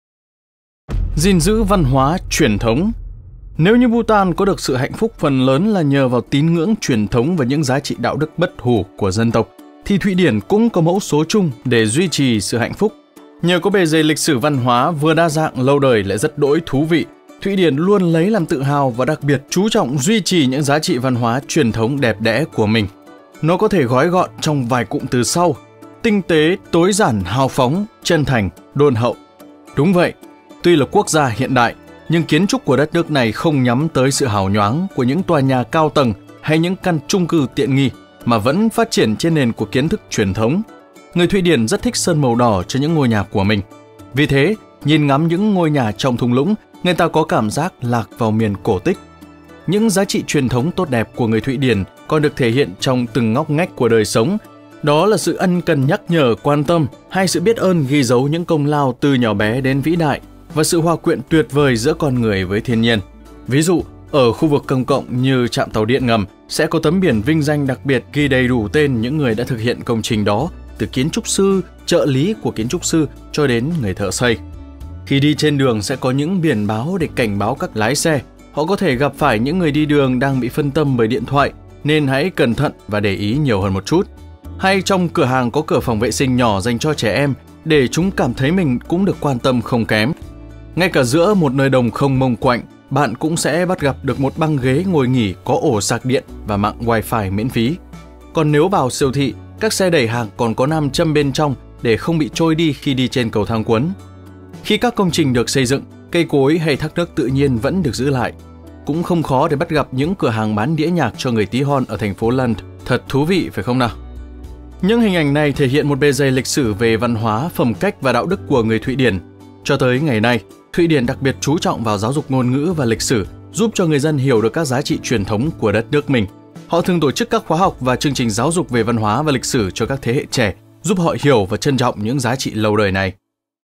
Gìn giữ văn hóa truyền thống. Nếu như Bhutan có được sự hạnh phúc phần lớn là nhờ vào tín ngưỡng truyền thống và những giá trị đạo đức bất hủ của dân tộc, thì Thụy Điển cũng có mẫu số chung để duy trì sự hạnh phúc. Nhờ có bề dày lịch sử văn hóa vừa đa dạng lâu đời lại rất đỗi thú vị, Thụy Điển luôn lấy làm tự hào và đặc biệt chú trọng duy trì những giá trị văn hóa truyền thống đẹp đẽ của mình. Nó có thể gói gọn trong vài cụm từ sau: tinh tế, tối giản, hào phóng, chân thành, đôn hậu. Đúng vậy, tuy là quốc gia hiện đại, nhưng kiến trúc của đất nước này không nhắm tới sự hào nhoáng của những tòa nhà cao tầng hay những căn chung cư tiện nghi, mà vẫn phát triển trên nền của kiến thức truyền thống. Người Thụy Điển rất thích sơn màu đỏ cho những ngôi nhà của mình. Vì thế, nhìn ngắm những ngôi nhà trong thung lũng, người ta có cảm giác lạc vào miền cổ tích. Những giá trị truyền thống tốt đẹp của người Thụy Điển còn được thể hiện trong từng ngóc ngách của đời sống. Đó là sự ân cần nhắc nhở, quan tâm hay sự biết ơn ghi dấu những công lao từ nhỏ bé đến vĩ đại và sự hòa quyện tuyệt vời giữa con người với thiên nhiên. Ví dụ, ở khu vực công cộng như trạm tàu điện ngầm sẽ có tấm biển vinh danh đặc biệt ghi đầy đủ tên những người đã thực hiện công trình đó, từ kiến trúc sư, trợ lý của kiến trúc sư cho đến người thợ xây. Khi đi trên đường sẽ có những biển báo để cảnh báo các lái xe. Họ có thể gặp phải những người đi đường đang bị phân tâm bởi điện thoại, nên hãy cẩn thận và để ý nhiều hơn một chút. Hay trong cửa hàng có cửa phòng vệ sinh nhỏ dành cho trẻ em để chúng cảm thấy mình cũng được quan tâm không kém. Ngay cả giữa một nơi đồng không mông quạnh, bạn cũng sẽ bắt gặp được một băng ghế ngồi nghỉ có ổ sạc điện và mạng wifi miễn phí. Còn nếu vào siêu thị, các xe đẩy hàng còn có nam châm bên trong để không bị trôi đi khi đi trên cầu thang cuốn. Khi các công trình được xây dựng, cây cối hay thác nước tự nhiên vẫn được giữ lại. Cũng không khó để bắt gặp những cửa hàng bán đĩa nhạc cho người tí hon ở thành phố Lund. Thật thú vị phải không nào? Những hình ảnh này thể hiện một bề dày lịch sử về văn hóa, phẩm cách và đạo đức của người Thụy Điển. Cho tới ngày nay, Thụy Điển đặc biệt chú trọng vào giáo dục ngôn ngữ và lịch sử, giúp cho người dân hiểu được các giá trị truyền thống của đất nước mình. Họ thường tổ chức các khóa học và chương trình giáo dục về văn hóa và lịch sử cho các thế hệ trẻ, giúp họ hiểu và trân trọng những giá trị lâu đời này.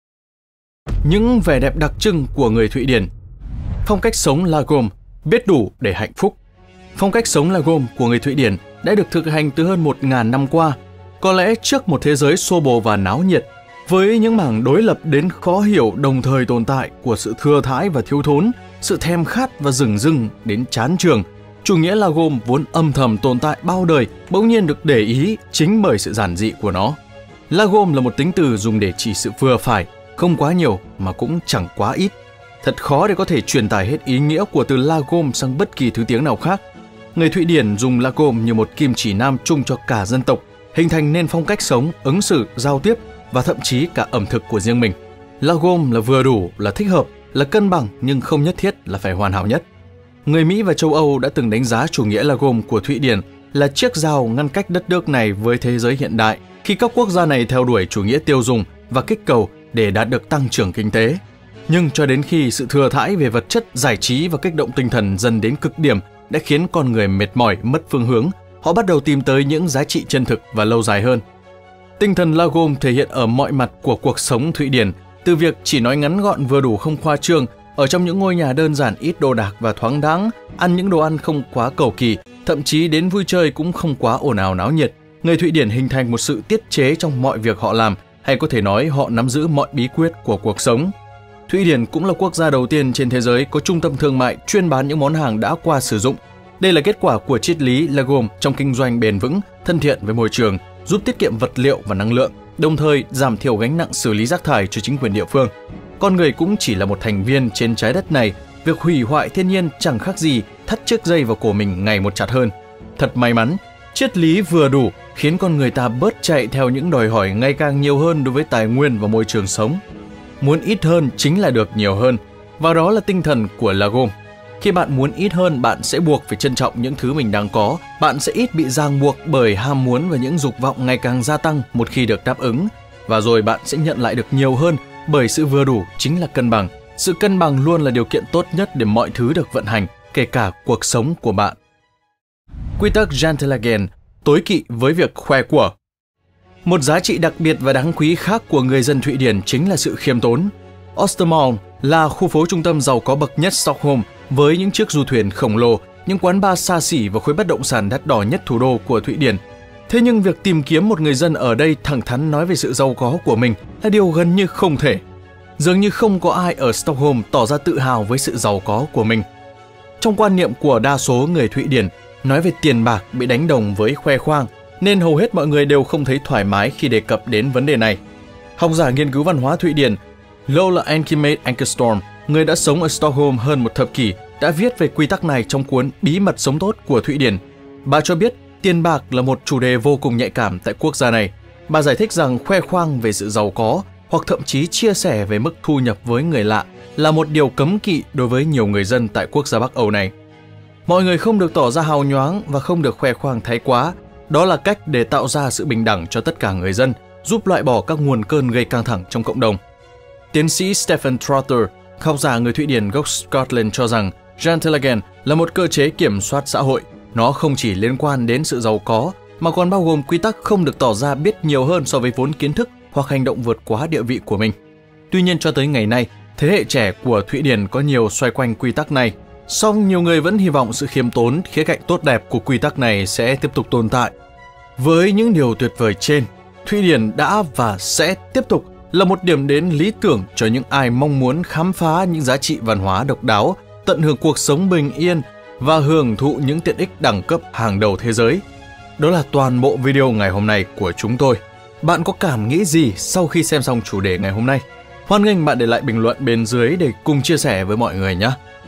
Những vẻ đẹp đặc trưng của người Thụy Điển. Phong cách sống Lagom, biết đủ để hạnh phúc. Phong cách sống Lagom của người Thụy Điển đã được thực hành từ hơn 1.000 năm qua, có lẽ trước một thế giới xô bồ và náo nhiệt. Với những mảng đối lập đến khó hiểu đồng thời tồn tại của sự thừa thãi và thiếu thốn, sự thèm khát và dửng dưng đến chán chường, chủ nghĩa Lagom vốn âm thầm tồn tại bao đời bỗng nhiên được để ý chính bởi sự giản dị của nó. Lagom là một tính từ dùng để chỉ sự vừa phải, không quá nhiều mà cũng chẳng quá ít. Thật khó để có thể truyền tải hết ý nghĩa của từ Lagom sang bất kỳ thứ tiếng nào khác. Người Thụy Điển dùng Lagom như một kim chỉ nam chung cho cả dân tộc, hình thành nên phong cách sống, ứng xử, giao tiếp và thậm chí cả ẩm thực của riêng mình. Lagom là vừa đủ, là thích hợp, là cân bằng nhưng không nhất thiết là phải hoàn hảo nhất. Người Mỹ và châu Âu đã từng đánh giá chủ nghĩa Lagom của Thụy Điển là chiếc rào ngăn cách đất nước này với thế giới hiện đại khi các quốc gia này theo đuổi chủ nghĩa tiêu dùng và kích cầu để đạt được tăng trưởng kinh tế. Nhưng cho đến khi sự thừa thãi về vật chất, giải trí và kích động tinh thần dần đến cực điểm đã khiến con người mệt mỏi, mất phương hướng, họ bắt đầu tìm tới những giá trị chân thực và lâu dài hơn. Tinh thần Lagom thể hiện ở mọi mặt của cuộc sống Thụy Điển, từ việc chỉ nói ngắn gọn vừa đủ không khoa trương, ở trong những ngôi nhà đơn giản ít đồ đạc và thoáng đãng, ăn những đồ ăn không quá cầu kỳ, thậm chí đến vui chơi cũng không quá ồn ào náo nhiệt. Người Thụy Điển hình thành một sự tiết chế trong mọi việc họ làm, hay có thể nói họ nắm giữ mọi bí quyết của cuộc sống. Thụy Điển cũng là quốc gia đầu tiên trên thế giới có trung tâm thương mại chuyên bán những món hàng đã qua sử dụng. Đây là kết quả của triết lý Lagom trong kinh doanh bền vững, thân thiện với môi trường, giúp tiết kiệm vật liệu và năng lượng, đồng thời giảm thiểu gánh nặng xử lý rác thải cho chính quyền địa phương. Con người cũng chỉ là một thành viên trên trái đất này, việc hủy hoại thiên nhiên chẳng khác gì thắt chiếc dây vào cổ mình ngày một chặt hơn. Thật may mắn, triết lý vừa đủ khiến con người ta bớt chạy theo những đòi hỏi ngày càng nhiều hơn đối với tài nguyên và môi trường sống. Muốn ít hơn chính là được nhiều hơn, và đó là tinh thần của Lagom. Khi bạn muốn ít hơn, bạn sẽ buộc phải trân trọng những thứ mình đang có, bạn sẽ ít bị ràng buộc bởi ham muốn và những dục vọng ngày càng gia tăng một khi được đáp ứng, và rồi bạn sẽ nhận lại được nhiều hơn bởi sự vừa đủ chính là cân bằng. Sự cân bằng luôn là điều kiện tốt nhất để mọi thứ được vận hành, kể cả cuộc sống của bạn. Quy tắc Jantelaghen, tối kỵ với việc khoe của. Một giá trị đặc biệt và đáng quý khác của người dân Thụy Điển chính là sự khiêm tốn. Östermalm là khu phố trung tâm giàu có bậc nhất Stockholm với những chiếc du thuyền khổng lồ, những quán bar xa xỉ và khối bất động sản đắt đỏ nhất thủ đô của Thụy Điển. Thế nhưng việc tìm kiếm một người dân ở đây thẳng thắn nói về sự giàu có của mình là điều gần như không thể. Dường như không có ai ở Stockholm tỏ ra tự hào với sự giàu có của mình. Trong quan niệm của đa số người Thụy Điển, nói về tiền bạc bị đánh đồng với khoe khoang, nên hầu hết mọi người đều không thấy thoải mái khi đề cập đến vấn đề này. Học giả nghiên cứu văn hóa Thụy Điển Lola Ankimet Ankerstorm, người đã sống ở Stockholm hơn một thập kỷ, đã viết về quy tắc này trong cuốn Bí mật sống tốt của Thụy Điển. Bà cho biết tiền bạc là một chủ đề vô cùng nhạy cảm tại quốc gia này. Bà giải thích rằng khoe khoang về sự giàu có hoặc thậm chí chia sẻ về mức thu nhập với người lạ là một điều cấm kỵ đối với nhiều người dân tại quốc gia Bắc Âu này. Mọi người không được tỏ ra hào nhoáng và không được khoe khoang thái quá. Đó là cách để tạo ra sự bình đẳng cho tất cả người dân, giúp loại bỏ các nguồn cơn gây căng thẳng trong cộng đồng. Tiến sĩ Stephen Trotter, học giả người Thụy Điển gốc Scotland cho rằng Jantelaghen là một cơ chế kiểm soát xã hội. Nó không chỉ liên quan đến sự giàu có, mà còn bao gồm quy tắc không được tỏ ra biết nhiều hơn so với vốn kiến thức hoặc hành động vượt quá địa vị của mình. Tuy nhiên cho tới ngày nay, thế hệ trẻ của Thụy Điển có nhiều xoay quanh quy tắc này. Song nhiều người vẫn hy vọng sự khiêm tốn, khía cạnh tốt đẹp của quy tắc này sẽ tiếp tục tồn tại. Với những điều tuyệt vời trên, Thụy Điển đã và sẽ tiếp tục là một điểm đến lý tưởng cho những ai mong muốn khám phá những giá trị văn hóa độc đáo, tận hưởng cuộc sống bình yên và hưởng thụ những tiện ích đẳng cấp hàng đầu thế giới. Đó là toàn bộ video ngày hôm nay của chúng tôi. Bạn có cảm nghĩ gì sau khi xem xong chủ đề ngày hôm nay? Hoan nghênh bạn để lại bình luận bên dưới để cùng chia sẻ với mọi người nhé.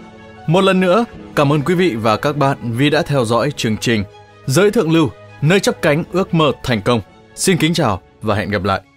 Một lần nữa, cảm ơn quý vị và các bạn vì đã theo dõi chương trình Giới Thượng Lưu, nơi chắp cánh ước mơ thành công. Xin kính chào và hẹn gặp lại.